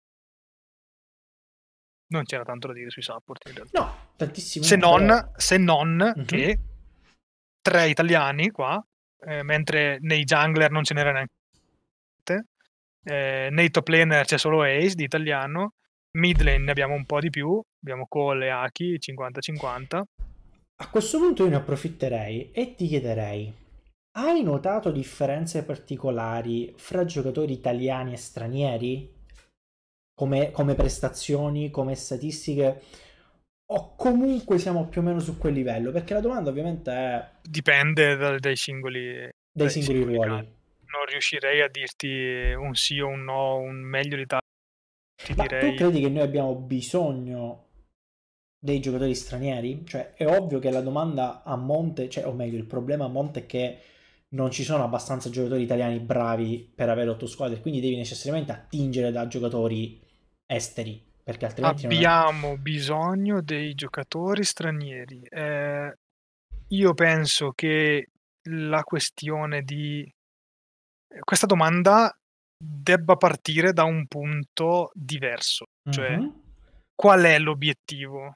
Non c'era tanto da dire sui support in realtà. No, tantissimo Se no, non, però... se non Mhm. che tre italiani qua, eh, mentre nei jungler non ce n'era neanche, eh, nei top laner c'è solo Ace di italiano, mid lane ne abbiamo un po' di più, abbiamo Cole e Aki cinquanta cinquanta. A questo punto io ne approfitterei e ti chiederei, hai notato differenze particolari fra giocatori italiani e stranieri? Come, come prestazioni, come statistiche? O comunque siamo più o meno su quel livello? Perché la domanda ovviamente è Dipende da, dai singoli, dai dai singoli singoli ruoli. casi. Non riuscirei a dirti un sì o un no, un meglio di tal. Ti Ma tu direi credi che noi abbiamo bisogno dei giocatori stranieri? Cioè, è ovvio che la domanda a monte, cioè, o meglio, il problema a monte è che non ci sono abbastanza giocatori italiani bravi per avere otto squadre, quindi devi necessariamente attingere da giocatori esteri, perché altrimenti non è... abbiamo bisogno dei giocatori stranieri. Eh, io penso che la questione di questa domanda debba partire da un punto diverso, cioè Mhm. qual è l'obiettivo?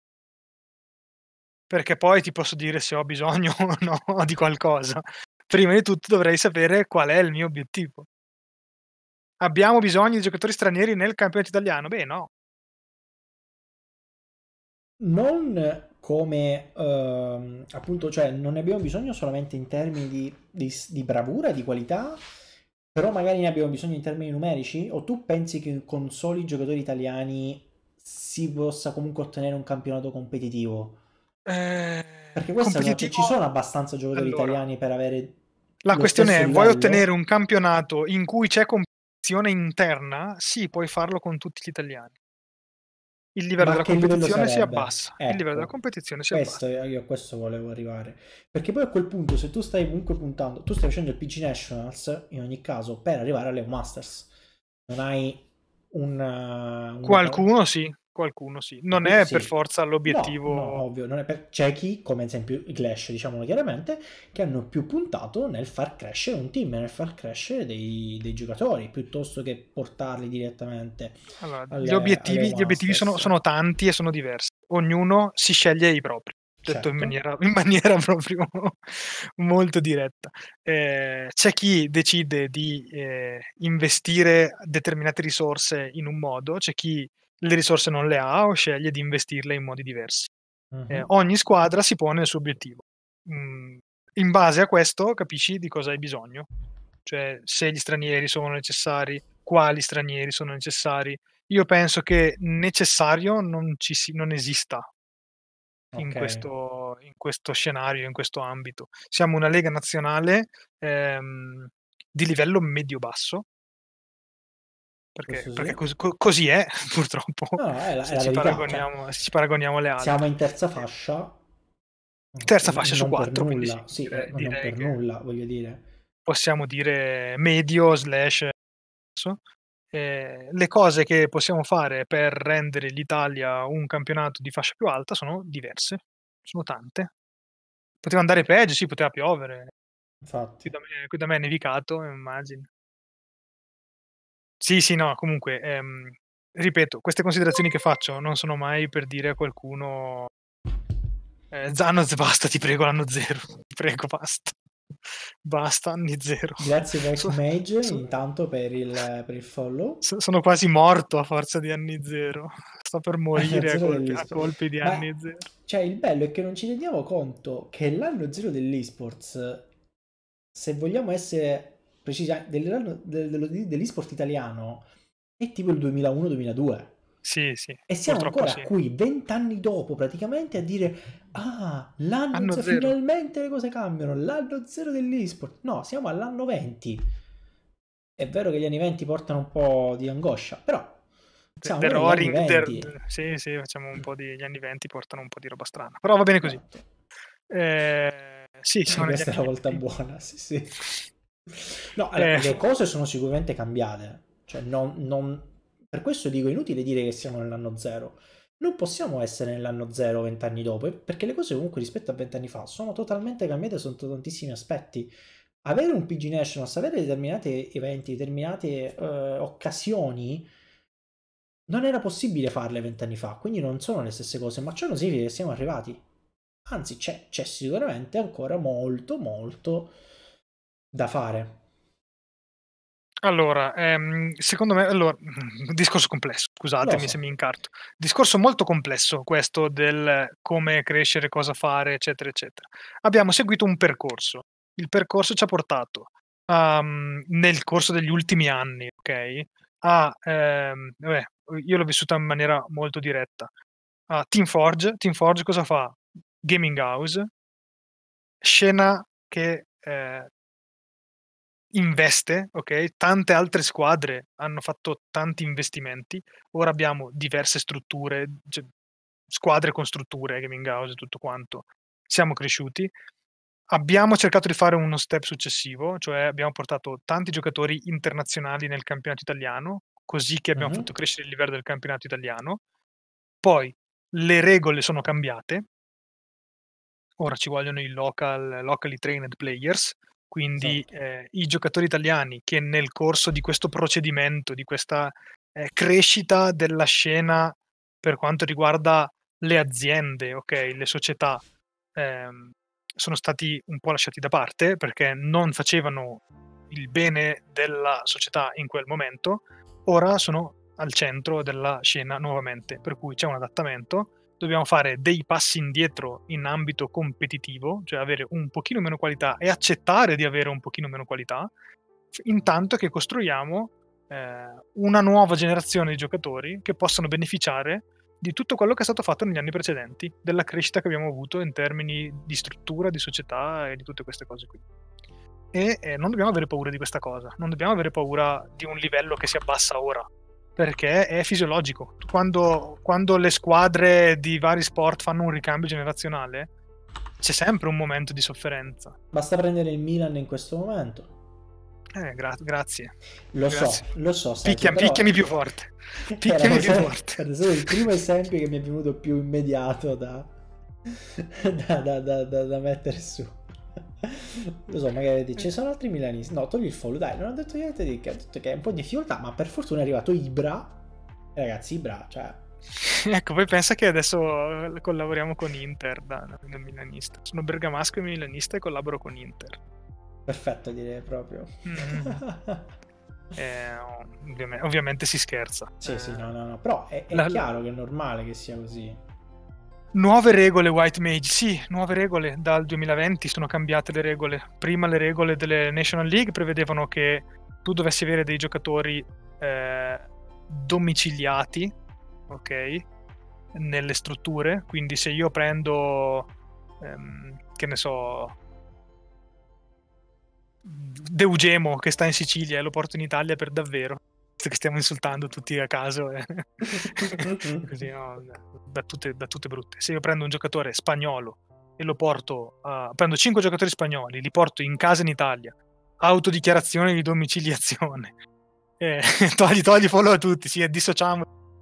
Perché poi ti posso dire se ho bisogno o no di qualcosa. Prima di tutto dovrei sapere qual è il mio obiettivo. Abbiamo bisogno di giocatori stranieri nel campionato italiano? Beh, no. Non come ehm, appunto, cioè non ne abbiamo bisogno solamente in termini di, di- di bravura, di qualità, però magari ne abbiamo bisogno in termini numerici? O tu pensi che con soli giocatori italiani si possa comunque ottenere un campionato competitivo? Eh, Perché questa è la... cioè, competitivo? ci sono abbastanza giocatori Allora, italiani per avere la lo questione stesso è, vuoi ottenere livello? un campionato in cui c'è competizione interna? Sì, puoi farlo con tutti gli italiani. il livello Ma della che livello competizione si sarebbe? abbassa. Il livello della Ecco, competizione si questo, abbassa. io a questo volevo arrivare. Perché poi a quel punto, se tu stai comunque puntando, tu stai facendo il P G Nationals, in ogni caso, per arrivare alle Masters. Non hai un... uh, una... Qualcuno sì, qualcuno sì. Non Qualcuno è per sì. forza No, no, l'obiettivo. ovvio, non è per... C'è chi, come ad esempio i Clash, diciamolo chiaramente, che hanno più puntato nel far crescere un team, nel far crescere dei, dei giocatori, piuttosto che portarli direttamente Allora, gli alle, alle obiettivi, gli obiettivi sono, Masters. sono tanti e sono diversi. Ognuno si sceglie i propri, detto in Certo. maniera, in maniera proprio molto diretta. Eh, c'è chi decide di eh, investire determinate risorse in un modo, c'è chi le risorse non le ha o sceglie di investirle in modi diversi. Eh, Mhm. ogni squadra si pone il suo obiettivo. Mm, in base a questo capisci di cosa hai bisogno, cioè se gli stranieri sono necessari, quali stranieri sono necessari. Io penso che necessario non, ci si, non esista in Ok, questo, in questo scenario, in questo ambito. Siamo una lega nazionale ehm, di livello medio-basso, perché, questo perché sì. cos- co- così è, purtroppo, No, no, è la, è se la ci verità. Cioè, paragoniamo, se ci paragoniamo alle siamo altre. in terza Eh, fascia, Terza e fascia su non per quattro, quindi sì, nulla, sì, eh, direi, ma non direi per che nulla, voglio dire. possiamo dire medio slash basso. Eh, le cose che possiamo fare per rendere l'Italia un campionato di fascia più alta sono diverse, sono tante. Poteva andare peggio, sì, poteva piovere. Infatti. Qui da me, qui da me è nevicato, immagini. Sì, sì, no, comunque, ehm, ripeto, queste considerazioni che faccio non sono mai per dire a qualcuno eh, Zano, basta, ti prego, l'anno zero. Ti prego, basta. Basta, anni zero. Grazie White So- Mage so- intanto per il, per il follow. so- sono quasi morto a forza di anni zero. Sto per morire a Zero colpi, a dell'esports. colpi di Ma anni zero. cioè, il bello è che non ci rendiamo conto che l'anno zero dell'esports, se vogliamo essere precisi, dell'anno- del- dello- dell'esport italiano, è tipo il duemilauno-duemiladue. Sì, sì, E siamo purtroppo ancora sì. qui, vent'anni dopo, praticamente, a dire: Ah, l'anno Anno zero, zero. finalmente le cose cambiano, l'anno zero dell'esport. No, siamo all'anno venti. È vero che gli anni venti portano un po' di angoscia, però The, siamo the ancora negli anni Roaring, the- venti. the- sì, sì, facciamo un po' di... Gli anni venti portano un po' di roba strana. Però va bene così. Esatto. Eh, sì, siamo negli Questa è anni la volta venti. buona, sì, sì. No, allora, Eh, le cose sono sicuramente cambiate. Cioè, non, non... Per questo dico, è inutile dire che siamo nell'anno zero. Non possiamo essere nell'anno zero vent'anni dopo, perché le cose comunque rispetto a vent'anni fa sono totalmente cambiate sotto tantissimi aspetti. Avere un P G Nationals, avere determinati eventi, determinate eh, occasioni, non era possibile farle vent'anni fa, quindi non sono le stesse cose, ma ciò non significa che siamo arrivati. Anzi, c'è, c'è sicuramente ancora molto, molto da fare. allora, ehm, secondo me, allora, un discorso complesso, Lo scusatemi se so. mi incarto. Discorso molto complesso questo del come crescere, cosa fare, eccetera, eccetera. Abbiamo seguito un percorso. Il percorso ci ha portato a, mm, nel corso degli ultimi anni, ok? A, ehm, vabbè, io l'ho vissuta in maniera molto diretta. A Team Forge. Team Forge cosa fa? Gaming house, scena che eh, investe, ok? Tante altre squadre hanno fatto tanti investimenti. Ora abbiamo diverse strutture, cioè, squadre con strutture, gaming house e tutto quanto. Siamo cresciuti. Abbiamo cercato di fare uno step successivo, cioè abbiamo portato tanti giocatori internazionali nel campionato italiano, così che abbiamo Mhm. fatto crescere il livello del campionato italiano. Poi le regole sono cambiate. Ora ci vogliono i local, locally trained players, quindi Esatto. eh, i giocatori italiani che nel corso di questo procedimento, di questa eh, crescita della scena per quanto riguarda le aziende, ok, le società, ehm, sono stati un po' lasciati da parte perché non facevano il bene della società in quel momento, ora sono al centro della scena nuovamente, per cui c'è un adattamento. Dobbiamo fare dei passi indietro in ambito competitivo, cioè avere un pochino meno qualità e accettare di avere un pochino meno qualità, intanto che costruiamo eh, una nuova generazione di giocatori che possano beneficiare di tutto quello che è stato fatto negli anni precedenti, della crescita che abbiamo avuto in termini di struttura, di società e di tutte queste cose qui. E eh, non dobbiamo avere paura di questa cosa, non dobbiamo avere paura di un livello che si abbassa ora, perché è fisiologico. Quando, quando le squadre di vari sport fanno un ricambio generazionale, c'è sempre un momento di sofferenza. Basta prendere il Milan in questo momento. Eh, gra- grazie. Lo grazie. so, lo so. Sergio, Picchia, però... Picchiami più forte. Picchiami più forte. È solo il primo esempio che mi è venuto più immediato da, da, da, da, da, da mettere su. Lo so, magari dici, ci sono altri milanisti. No, togli il follow, dai, non ho detto niente di che. Ho detto che è un po' di difficoltà, ma per fortuna è arrivato Ibra. E ragazzi, Ibra, cioè... Ecco, poi pensa che adesso collaboriamo con Inter da, da milanista. Sono bergamasco e milanista e collaboro con Inter. Perfetto, direi proprio. Mm. eh, ovviamente, ovviamente si scherza. Sì, eh, sì, no, no, no. Però è, è la, chiaro che è normale che sia così. Nuove regole White Mage, sì, nuove regole. Dal duemilaventi sono cambiate le regole. Prima le regole delle National League prevedevano che tu dovessi avere dei giocatori eh, domiciliati, ok, nelle strutture. Quindi se io prendo, ehm, che ne so, Deugemo che sta in Sicilia e lo porto in Italia per davvero, che stiamo insultando tutti a caso, eh. Così, no, da tutte, da tutte brutte. Se io prendo un giocatore spagnolo e lo porto a, prendo cinque giocatori spagnoli, li porto in casa in Italia, autodichiarazione di domiciliazione, eh, togli, togli follow a tutti, sì, dissociamo,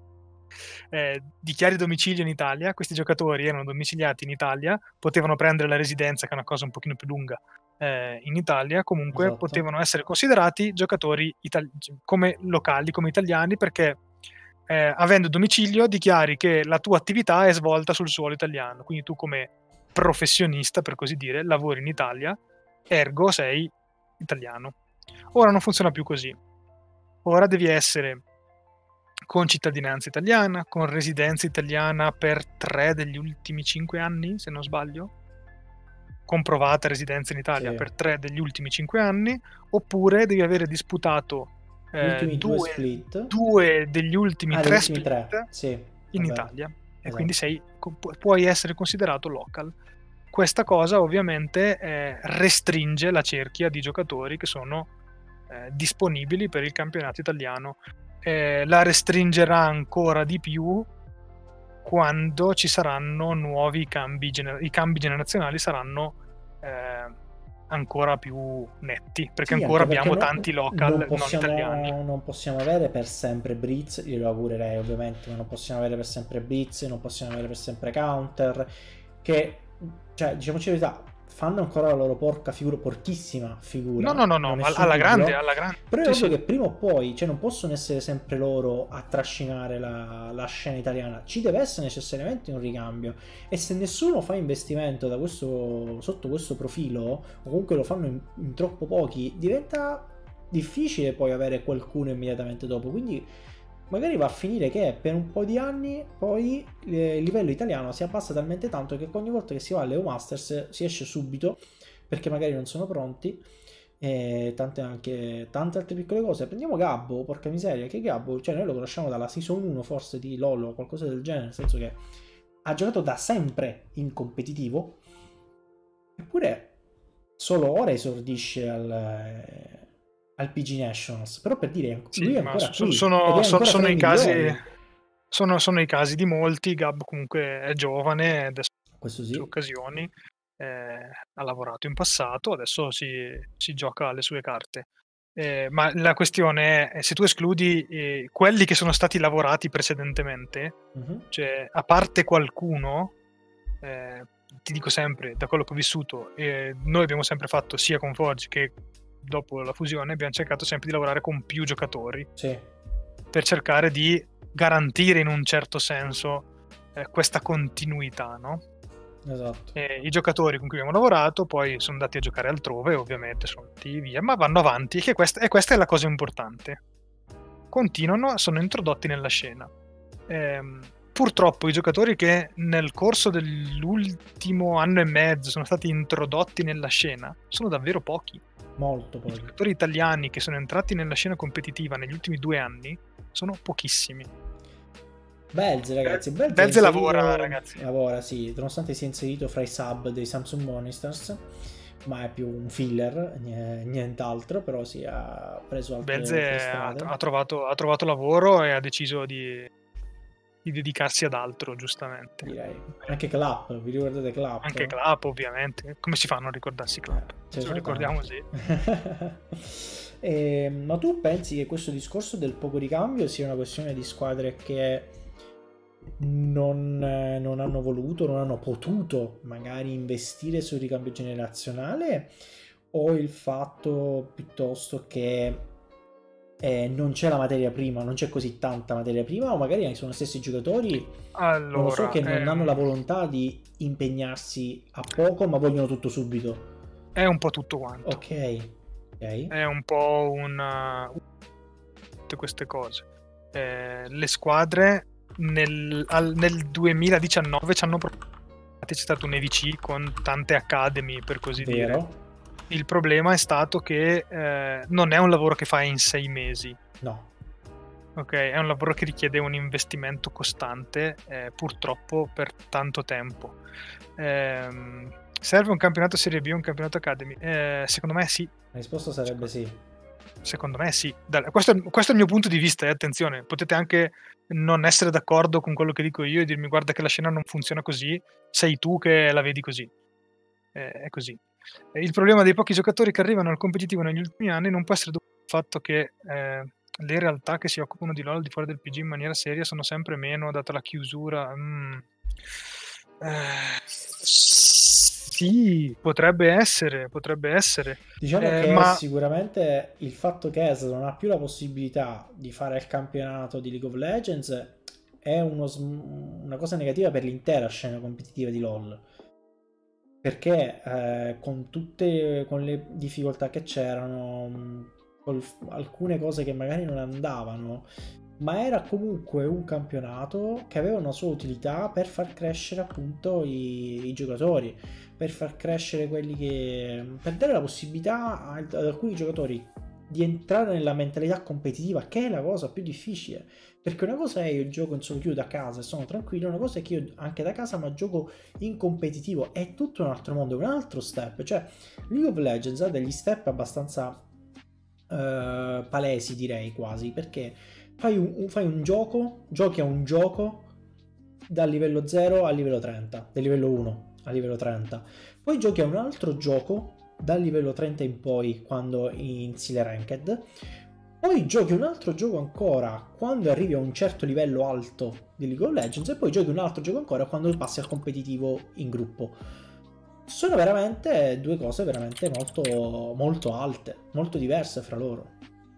eh, dichiari domicilio in Italia. Questi giocatori erano domiciliati in Italia, potevano prendere la residenza, che è una cosa un pochino più lunga, eh, in Italia, comunque Esatto. potevano essere considerati giocatori itali- come locali, come italiani, perché eh, avendo domicilio dichiari che la tua attività è svolta sul suolo italiano, quindi tu come professionista, per così dire, lavori in Italia, ergo sei italiano. Ora non funziona più così. Ora devi essere con cittadinanza italiana, con residenza italiana per tre degli ultimi cinque anni, se non sbaglio, comprovata residenza in Italia Sì. per tre degli ultimi cinque anni, oppure devi avere disputato eh, due, due, split. due degli ultimi ah, tre ultimi split tre. Sì, in vabbè. Italia, e Esatto. quindi sei, puoi essere considerato local. Questa cosa ovviamente eh, restringe la cerchia di giocatori che sono eh, disponibili per il campionato italiano. Eh, la restringerà ancora di più quando ci saranno nuovi cambi, gener- i cambi generazionali saranno eh, ancora più netti, perché Sì, ancora anche perché abbiamo no, tanti local non non, possiamo, italiani. non possiamo avere per sempre Blitz, glielo augurerei ovviamente, ma non possiamo avere per sempre Blitz, non possiamo avere per sempre Counter, che, cioè, diciamoci la verità, fanno ancora la loro porca figura, porchissima figura. No, no, no, no, non ma nessun alla dubbio. grande, alla grande. Però è Sì, ovvio sì. che prima o poi, cioè, non possono essere sempre loro a trascinare la, la scena italiana, ci deve essere necessariamente un ricambio, e se nessuno fa investimento da questo, sotto questo profilo, o comunque lo fanno in, in troppo pochi, diventa difficile poi avere qualcuno immediatamente dopo. Quindi magari va a finire che per un po' di anni poi il livello italiano si abbassa talmente tanto che ogni volta che si va alle Masters si esce subito perché magari non sono pronti, e tante anche tante altre piccole cose. Prendiamo Gabbo, porca miseria, che Gabbo, cioè noi lo conosciamo dalla season uno forse di LoL o qualcosa del genere, nel senso che ha giocato da sempre in competitivo, eppure solo ora esordisce al al P G Nationals, però per dire, Sì, lui è ma ancora so, qui, sono, ed è sono, ancora sono fra i i casi, migliori. sono, sono i casi di molti. Gab comunque è giovane, adesso Questo ha sì. occasioni, eh, ha lavorato in passato, adesso si, si gioca le sue carte. Eh, ma la questione è, se tu escludi eh, quelli che sono stati lavorati precedentemente, Uh-huh. cioè a parte qualcuno, eh, ti dico sempre, da quello che ho vissuto, eh, noi abbiamo sempre fatto sia con Forge che dopo la fusione, abbiamo cercato sempre di lavorare con più giocatori, Sì. per cercare di garantire in un certo senso eh, questa continuità, no? Esatto. E i giocatori con cui abbiamo lavorato poi sono andati a giocare altrove, ovviamente sono andati via, ma vanno avanti, che questa, e questa è la cosa importante. Continuano, sono introdotti nella scena. Ehm, purtroppo i giocatori che nel corso dell'ultimo anno e mezzo sono stati introdotti nella scena sono davvero pochi. Molto I pochi. giocatori italiani che sono entrati nella scena competitiva negli ultimi due anni sono pochissimi. Belze, ragazzi. Belze, Belze inserito, lavora, ragazzi. Lavora, sì, nonostante sia inserito fra i sub dei Samsung Monsters. ma è più un filler, nient'altro, però si sì, ha preso altre, Belze altre ha, strade. ha, trovato, ha trovato lavoro e ha deciso di, di dedicarsi ad altro, giustamente. Direi. Anche Clap, vi ricordate Clap? Anche Clap, ovviamente. Come si fa a non ricordarsi Clap? Eh, Ce lo ricordiamo sì. E, ma tu pensi che questo discorso del poco ricambio sia una questione di squadre che non, eh, non hanno voluto, non hanno potuto magari investire sul ricambio generazionale, o il fatto piuttosto che eh, non c'è la materia prima, non c'è così tanta materia prima, o magari sono gli stessi giocatori, allora, non lo so, che non ehm... hanno la volontà di impegnarsi a poco ma vogliono tutto subito? È un po' tutto quanto. Ok. Okay. È un po' una tutte queste cose. Eh, le squadre nel, al, nel duemiladiciannove ci hanno provato, c'è stato un E V C con tante academy, per così Vero. dire. Il problema è stato che eh, non è un lavoro che fai in sei mesi. No. Ok, è un lavoro che richiede un investimento costante, eh, purtroppo per tanto tempo. Eh, serve un campionato Serie B, un campionato Academy? Eh, secondo me sì. La risposta sarebbe sì. Secondo me sì. Questo è, questo è il mio punto di vista, e eh, attenzione, potete anche non essere d'accordo con quello che dico io e dirmi guarda che la scena non funziona così, sei tu che la vedi così. Eh, è così. Eh, il problema dei pochi giocatori che arrivano al competitivo negli ultimi anni non può essere dovuto al fatto che eh, le realtà che si occupano di LoL al di fuori del P G in maniera seria sono sempre meno, data la chiusura. Mm. Eh, sì, potrebbe essere, potrebbe essere. Diciamo eh, che ma... sicuramente il fatto che E S non ha più la possibilità di fare il campionato di League of Legends è uno, una cosa negativa per l'intera scena competitiva di LoL, perché eh, con tutte con le difficoltà che c'erano, con alcune cose che magari non andavano, ma era comunque un campionato che aveva una sua utilità per far crescere appunto i, i giocatori, per far crescere quelli che, per dare la possibilità ad, ad alcuni giocatori di entrare nella mentalità competitiva, che è la cosa più difficile, perché una cosa è io gioco in solo queue da casa e sono tranquillo, una cosa è che io anche da casa ma gioco in competitivo, è tutto un altro mondo, un altro step. Cioè League of Legends ha degli step abbastanza uh, palesi, direi, quasi, perché Fai un, un, fai un gioco, giochi a un gioco dal livello zero al livello trenta, del livello uno al livello trenta. Poi giochi a un altro gioco dal livello trenta in poi, quando inizi le ranked. Poi giochi un altro gioco ancora quando arrivi a un certo livello alto di League of Legends. E poi giochi un altro gioco ancora quando passi al competitivo in gruppo. Sono veramente due cose veramente molto, molto alte, molto diverse fra loro.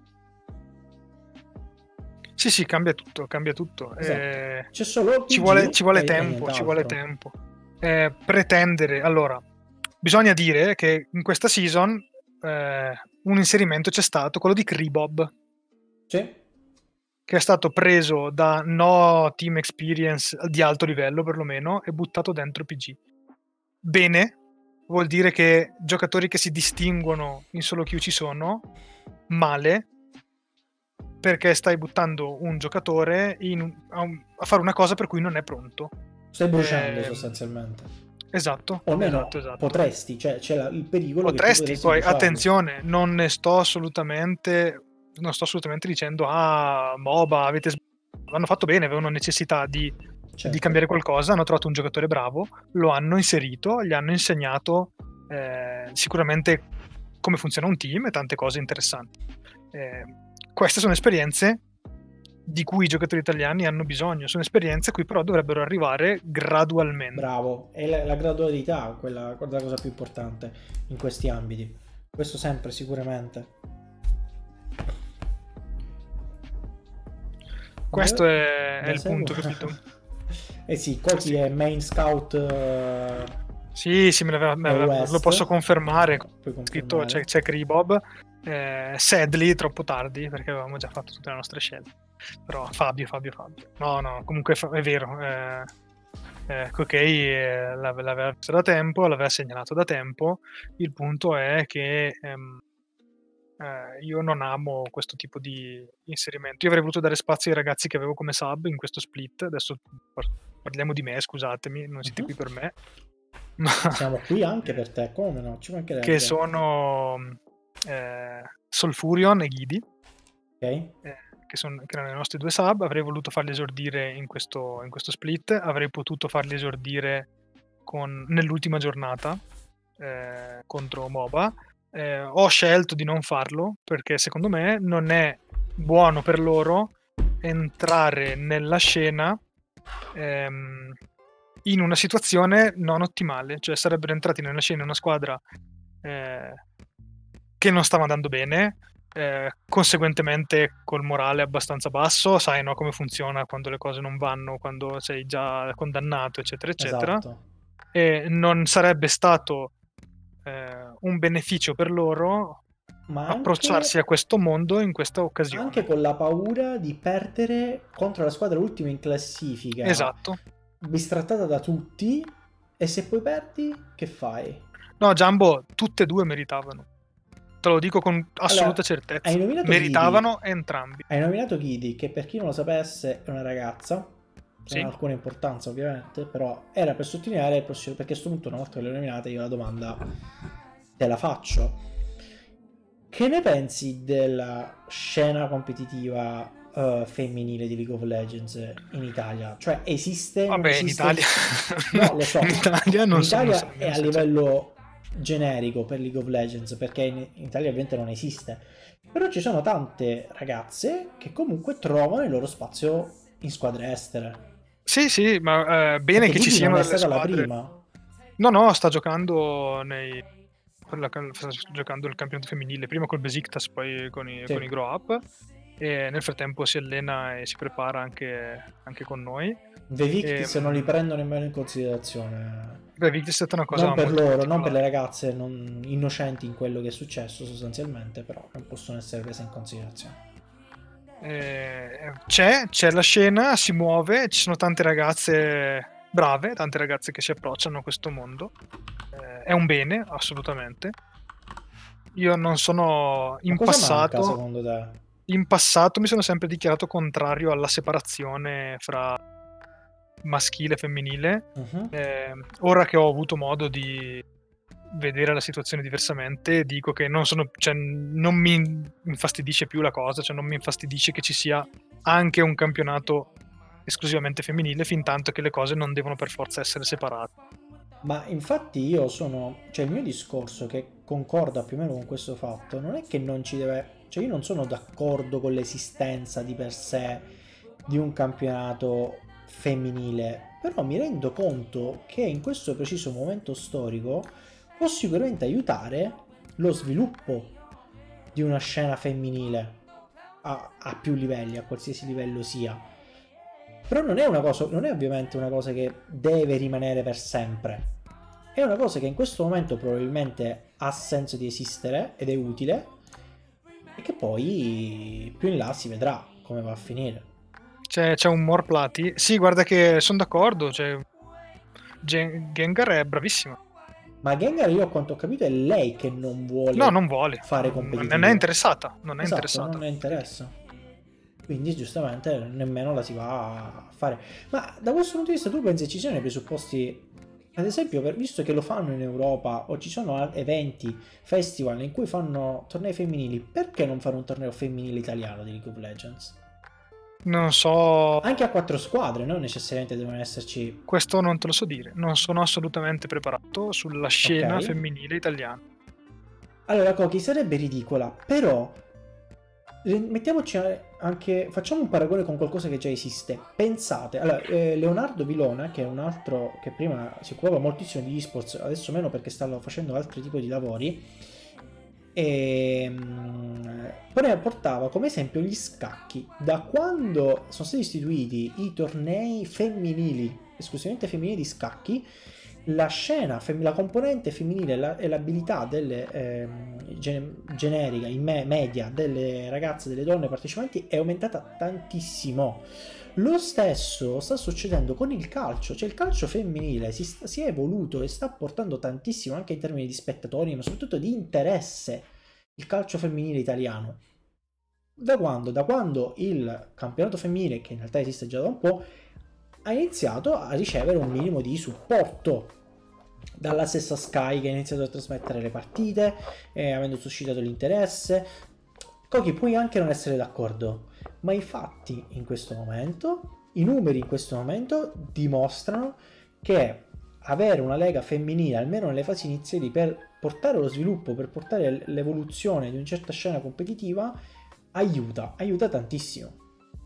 Sì, sì, cambia tutto, cambia tutto. Esatto. Eh, C'è solo ci vuole, ci vuole e, tempo, e ci vuole tempo. Eh, pretendere, allora, bisogna dire che in questa season eh, un inserimento c'è stato, quello di Kribob. Sì. Che è stato preso da no team experience di alto livello perlomeno e buttato dentro P G. Bene, vuol dire che giocatori che si distinguono in solo queue ci sono. Male, perché stai buttando un giocatore in, a, un, a fare una cosa per cui non è pronto. Stai bruciando eh, sostanzialmente. Esatto. O almeno esatto, esatto. potresti, cioè c'è la, il pericolo potresti, che tu poi bruciarlo. Attenzione, non ne sto assolutamente non sto assolutamente dicendo ah MOBA avete sbagliato. Hanno fatto bene, avevano necessità di, certo. di cambiare qualcosa, hanno trovato un giocatore bravo, lo hanno inserito, gli hanno insegnato eh, sicuramente come funziona un team e tante cose interessanti. Eh, queste sono esperienze di cui i giocatori italiani hanno bisogno, sono esperienze a cui però dovrebbero arrivare gradualmente. Bravo, è la, la gradualità quella, quella la cosa più importante in questi ambiti, questo sempre sicuramente. Questo Io, è, è il punto, capito? Eh sì, Koki sì. È main scout uh, sì, sì, me l'aveva, me l'aveva, lo posso confermare, scritto, c'è, c'è Kribob. Eh, Sadly troppo tardi perché avevamo già fatto tutte le nostre scelte, però Fabio Fabio Fabio no no comunque è vero, eh, eh, Kokei eh, l'aveva visto da tempo, l'aveva segnalato da tempo. Il punto è che ehm, eh, io non amo questo tipo di inserimento. Io avrei voluto dare spazio ai ragazzi che avevo come sub in questo split. Adesso parliamo di me, scusatemi, non siete uh-huh. qui per me. Siamo qui anche per te, come no? Ci mancherebbe. Che sono eh, Solfurion e Ghidi, okay. eh, che, son, che erano i nostri due sub. Avrei voluto farli esordire in questo, in questo split, avrei potuto farli esordire con, nell'ultima giornata eh, contro MOBA. Eh, ho scelto di non farlo perché secondo me non è buono per loro entrare nella scena ehm, in una situazione non ottimale, cioè sarebbero entrati nella scena una squadra eh, che non stava andando bene, eh, conseguentemente col morale abbastanza basso, sai no, come funziona quando le cose non vanno, quando sei già condannato, eccetera, eccetera. Esatto. E non sarebbe stato eh, un beneficio per loro Ma approcciarsi anche, a questo mondo in questa occasione. anche con la paura di perdere contro la squadra ultima in classifica, Esatto. bistrattata da tutti, e se poi perdi, che fai? No, Jumbo, tutte e due meritavano. Te lo dico con assoluta Allora, certezza. hai nominato Meritavano Ghidi. entrambi. Hai nominato Ghidi, che per chi non lo sapesse è una ragazza, Sì. non ha alcuna importanza ovviamente, però era per sottolineare, perché a questo punto una volta che l'ho nominata io la domanda te la faccio. Che ne pensi della scena competitiva uh, femminile di League of Legends in Italia? Cioè esiste? Vabbè, non esiste? in Italia... No, lo so. In Italia non in Italia so, non so è a livello generico per League of Legends, perché in, in Italia ovviamente non esiste. Però ci sono tante ragazze che comunque trovano il loro spazio in squadre estere. Sì, sì, ma eh, bene Perché che ci Ghidi siano non è delle stata la squadre. prima. No, no, sta giocando nei... sta giocando il campionato femminile, prima col Besiktas, poi con i, Sì. con i Grow Up. E nel frattempo si allena e si prepara anche, anche con noi. The Victims E, non li prendo nemmeno in considerazione. Beh, Victis è stata una cosa Non per molto loro, non per le particolare. ragazze non innocenti in quello che è successo sostanzialmente, però non possono essere prese in considerazione. Eh, c'è, c'è la scena, si muove, ci sono tante ragazze brave, tante ragazze che si approcciano a questo mondo. Eh, è un bene, assolutamente. Io non sono in Ma cosa manca passato, secondo te? in passato mi sono sempre dichiarato contrario alla separazione fra maschile e femminile. Uh-huh. Eh, ora che ho avuto modo di vedere la situazione diversamente, dico che non sono, cioè, non mi infastidisce più la cosa, cioè non mi infastidisce che ci sia anche un campionato esclusivamente femminile, fin tanto che le cose non devono per forza essere separate. Ma infatti io sono, cioè il mio discorso che concorda più o meno con questo fatto, non è che non ci deve, cioè io non sono d'accordo con l'esistenza di per sé di un campionato femminile, però mi rendo conto che in questo preciso momento storico può sicuramente aiutare lo sviluppo di una scena femminile a, a più livelli, a qualsiasi livello sia. Però non è una cosa, non è ovviamente una cosa che deve rimanere per sempre. È una cosa che in questo momento probabilmente ha senso di esistere ed è utile, e che poi più in là si vedrà come va a finire. C'è, c'è un more plati. Sì, guarda che sono d'accordo. Cioè, Gen- Gengar è bravissima. Ma Gengar, io a quanto ho capito, è lei che non vuole, No, non vuole. fare Non, competitivo. non è interessata. Non è Esatto, interessata. non ne interessa. Quindi giustamente nemmeno la si va a fare. Ma da questo punto di vista tu pensi ci siano i presupposti, ad esempio, per, visto che lo fanno in Europa o ci sono eventi, festival in cui fanno tornei femminili, perché non fare un torneo femminile italiano di League of Legends? Non so. Anche a quattro squadre, non necessariamente devono esserci. Questo non te lo so dire. Non sono assolutamente preparato sulla scena Ok. femminile italiana. Allora, Koki, sarebbe ridicola, però mettiamoci anche, facciamo un paragone con qualcosa che già esiste. Pensate, allora, eh, Leonardo Vilona, che è un altro che prima si occupava moltissimo di esports, adesso meno perché sta facendo altri tipi di lavori, e um, portava come esempio gli scacchi. Da quando sono stati istituiti i tornei femminili, esclusivamente femminili di scacchi, la scena, la componente femminile la, e l'abilità delle, eh, gen- generica, in me- media delle ragazze, delle donne partecipanti è aumentata tantissimo. Lo stesso sta succedendo con il calcio, cioè il calcio femminile si, sta, si è evoluto e sta portando tantissimo anche in termini di spettatori, ma soprattutto di interesse, il calcio femminile italiano. Da quando? Da quando il campionato femminile, che in realtà esiste già da un po', ha iniziato a ricevere un minimo di supporto. dalla stessa Sky che ha iniziato a trasmettere le partite, eh, avendo suscitato l'interesse. Koki, puoi anche non essere d'accordo, ma i fatti in questo momento, i numeri in questo momento dimostrano che avere una lega femminile, almeno nelle fasi iniziali, per portare lo sviluppo, per portare l'evoluzione di una certa scena competitiva, aiuta, aiuta tantissimo.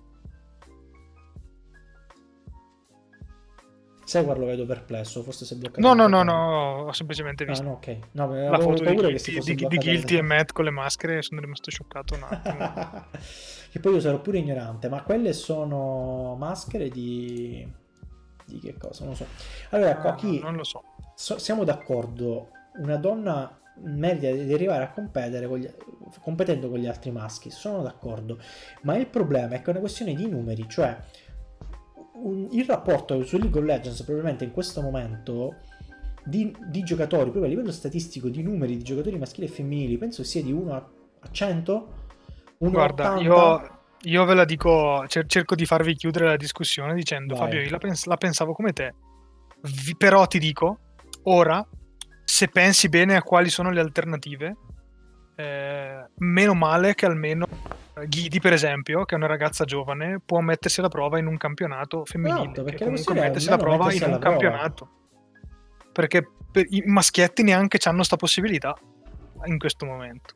Sai, lo vedo perplesso, forse si è bloccato. No, no, no, no, ho semplicemente visto. Ah, no, ok. No, la foto di, che si di, di, di Guilty e Matt con le maschere, sono rimasto scioccato un attimo. Che poi io sarò pure ignorante, ma quelle sono maschere di... di che cosa? Non lo so. Allora, ah, Koki, no, non lo so. so. Siamo d'accordo, una donna merita di arrivare a competere con gli, competendo con gli altri maschi, sono d'accordo, ma il problema è che è una questione di numeri, cioè un, il rapporto su League of Legends probabilmente in questo momento di, di giocatori, proprio a livello statistico, di numeri di giocatori maschili e femminili, penso sia di uno a cento. Guarda, io, io ve la dico, cer- cerco di farvi chiudere la discussione dicendo: vai. Fabio, io la, pens- la pensavo come te, Vi- però ti dico, ora, se pensi bene a quali sono le alternative, eh, meno male che almeno Ghidi, per esempio, che è una ragazza giovane, può mettersi alla prova in un campionato femminile, esatto, perché comunque mettersi alla prova mettersi in un campionato prova. Perché per i maschietti neanche hanno sta possibilità in questo momento,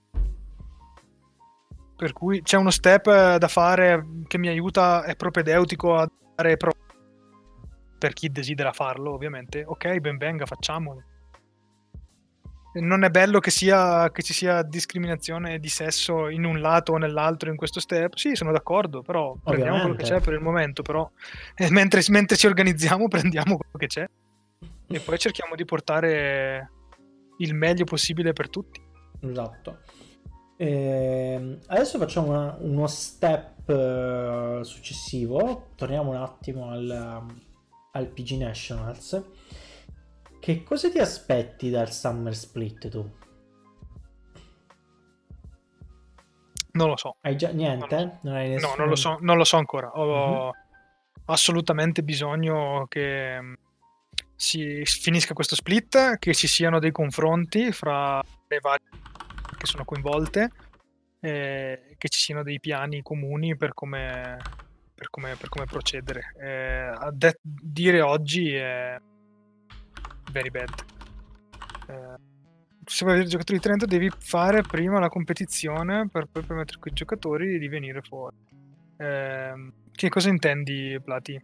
per cui c'è uno step da fare che mi aiuta, è propedeutico a dare pro- per chi desidera farlo, ovviamente. Ok, ben venga, facciamolo. Non è bello che sia che ci sia discriminazione di sesso in un lato o nell'altro in questo step. Sì, sono d'accordo, però ovviamente prendiamo quello che c'è per il momento, però eh, mentre, mentre ci organizziamo prendiamo quello che c'è e poi cerchiamo di portare il meglio possibile per tutti. Esatto. E adesso facciamo una, uno step uh, successivo, torniamo un attimo al, al P G Nationals. Che cosa ti aspetti dal Summer Split tu? Non lo so. Hai già niente? Non, so. non hai nessun... No, non lo so, non lo so ancora. Ho uh-huh. assolutamente bisogno che si finisca questo split, che ci siano dei confronti fra le varie che sono coinvolte, eh, che ci siano dei piani comuni per come, per come, per come procedere. Eh, a de- dire oggi è very bad. Eh, se vuoi avere giocatori di Trento devi fare prima la competizione per poi permettere a quei giocatori di venire fuori. Eh, che cosa intendi, Plati?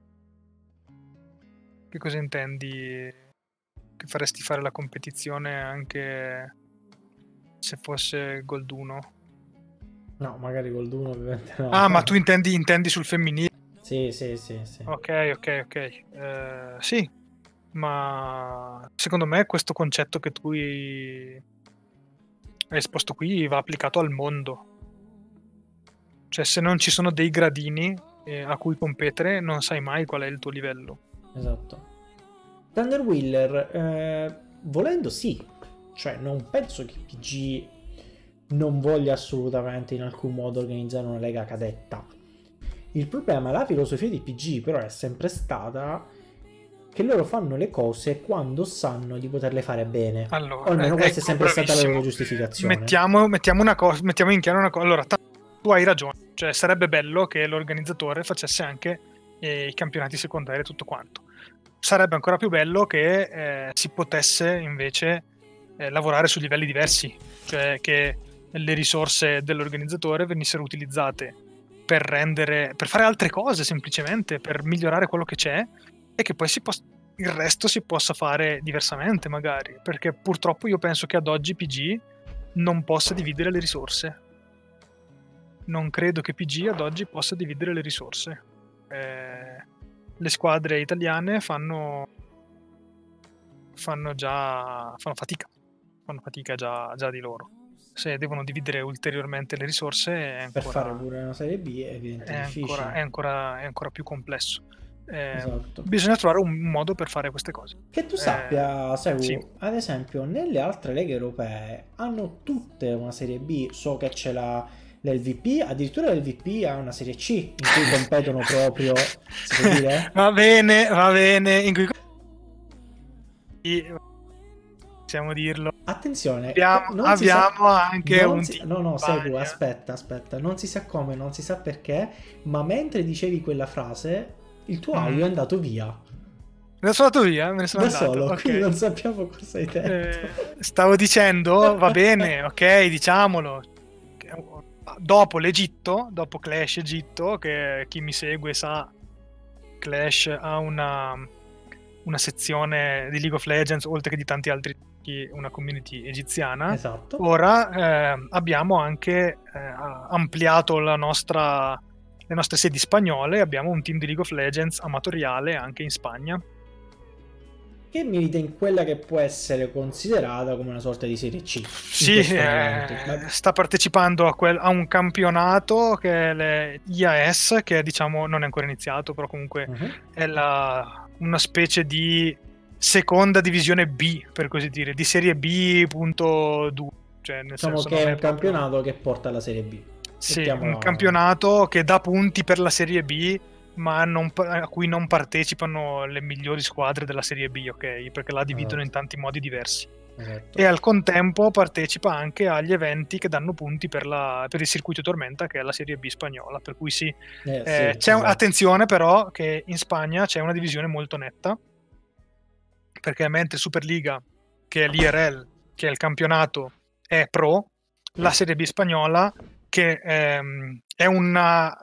Che cosa intendi? Che faresti fare la competizione anche se fosse Gold uno? No, magari Gold uno ovviamente no. Ah, ma tu intendi, intendi sul femminile? Sì, sì, sì, sì. Ok, ok, ok. Eh, sì, ma secondo me questo concetto che tu hai esposto qui va applicato al mondo. Cioè, se non ci sono dei gradini eh, a cui competere, non sai mai qual è il tuo livello. Esatto. Thunder Wheeler, eh, volendo sì, cioè non penso che P G non voglia assolutamente in alcun modo organizzare una lega cadetta. Il problema, la filosofia di P G però è sempre stata che loro fanno le cose quando sanno di poterle fare bene. Allora, o almeno questa ecco, è sempre bravissimo. stata la loro giustificazione. Mettiamo, mettiamo, una cosa, mettiamo in chiaro una cosa. Allora, tu hai ragione, cioè sarebbe bello che l'organizzatore facesse anche eh, i campionati secondari e tutto quanto. Sarebbe ancora più bello che eh, si potesse invece eh, lavorare su livelli diversi, cioè che le risorse dell'organizzatore venissero utilizzate per rendere, per fare altre cose semplicemente, per migliorare quello che c'è e che poi si possa, il resto si possa fare diversamente magari, perché purtroppo io penso che ad oggi P G non possa dividere le risorse. Non credo che P G ad oggi possa dividere le risorse. Eh, le squadre italiane fanno fanno già fanno fatica fanno fatica già, già di loro. Se devono dividere ulteriormente le risorse è ancora, per fare pure una serie B è, è, ancora, è, ancora, è ancora più complesso. Eh, esatto. Bisogna trovare un modo per fare queste cose. Che tu sappia, eh, Seu, sì. ad esempio nelle altre leghe europee hanno tutte una serie B. So che c'è la l'L V P, addirittura l'L V P ha una serie C in cui competono proprio, si può dire? Va bene, va bene, in cui possiamo dirlo. Attenzione, abbiamo, non abbiamo sa, anche un si, no no Segu, aspetta aspetta non si sa come, non si sa perché, ma mentre dicevi quella frase il tuo mm. audio è andato via. Me ne sono andato via, me ne sono da andato solo, okay. Quindi non sappiamo cosa hai detto. Eh, stavo dicendo, va bene, ok, diciamolo. Dopo l'Egitto, dopo Clash Egitto, che chi mi segue sa, Clash ha una, una sezione di League of Legends, oltre che di tanti altri, una community egiziana. Esatto. Ora eh, abbiamo anche eh, ampliato la nostra, le nostre sedi spagnole, abbiamo un team di League of Legends amatoriale anche in Spagna. Che milita in quella che può essere considerata come una sorta di Serie C. Sì, eh, sta partecipando a, quel, a un campionato che è le I A S, che diciamo non è ancora iniziato, però comunque uh-huh. è la, una specie di seconda divisione B, per così dire, di Serie B punto due. Cioè, nel diciamo senso che è un proprio... campionato che porta alla Serie B. Sì, Mettiamola... un campionato che dà punti per la Serie B, ma non, a cui non partecipano le migliori squadre della Serie B, ok? Perché la dividono esatto. in tanti modi diversi. Esatto. E al contempo partecipa anche agli eventi che danno punti per, la, per il circuito Tormenta, che è la Serie B spagnola. Per cui sì, eh, eh, sì c'è esatto. attenzione però che in Spagna c'è una divisione molto netta, perché mentre Superliga, che è l'I R L, che è il campionato, è pro, la Serie B spagnola, che ehm, è una...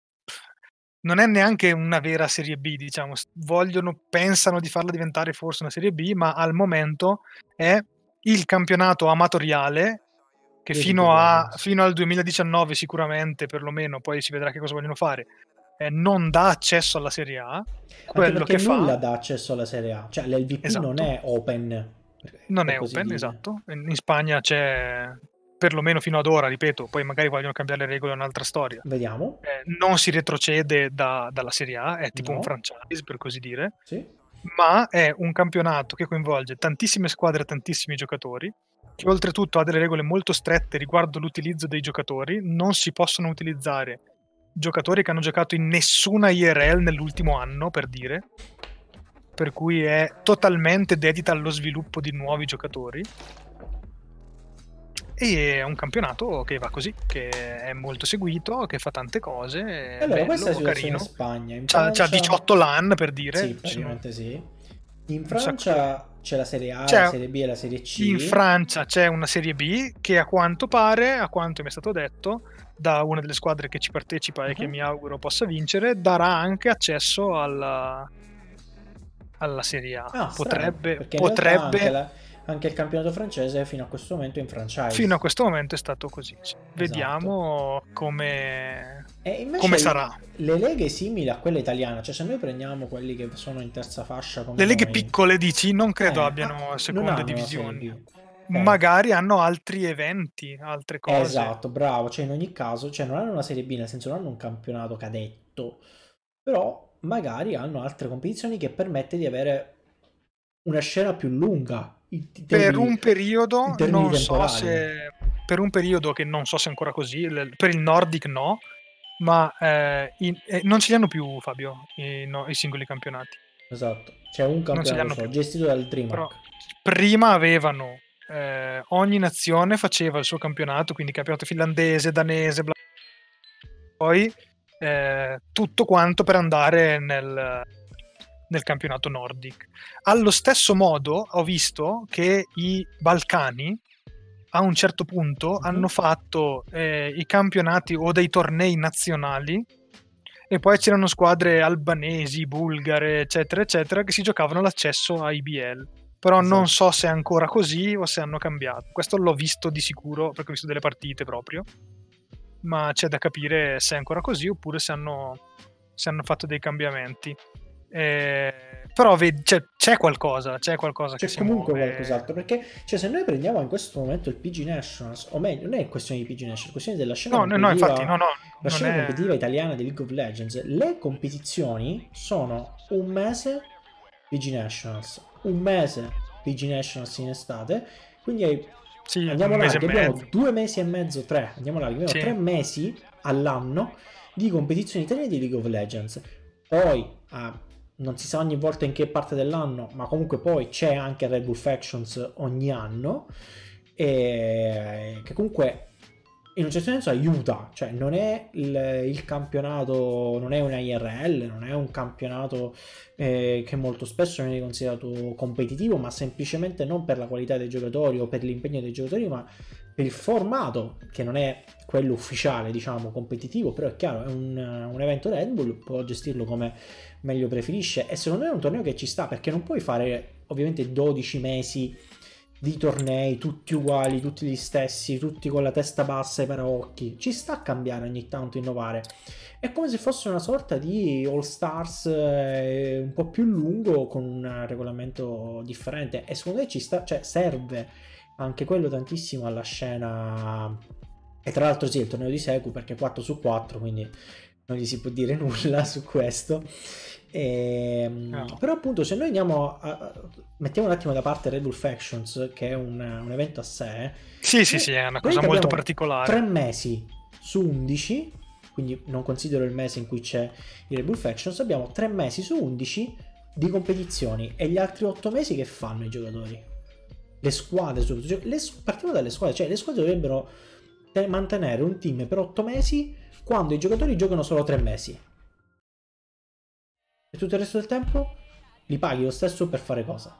non è neanche una vera Serie B, diciamo, vogliono, pensano di farla diventare forse una Serie B, ma al momento è il campionato amatoriale che fino, a, fino al duemiladiciannove sicuramente, perlomeno, poi si vedrà che cosa vogliono fare, eh, non dà accesso alla Serie A. Quello che nulla fa... dà accesso alla Serie A, cioè l'L V P esatto. non è open. Non è open, dire. esatto. In Spagna c'è... perlomeno fino ad ora, ripeto, poi magari vogliono cambiare le regole, è un'altra storia. Vediamo. Eh, non si retrocede da, dalla Serie A, è tipo no. un franchise, per così dire, sì. ma è un campionato che coinvolge tantissime squadre e tantissimi giocatori, che oltretutto ha delle regole molto strette riguardo l'utilizzo dei giocatori. Non si possono utilizzare giocatori che hanno giocato in nessuna I R L nell'ultimo anno, per dire, per cui è totalmente dedita allo sviluppo di nuovi giocatori. E è un campionato che va così, che è molto seguito, che fa tante cose. È allora, bello, questa è la situazione carino. in Spagna. In c'ha, Francia... c'ha diciotto LAN, per dire. Sì, praticamente sì. In Francia c'è la Serie A, c'è, la Serie B e la Serie C. In Francia c'è una Serie B che a quanto pare, a quanto mi è stato detto, da una delle squadre che ci partecipa uh-huh. e che mi auguro possa vincere, darà anche accesso alla, alla Serie A. Ah, potrebbe... strano, potrebbe anche il campionato francese fino a questo momento è in franchise. Fino a questo momento è stato così. Esatto. Vediamo come, e come sarà. Le leghe simili a quelle italiane, cioè se noi prendiamo quelli che sono in terza fascia come le leghe noi, piccole, dici, non credo eh, abbiano seconde hanno divisioni. Eh. Magari hanno altri eventi, altre cose. Esatto, bravo. Cioè in ogni caso, cioè non hanno una Serie B, nel senso non hanno un campionato cadetto, però magari hanno altre competizioni che permette di avere una scena più lunga. Per un periodo non so se per un periodo che non so se è ancora così, per il Nordic no, ma eh, in, eh, non ce li hanno più, Fabio, i, no, i singoli campionati. Esatto, c'è un campionato solo, gestito dal DreamHack. Prima avevano eh, ogni nazione faceva il suo campionato, quindi campionato finlandese, danese, bla, poi eh, tutto quanto per andare nel nel campionato Nordic. Allo stesso modo ho visto che i Balcani a un certo punto mm-hmm. hanno fatto eh, i campionati o dei tornei nazionali, e poi c'erano squadre albanesi, bulgare, eccetera eccetera, che si giocavano l'accesso a I B L. Però esatto. non so se è ancora così o se hanno cambiato. Questo l'ho visto di sicuro perché ho visto delle partite proprio, ma c'è da capire se è ancora così oppure se hanno, se hanno fatto dei cambiamenti. Eh, però vedi, c'è, c'è qualcosa, c'è qualcosa c'è che comunque si muove. qualcos'altro, perché cioè se noi prendiamo in questo momento il P G Nationals, o meglio non è questione di P G Nationals, è questione della scena no, competitiva, no, infatti, no, no, la scena è... competitiva italiana di League of Legends. Le competizioni sono un mese P G Nationals, un mese P G Nationals in estate, quindi sì, andiamo là, abbiamo mezzo. due mesi e mezzo, tre, andiamo là, abbiamo sì. tre mesi all'anno di competizioni italiane di League of Legends. Poi a non si sa ogni volta in che parte dell'anno, ma comunque poi c'è anche Red Bull Factions ogni anno, e che comunque in un certo senso aiuta, cioè non è il, il campionato, non è una I R L, non è un campionato eh, che molto spesso viene considerato competitivo, ma semplicemente non per la qualità dei giocatori o per l'impegno dei giocatori, ma per il formato, che non è quello ufficiale, diciamo, competitivo, però è chiaro, è un, un evento Red Bull, può gestirlo come meglio preferisce, e secondo me è un torneo che ci sta, perché non puoi fare ovviamente dodici mesi di tornei tutti uguali, tutti gli stessi, tutti con la testa bassa e i paraocchi. Ci sta a cambiare ogni tanto, innovare. È come se fosse una sorta di All Stars eh, un po' più lungo, con un regolamento differente, e secondo me ci sta, cioè serve anche quello tantissimo alla scena. E tra l'altro sì, il torneo di Seku, perché quattro su quattro, quindi non gli si può dire nulla su questo. E, no. Però appunto, se noi andiamo a, a, mettiamo un attimo da parte Red Bull Factions, che è un, un evento a sé, sì sì sì, è una cosa molto particolare. Tre mesi su undici, quindi non considero il mese in cui c'è il Red Bull Factions, abbiamo tre mesi su undici di competizioni, e gli altri otto mesi che fanno i giocatori? Le squadre, soprattutto, le, partiamo dalle squadre, cioè le squadre dovrebbero mantenere un team per otto mesi quando i giocatori giocano solo tre mesi. E tutto il resto del tempo li paghi lo stesso per fare cosa?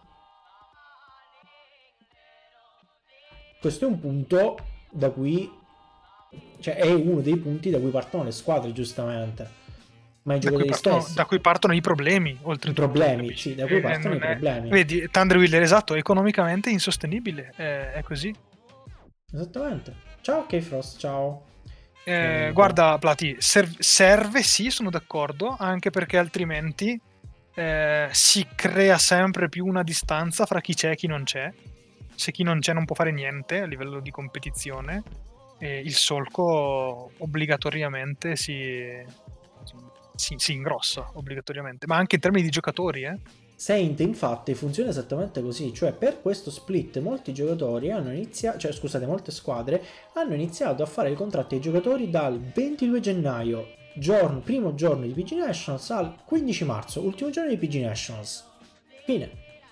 Questo è un punto da cui, cioè è uno dei punti da cui partono le squadre, giustamente. Ma i giocatori da cui partono, stessi, da cui partono i problemi, oltre i problemi, sì, da cui partono i è, problemi. Vedi, Thunderwheeler, esatto, economicamente insostenibile, è, è così. Esattamente. Ciao K-Frost, ciao. Eh, guarda Plati, serve, serve sì, sono d'accordo, anche perché altrimenti eh, si crea sempre più una distanza fra chi c'è e chi non c'è. Se chi non c'è non può fare niente a livello di competizione, e il solco obbligatoriamente si, si, si ingrossa obbligatoriamente, ma anche in termini di giocatori, eh. Saint infatti funziona esattamente così, cioè per questo split molti giocatori hanno iniziato, cioè scusate, molte squadre hanno iniziato a fare i contratti ai giocatori dal ventidue gennaio, giorno, primo giorno di P G Nationals, al quindici marzo, ultimo giorno di P G Nationals. Fine.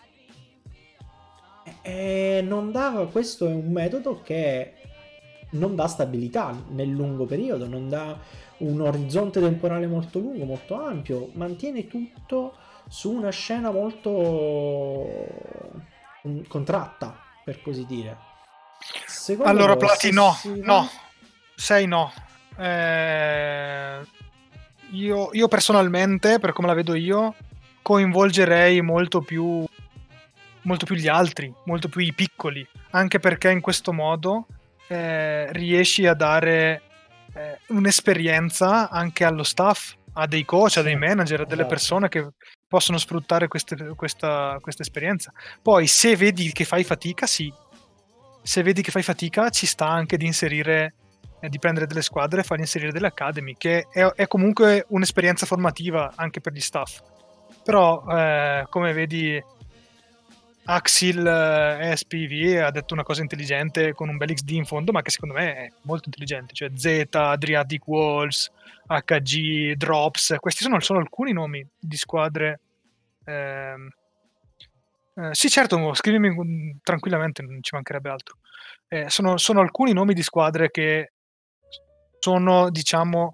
E non dava, questo è un metodo che non dà stabilità nel lungo periodo, non dà un orizzonte temporale molto lungo, molto ampio, mantiene tutto su una scena molto contratta, per così dire. Secondo allora Plati no, va... no, sei no. Eh, io, io personalmente, per come la vedo io, coinvolgerei molto più molto più gli altri, molto più i piccoli, anche perché in questo modo eh, riesci a dare eh, un'esperienza anche allo staff, a dei coach, a dei manager, a delle persone che possono sfruttare queste, questa, questa esperienza. Poi se vedi che fai fatica, sì, se vedi che fai fatica ci sta anche di inserire, eh, di prendere delle squadre e farli inserire delle academy, che è, è comunque un'esperienza formativa anche per gli staff. Però eh, come vedi Axil eh, S P V ha detto una cosa intelligente con un bel X D in fondo, ma che secondo me è molto intelligente, cioè Z, Adriatic Walls, H G, Drops, questi sono solo alcuni nomi di squadre. Eh, eh, sì, certo, scrivimi tranquillamente, non ci mancherebbe altro. Eh, sono, sono alcuni nomi di squadre che sono, diciamo,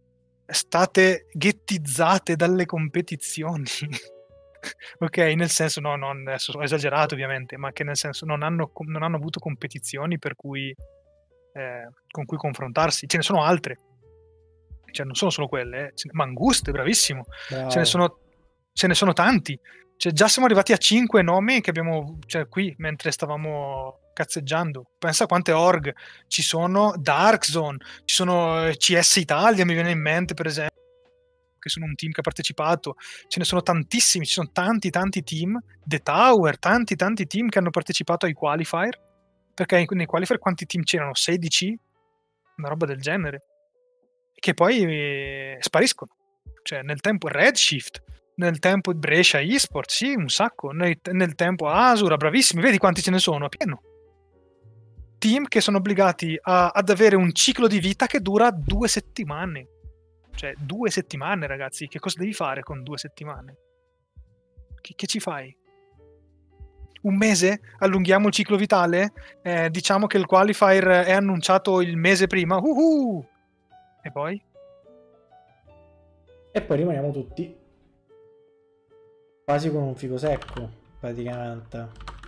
state ghettizzate dalle competizioni. Ok, nel senso, no, non adesso ho esagerato ovviamente, ma che nel senso non hanno, non hanno avuto competizioni per cui eh, con cui confrontarsi. Ce ne sono altre, cioè non sono solo quelle, eh. Manguste, bravissimo. Ce ne sono, ce ne sono tanti. Cioè, già siamo arrivati a cinque nomi che abbiamo, cioè, qui mentre stavamo cazzeggiando. Pensa quante org ci sono. Dark Zone, ci sono C S Italia, mi viene in mente per esempio, che sono un team che ha partecipato. Ce ne sono tantissimi, ci sono tanti tanti team. The Tower, tanti tanti team che hanno partecipato ai qualifier, perché nei qualifier quanti team c'erano? sedici? Una roba del genere, che poi eh, spariscono. Cioè nel tempo Redshift, nel tempo Brescia eSport, sì, un sacco. Nel, nel tempo Asura, bravissimi, vedi quanti ce ne sono, a pieno. Team che sono obbligati a, ad avere un ciclo di vita che dura due settimane. Cioè due settimane, ragazzi, che cosa devi fare con due settimane? Che, che ci fai? Un mese? Allunghiamo il ciclo vitale? Eh, diciamo che il qualifier è annunciato il mese prima. Uh-huh! E poi? E poi rimaniamo tutti quasi con un figo secco, praticamente.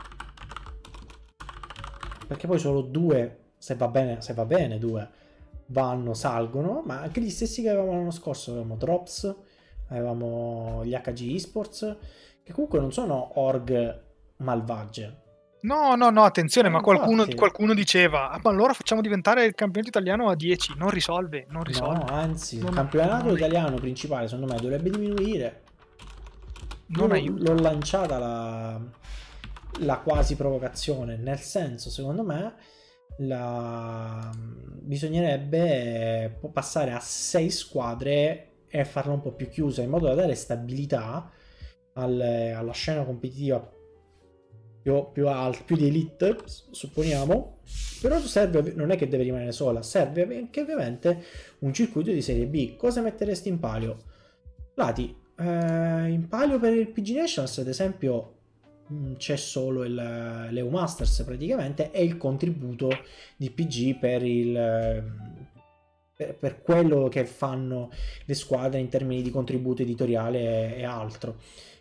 Perché poi solo due, se va bene, se va bene, due vanno, salgono, ma anche gli stessi che avevamo l'anno scorso, avevamo Drops, avevamo gli H G Esports, che comunque non sono org malvagie. No, no, no, attenzione, Eh, ma qualcuno, infatti. qualcuno diceva, ah, ma allora facciamo diventare il campionato italiano a dieci, non risolve, non risolve. No, anzi, non, il campionato non, italiano principale, secondo me, dovrebbe diminuire. non Io aiuta. l'ho lanciata la, la quasi provocazione, nel senso, secondo me, la... bisognerebbe passare a sei squadre e farla un po' più chiusa, in modo da dare stabilità alle, alla scena competitiva più, più alta, più di elite, supponiamo. Però serve, non è che deve rimanere sola, serve anche ovviamente un circuito di serie B. Cosa metteresti in palio? Lati, eh, in palio per il P G Nations, ad esempio, c'è solo il, l'E U Masters praticamente, e il contributo di P G per il per, per quello che fanno le squadre in termini di contributo editoriale e, e altro.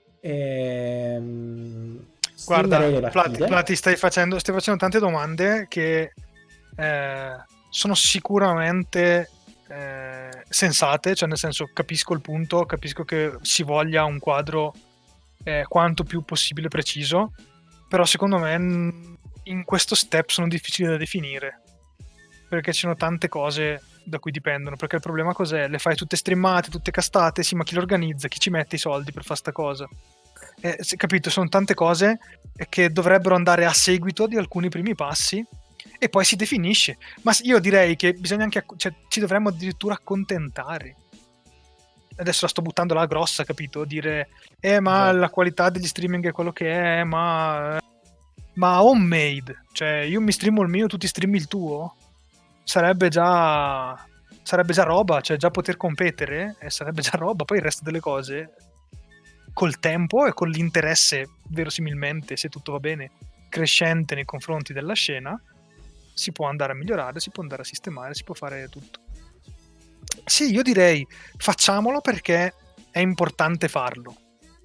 Ehm, Guarda, le Plati, Plati stai, facendo, stai facendo tante domande che eh, sono sicuramente eh, sensate, cioè nel senso capisco il punto, capisco che si voglia un quadro eh, quanto più possibile preciso, però secondo me in questo step sono difficili da definire, perché ci sono tante cose da cui dipendono, perché il problema cos'è? Le fai tutte streamate, tutte castate, sì, ma chi le organizza? Chi ci mette i soldi per fare sta cosa? Eh, capito? Sono tante cose che dovrebbero andare a seguito di alcuni primi passi e poi si definisce. Ma io direi che bisogna anche, cioè, ci dovremmo addirittura accontentare. Adesso la sto buttando là grossa, capito? Dire, eh, ma esatto, la qualità degli streaming è quello che è, ma ma homemade, cioè io mi streamo il mio, tu ti streami il tuo, sarebbe già sarebbe già roba, cioè già poter competere e sarebbe già roba. Poi il resto delle cose col tempo e con l'interesse, verosimilmente, se tutto va bene, crescente nei confronti della scena, si può andare a migliorare, si può andare a sistemare, si può fare tutto. Sì, io direi facciamolo perché è importante farlo.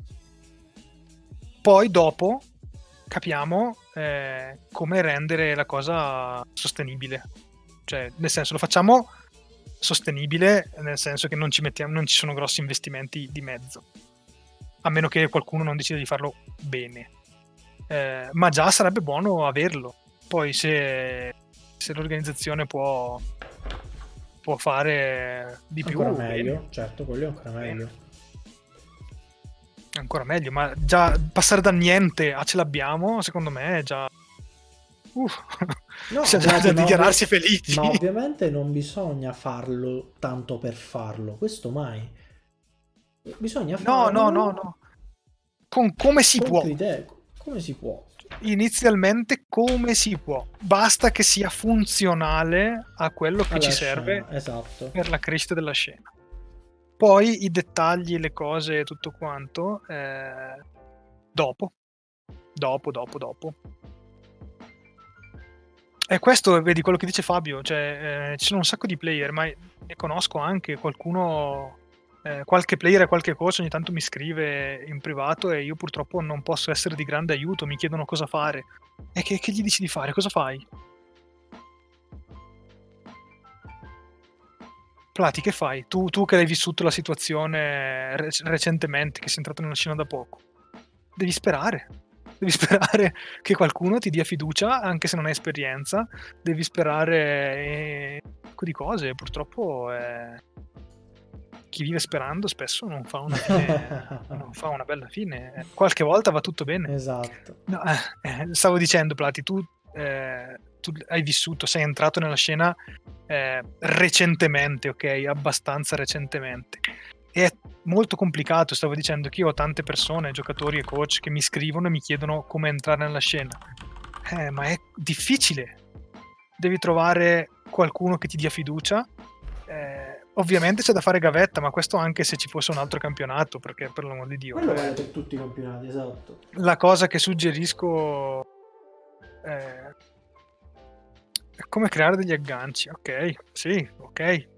Poi dopo capiamo eh, come rendere la cosa sostenibile. Cioè, nel senso, lo facciamo sostenibile, nel senso che non ci mettiamo, non ci sono grossi investimenti di mezzo, a meno che qualcuno non decida di farlo bene. Eh, ma già sarebbe buono averlo. Poi se, se l'organizzazione può può fare di più, ancora meglio, bene. certo, quello è ancora Bene. meglio. Ancora meglio, ma già passare da niente a ce l'abbiamo, secondo me è già uh, no, c'è già da dichiararsi ovvi- felici. Ma ovviamente non bisogna farlo tanto per farlo, questo mai. Bisogna farlo. No, no, no, no. Con come si con può. Criterio. Come si può? Inizialmente come si può. Basta che sia funzionale a quello che Alla ci scena, serve esatto. per la crescita della scena. Poi i dettagli, le cose e tutto quanto eh, dopo. Dopo, dopo, dopo. E questo, vedi, quello che dice Fabio, cioè eh, ci sono un sacco di player, ma ne conosco anche qualcuno, eh, qualche player e qualche coach ogni tanto mi scrive in privato e io purtroppo non posso essere di grande aiuto, mi chiedono cosa fare. E che, che gli dici di fare? Cosa fai? Plati, che fai? Tu, tu che hai vissuto la situazione re- recentemente, che sei entrato nella scena da poco, devi sperare. Devi sperare che qualcuno ti dia fiducia, anche se non hai esperienza. Devi sperare un po' di cose. Purtroppo eh, chi vive sperando spesso non fa una fine, non fa una bella fine. Qualche volta va tutto bene. Esatto. No, eh, eh, stavo dicendo, Plati, tu, eh, tu hai vissuto, sei entrato nella scena eh, recentemente, ok? Abbastanza recentemente. È molto complicato, stavo dicendo che io ho tante persone, giocatori e coach, che mi scrivono e mi chiedono come entrare nella scena. Eh, ma è difficile. Devi trovare qualcuno che ti dia fiducia, eh, ovviamente c'è da fare gavetta, ma questo anche se ci fosse un altro campionato, perché per l'amor di Dio. Quello vale per tutti i campionati, esatto. La cosa che suggerisco è, è come creare degli agganci. Ok, sì, ok.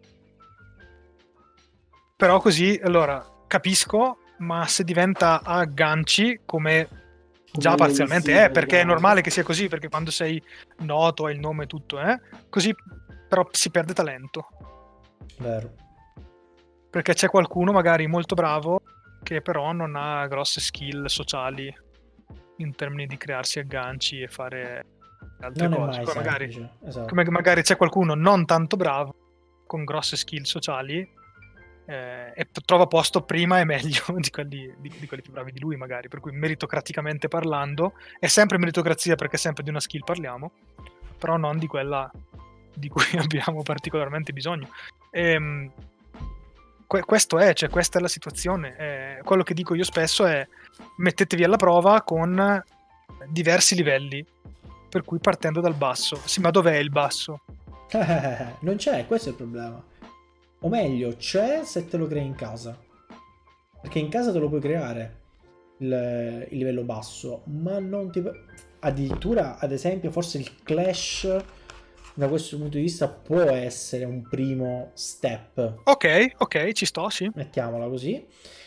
Però così, allora, capisco, ma se diventa agganci, come già parzialmente è, perché è normale che sia così, perché quando sei noto hai il nome e tutto, eh? Così però si perde talento. Vero. Perché c'è qualcuno magari molto bravo che però non ha grosse skill sociali in termini di crearsi agganci e fare altre non cose. È mai Poi magari, semplice, esatto. come magari c'è qualcuno non tanto bravo con grosse skill sociali eh, e trova posto prima e meglio di quelli, di, di quelli più bravi di lui magari, per cui meritocraticamente parlando è sempre meritocrazia perché sempre di una skill parliamo, però non di quella di cui abbiamo particolarmente bisogno. E, que- questo è, cioè questa è la situazione. Eh, quello che dico io spesso è mettetevi alla prova con diversi livelli, per cui partendo dal basso. Sì, ma dov'è il basso? Non c'è, questo è il problema. O meglio, c'è se te lo crei in casa. Perché in casa te lo puoi creare il, il livello basso, ma non ti... Addirittura, ad esempio, forse il Clash, da questo punto di vista, può essere un primo step. Ok, ok, ci sto, sì. Mettiamola così.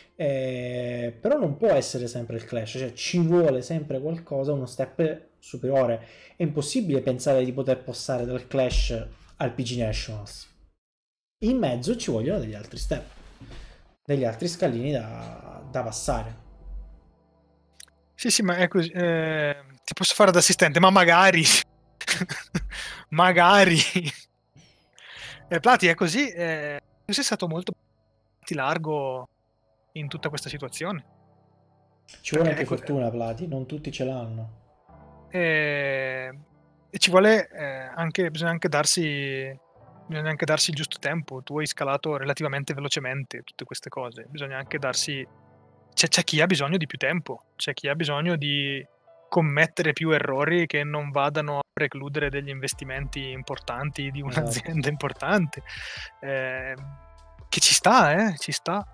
Eh, però non può essere sempre il Clash, cioè ci vuole sempre qualcosa, uno step superiore. È impossibile pensare di poter passare dal Clash al P G Nationals. In mezzo ci vogliono degli altri step, degli altri scalini da, da passare. Sì, sì, ma è così. Eh, ti posso fare da assistente, ma magari. magari. eh, Plati, è così. Eh, tu sei stato molto largo in tutta questa situazione. Ci vuole anche ecco, fortuna, Plati, non tutti ce l'hanno. Eh, e ci vuole eh, anche, bisogna anche darsi. Bisogna anche darsi il giusto tempo. Tu hai scalato relativamente velocemente tutte queste cose. Bisogna anche darsi. C'è, c'è chi ha bisogno di più tempo, c'è chi ha bisogno di commettere più errori che non vadano a precludere degli investimenti importanti di un'azienda esatto. importante. Eh, che ci sta, eh? Ci sta.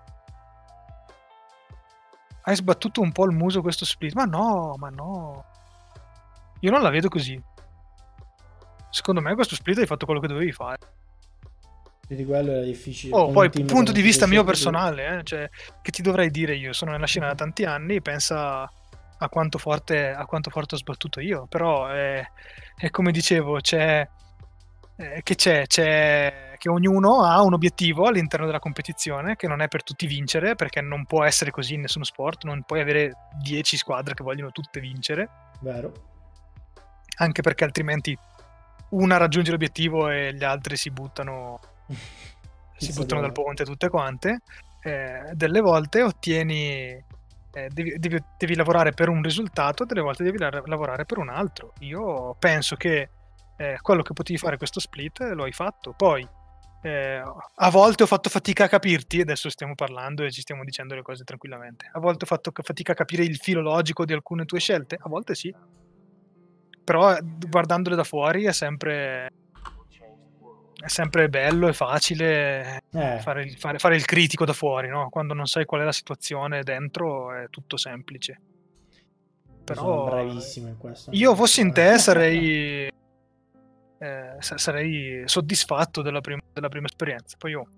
Hai sbattuto un po' il muso questo split, ma no, ma no. Io non la vedo così. Secondo me questo split hai fatto quello che dovevi fare. Di quello era difficile. Oh, poi punto di vista mio personale, eh, cioè, che ti dovrei dire io? Sono nella scena da tanti anni, pensa a quanto forte, a quanto forte ho sbattuto io. Però è, è come dicevo, c'è eh, che c'è, c'è che ognuno ha un obiettivo all'interno della competizione, che non è per tutti vincere, perché non può essere così in nessuno sport, non puoi avere dieci squadre che vogliono tutte vincere. Vero. Anche perché altrimenti una raggiunge l'obiettivo e gli altri si buttano si buttano dal ponte tutte quante. Eh, delle volte ottieni eh, devi, devi, devi lavorare per un risultato, delle volte devi la- lavorare per un altro. Io penso che eh, quello che potevi fare questo split lo hai fatto. Poi eh, a volte ho fatto fatica a capirti, adesso stiamo parlando e ci stiamo dicendo le cose tranquillamente. A volte ho fatto fatica a capire il filo logico di alcune tue scelte, a volte sì. Però guardandole da fuori è sempre è sempre bello e facile eh. fare, il, fare, fare il critico da fuori, no? Quando non sai qual è la situazione dentro è tutto semplice. Però sono bravissimo in questo. Io fossi in te sarei eh, sarei soddisfatto della prima, della prima esperienza. Poi io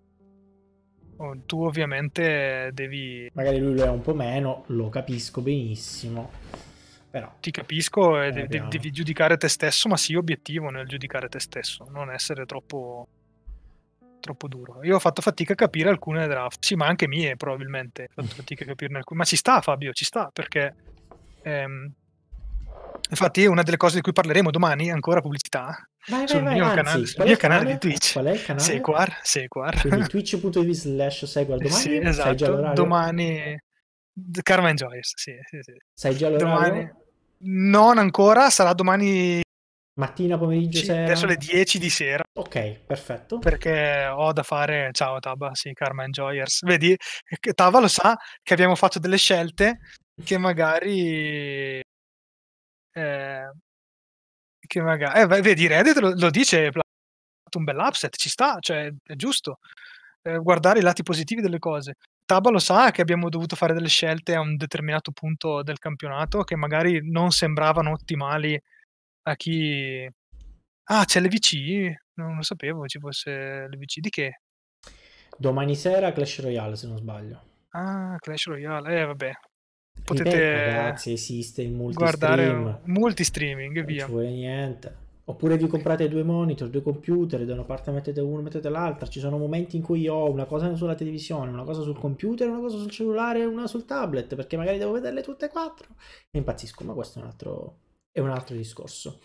oh, tu ovviamente devi magari lui lo è un po' meno, lo capisco benissimo. Però ti capisco e devi, devi giudicare te stesso, ma sii obiettivo nel giudicare te stesso, non essere troppo troppo duro. Io ho fatto fatica a capire alcune draft, sì, ma anche mie probabilmente, ho fatto fatica a capirne alcune, ma ci sta Fabio, ci sta, perché ehm, infatti è una delle cose di cui parleremo domani, ancora pubblicità, vai, sul vai, mio vai. canale, Anzi, sul mio canale, canale di Twitch. Qual è il canale? Sequar, Sequar. Quindi twitch punto tv slash Sequar domani. Sì, esatto. Sai già l'orario? Domani Karma Enjoyers, sì, sì, sì. Sai già l'orario? Domani non ancora, sarà domani mattina, pomeriggio, sì, sera? verso le dieci di sera. Ok, perfetto. Perché ho da fare, ciao Taba, sì, Karma Enjoyers. Vedi, Taba lo sa che abbiamo fatto delle scelte che magari eh, che magari eh, vedi, Reddit lo, lo dice un bel upset, ci sta, cioè è giusto eh, guardare i lati positivi delle cose. Taba lo sa che abbiamo dovuto fare delle scelte a un determinato punto del campionato che magari non sembravano ottimali a chi... Ah, c'è l'E V C? Non lo sapevo ci fosse l'E V C. Di che? Domani sera Clash Royale, se non sbaglio. Ah, Clash Royale. Eh, vabbè. Ripeto, Potete ragazzi, esiste il multistream. guardare multi-streaming e Non ci via. vuole niente. Oppure vi comprate due monitor, due computer, da una parte mettete uno, mettete l'altra. Ci sono momenti in cui ho una cosa sulla televisione, una cosa sul computer, una cosa sul cellulare e una sul tablet, perché magari devo vederle tutte e quattro. E impazzisco, ma questo è un altro, è un altro discorso.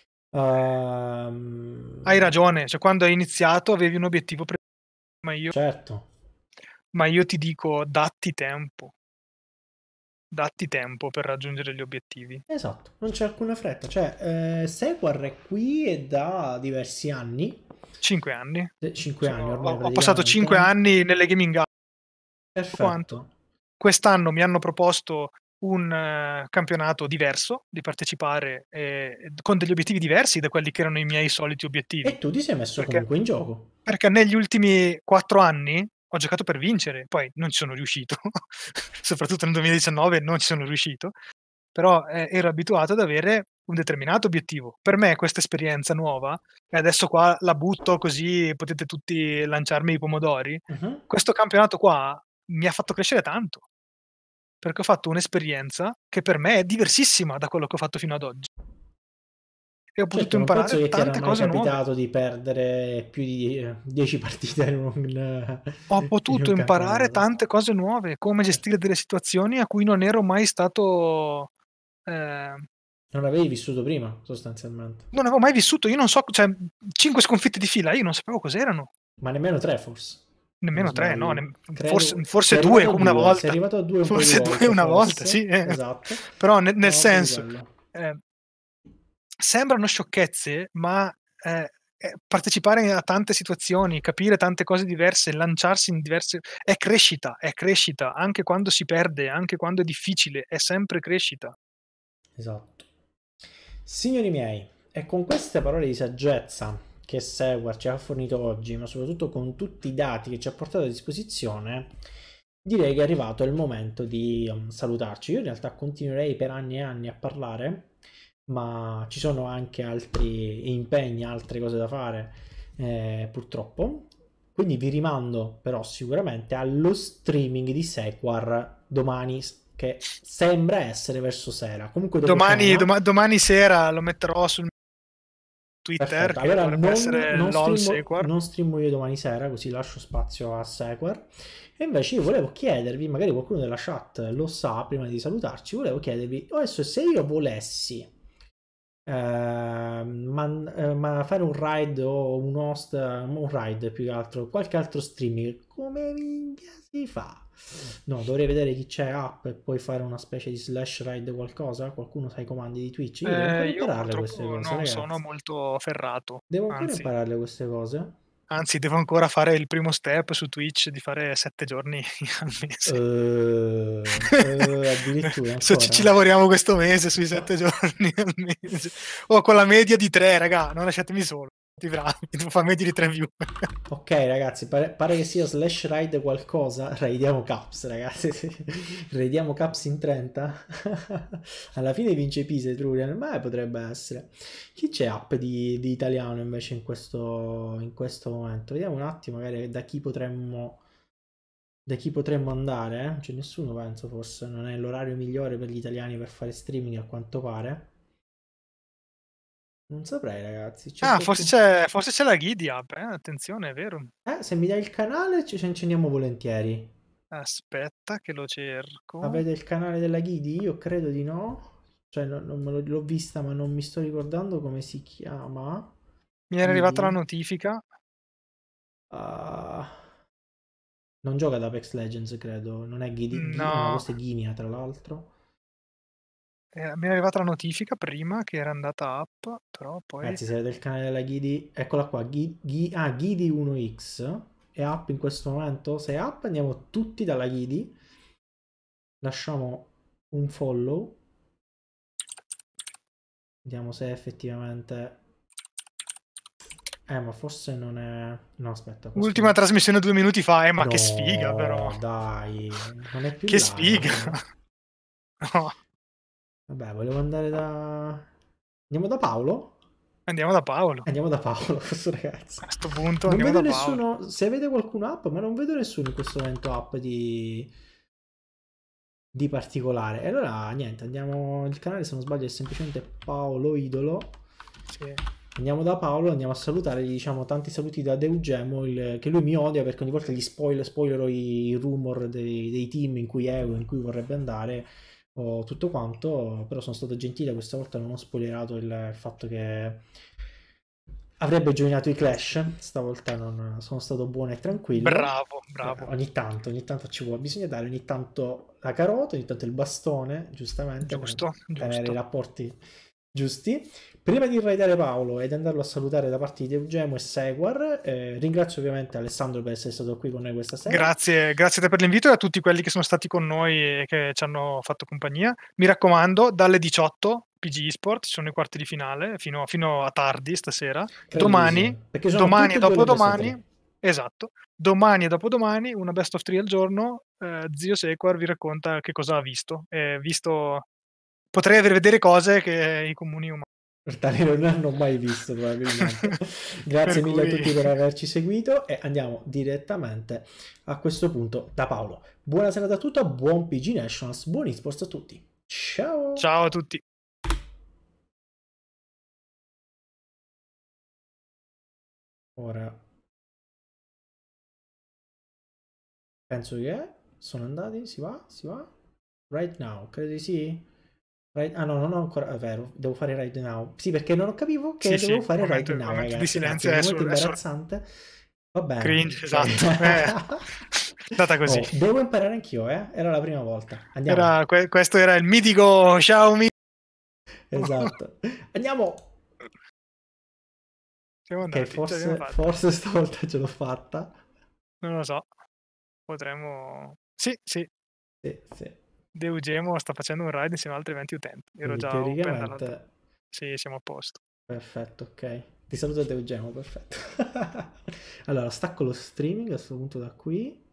Um... Hai ragione, cioè quando hai iniziato avevi un obiettivo pre- ma io Certo. ma io ti dico datti tempo. Datti tempo per raggiungere gli obiettivi. Esatto, non c'è alcuna fretta. Cioè, eh, Sequar è qui e da diversi anni. Cinque anni. Cinque Sono, anni ormai ho, ho passato praticamente. cinque anni nelle gaming house. Quanto? Perfetto. Quest'anno mi hanno proposto un uh, campionato diverso di partecipare eh, con degli obiettivi diversi da quelli che erano i miei soliti obiettivi. E tu ti sei messo perché, comunque in gioco. Perché negli ultimi quattro anni ho giocato per vincere, poi non ci sono riuscito, soprattutto nel duemiladiciannove non ci sono riuscito, però eh, ero abituato ad avere un determinato obiettivo. Per me questa esperienza nuova, e adesso qua la butto così potete tutti lanciarmi i pomodori, uh-huh. Questo campionato qua mi ha fatto crescere tanto, perché ho fatto un'esperienza che per me è diversissima da quello che ho fatto fino ad oggi. E ho potuto Certo, non penso imparare che ti era tante mai cose nuove. capitato di perdere più di dieci partite in un, Ho potuto in un imparare campionato. tante cose nuove, come gestire delle situazioni a cui non ero mai stato... Eh, non avevi vissuto prima, sostanzialmente. non avevo mai vissuto, io non so, cioè, cinque sconfitte di fila, io non sapevo cos'erano. Ma nemmeno tre, forse. Nemmeno tre, no, ne- Credo... forse, forse due una due. volta. Sei arrivato a due un forse po' di due volte, una forse. volta, sì. Eh. Esatto. Però ne- nel no, senso, eh, sembrano sciocchezze, ma eh, eh, partecipare a tante situazioni, capire tante cose diverse, lanciarsi in diverse... è crescita, è crescita, anche quando si perde, anche quando è difficile, è sempre crescita. Esatto. Signori miei, è con queste parole di saggezza che Sequar ci ha fornito oggi, ma soprattutto con tutti i dati che ci ha portato a disposizione, direi che è arrivato il momento di um, salutarci. Io in realtà continuerei per anni e anni a parlare, ma ci sono anche altri impegni, altre cose da fare, eh, purtroppo. Quindi vi rimando però sicuramente allo streaming di Sequar domani, che sembra essere verso sera. Comunque dopo Domani, cena, doma- domani sera lo metterò sul Twitter, perfetto. che Allora dovrebbe non, essere non, LOL streamo, Sequar. non streamo io domani sera, così lascio spazio a Sequar. E invece io volevo chiedervi, magari qualcuno della chat lo sa prima di salutarci, volevo chiedervi, adesso se io volessi eh, man, eh, ma fare un ride o un host, un ride più che altro, qualche altro streaming, come minchia si fa? No, dovrei vedere chi c'è app e poi fare una specie di slash ride qualcosa? Qualcuno sa i comandi di Twitch? Io devo ancora Eh, io impararle queste purtroppo cose, non ragazzi. sono molto ferrato, Devo ancora anzi, impararle queste cose. anzi devo ancora fare il primo step su Twitch di fare sette giorni al mese. Uh, uh, addirittura So, ci, ancora. ci lavoriamo questo mese sui sette giorni al mese. O con la media di tre, raga, non lasciatemi solo. Bravi, devo fare media di tre view. Ok ragazzi, pare, pare che sia slash raid qualcosa. Raidiamo Caps ragazzi. Raidiamo Caps in trenta. Alla fine vince Pisa e Trurian, ma potrebbe essere. Chi c'è app di, di italiano invece in questo, in questo momento? Vediamo un attimo magari da chi potremmo da chi potremmo andare. Non c'è nessuno, penso, forse non è l'orario migliore per gli italiani per fare streaming a quanto pare. Non saprei ragazzi. C'è Ah, qualcuno... forse c'è, forse c'è la Giddy app, eh? Attenzione, è vero. Eh, se mi dai il canale ci inceniamo volentieri. Aspetta che lo cerco. Avete il canale della Ghidi? Io credo di no. Cioè, non, non me lo, l'ho vista, ma non mi sto ricordando come si chiama. Mi è arrivata la Ghidi. notifica. Uh, non gioca ad Apex Legends, credo. Non è Ghidi. Ghi... Ah, no, No, questo è Ghinia, tra l'altro. eh, mi è arrivata la notifica prima che era andata up, però poi... Ragazzi, se avete il canale della Ghidi, eccola qua. Ghi... Ghi... Ah, Ghidi uno X. È up in questo momento. Se è up, andiamo tutti dalla Ghidi. Lasciamo un follow. Vediamo se effettivamente Eh, ma forse non è... No, aspetta. questo Ultima no. trasmissione due minuti fa, eh, ma No, che sfiga però. dai, non è più Che live. sfiga. No. Vabbè, volevo andare da... Andiamo da Paolo? Andiamo da Paolo. Andiamo da Paolo, questo ragazzo. A questo punto Non andiamo vedo da Paolo. nessuno... Se vede qualcuno app, ma non vedo nessuno in questo momento app di... di particolare. E allora, niente, andiamo... Il canale, se non sbaglio, è semplicemente Paolo Idolo. Sì. Andiamo da Paolo, andiamo a salutare, gli diciamo tanti saluti da Deugemo, il, che lui mi odia perché ogni volta gli spoiler, spoilerò i rumor dei, dei team in cui è o in cui vorrebbe andare o tutto quanto, però sono stato gentile, questa volta non ho spoilerato il, il fatto che avrebbe gioinato i Clash, stavolta non sono stato buono e tranquillo. Bravo, Eh, bravo. ogni tanto, ogni tanto ci vuole, bisogna dare ogni tanto la carota, ogni tanto il bastone, giustamente, Giusto, per tenere giusto. i rapporti giusti. Prima di raidare Paolo ed andarlo a salutare da parte di Eugemo e Seguar, eh, ringrazio ovviamente Alessandro per essere stato qui con noi questa sera. Grazie, grazie a te per l'invito e a tutti quelli che sono stati con noi e che ci hanno fatto compagnia. Mi raccomando, dalle diciotto P G Esport, ci sono i quarti di finale, fino, fino a tardi stasera. Credo di Domani, sì, perché sono domani tutte e e due le best of dopodomani, three. esatto, domani e dopodomani, una best of three al giorno, eh, zio Sequar vi racconta che cosa ha visto. E visto, potrei aver vedere cose che i comuni umani. Tali non hanno mai visto probabilmente. Grazie Per mille a cui... tutti per averci seguito e andiamo direttamente a questo punto da Paolo. Buona serata a tutti, buon P G Nationals, buon esports a tutti. Ciao! Ciao a tutti. Ora penso che sono andati, si va, si va. Right now, credo di sì. Right... Ah no, non ho ancora, è vero, devo fare right now. Sì, perché non capivo che Sì, dovevo sì, fare right momento, now, momento di ragazzi. Un silenzio attimo, è un momento sul, è sul imbarazzante. Va bene. cringe, Ok. esatto. Eh, data così. Oh, devo imparare anch'io, eh? Era la prima volta. Andiamo. Era, que- questo era il mitico Xiaomi. Esatto. Andiamo. Siamo Ok, andati, ce l'abbiamo forse, fatta. forse stavolta ce l'ho fatta. Non lo so. Potremmo... Sì, sì. Sì, sì. Deugemo sta facendo un ride insieme ad altri venti utenti. Ero Quindi già open dall'altra. teoricamente... Sì, siamo a posto. Perfetto, ok. Ti saluto Eugemo, perfetto. Allora, stacco lo streaming a questo punto da qui.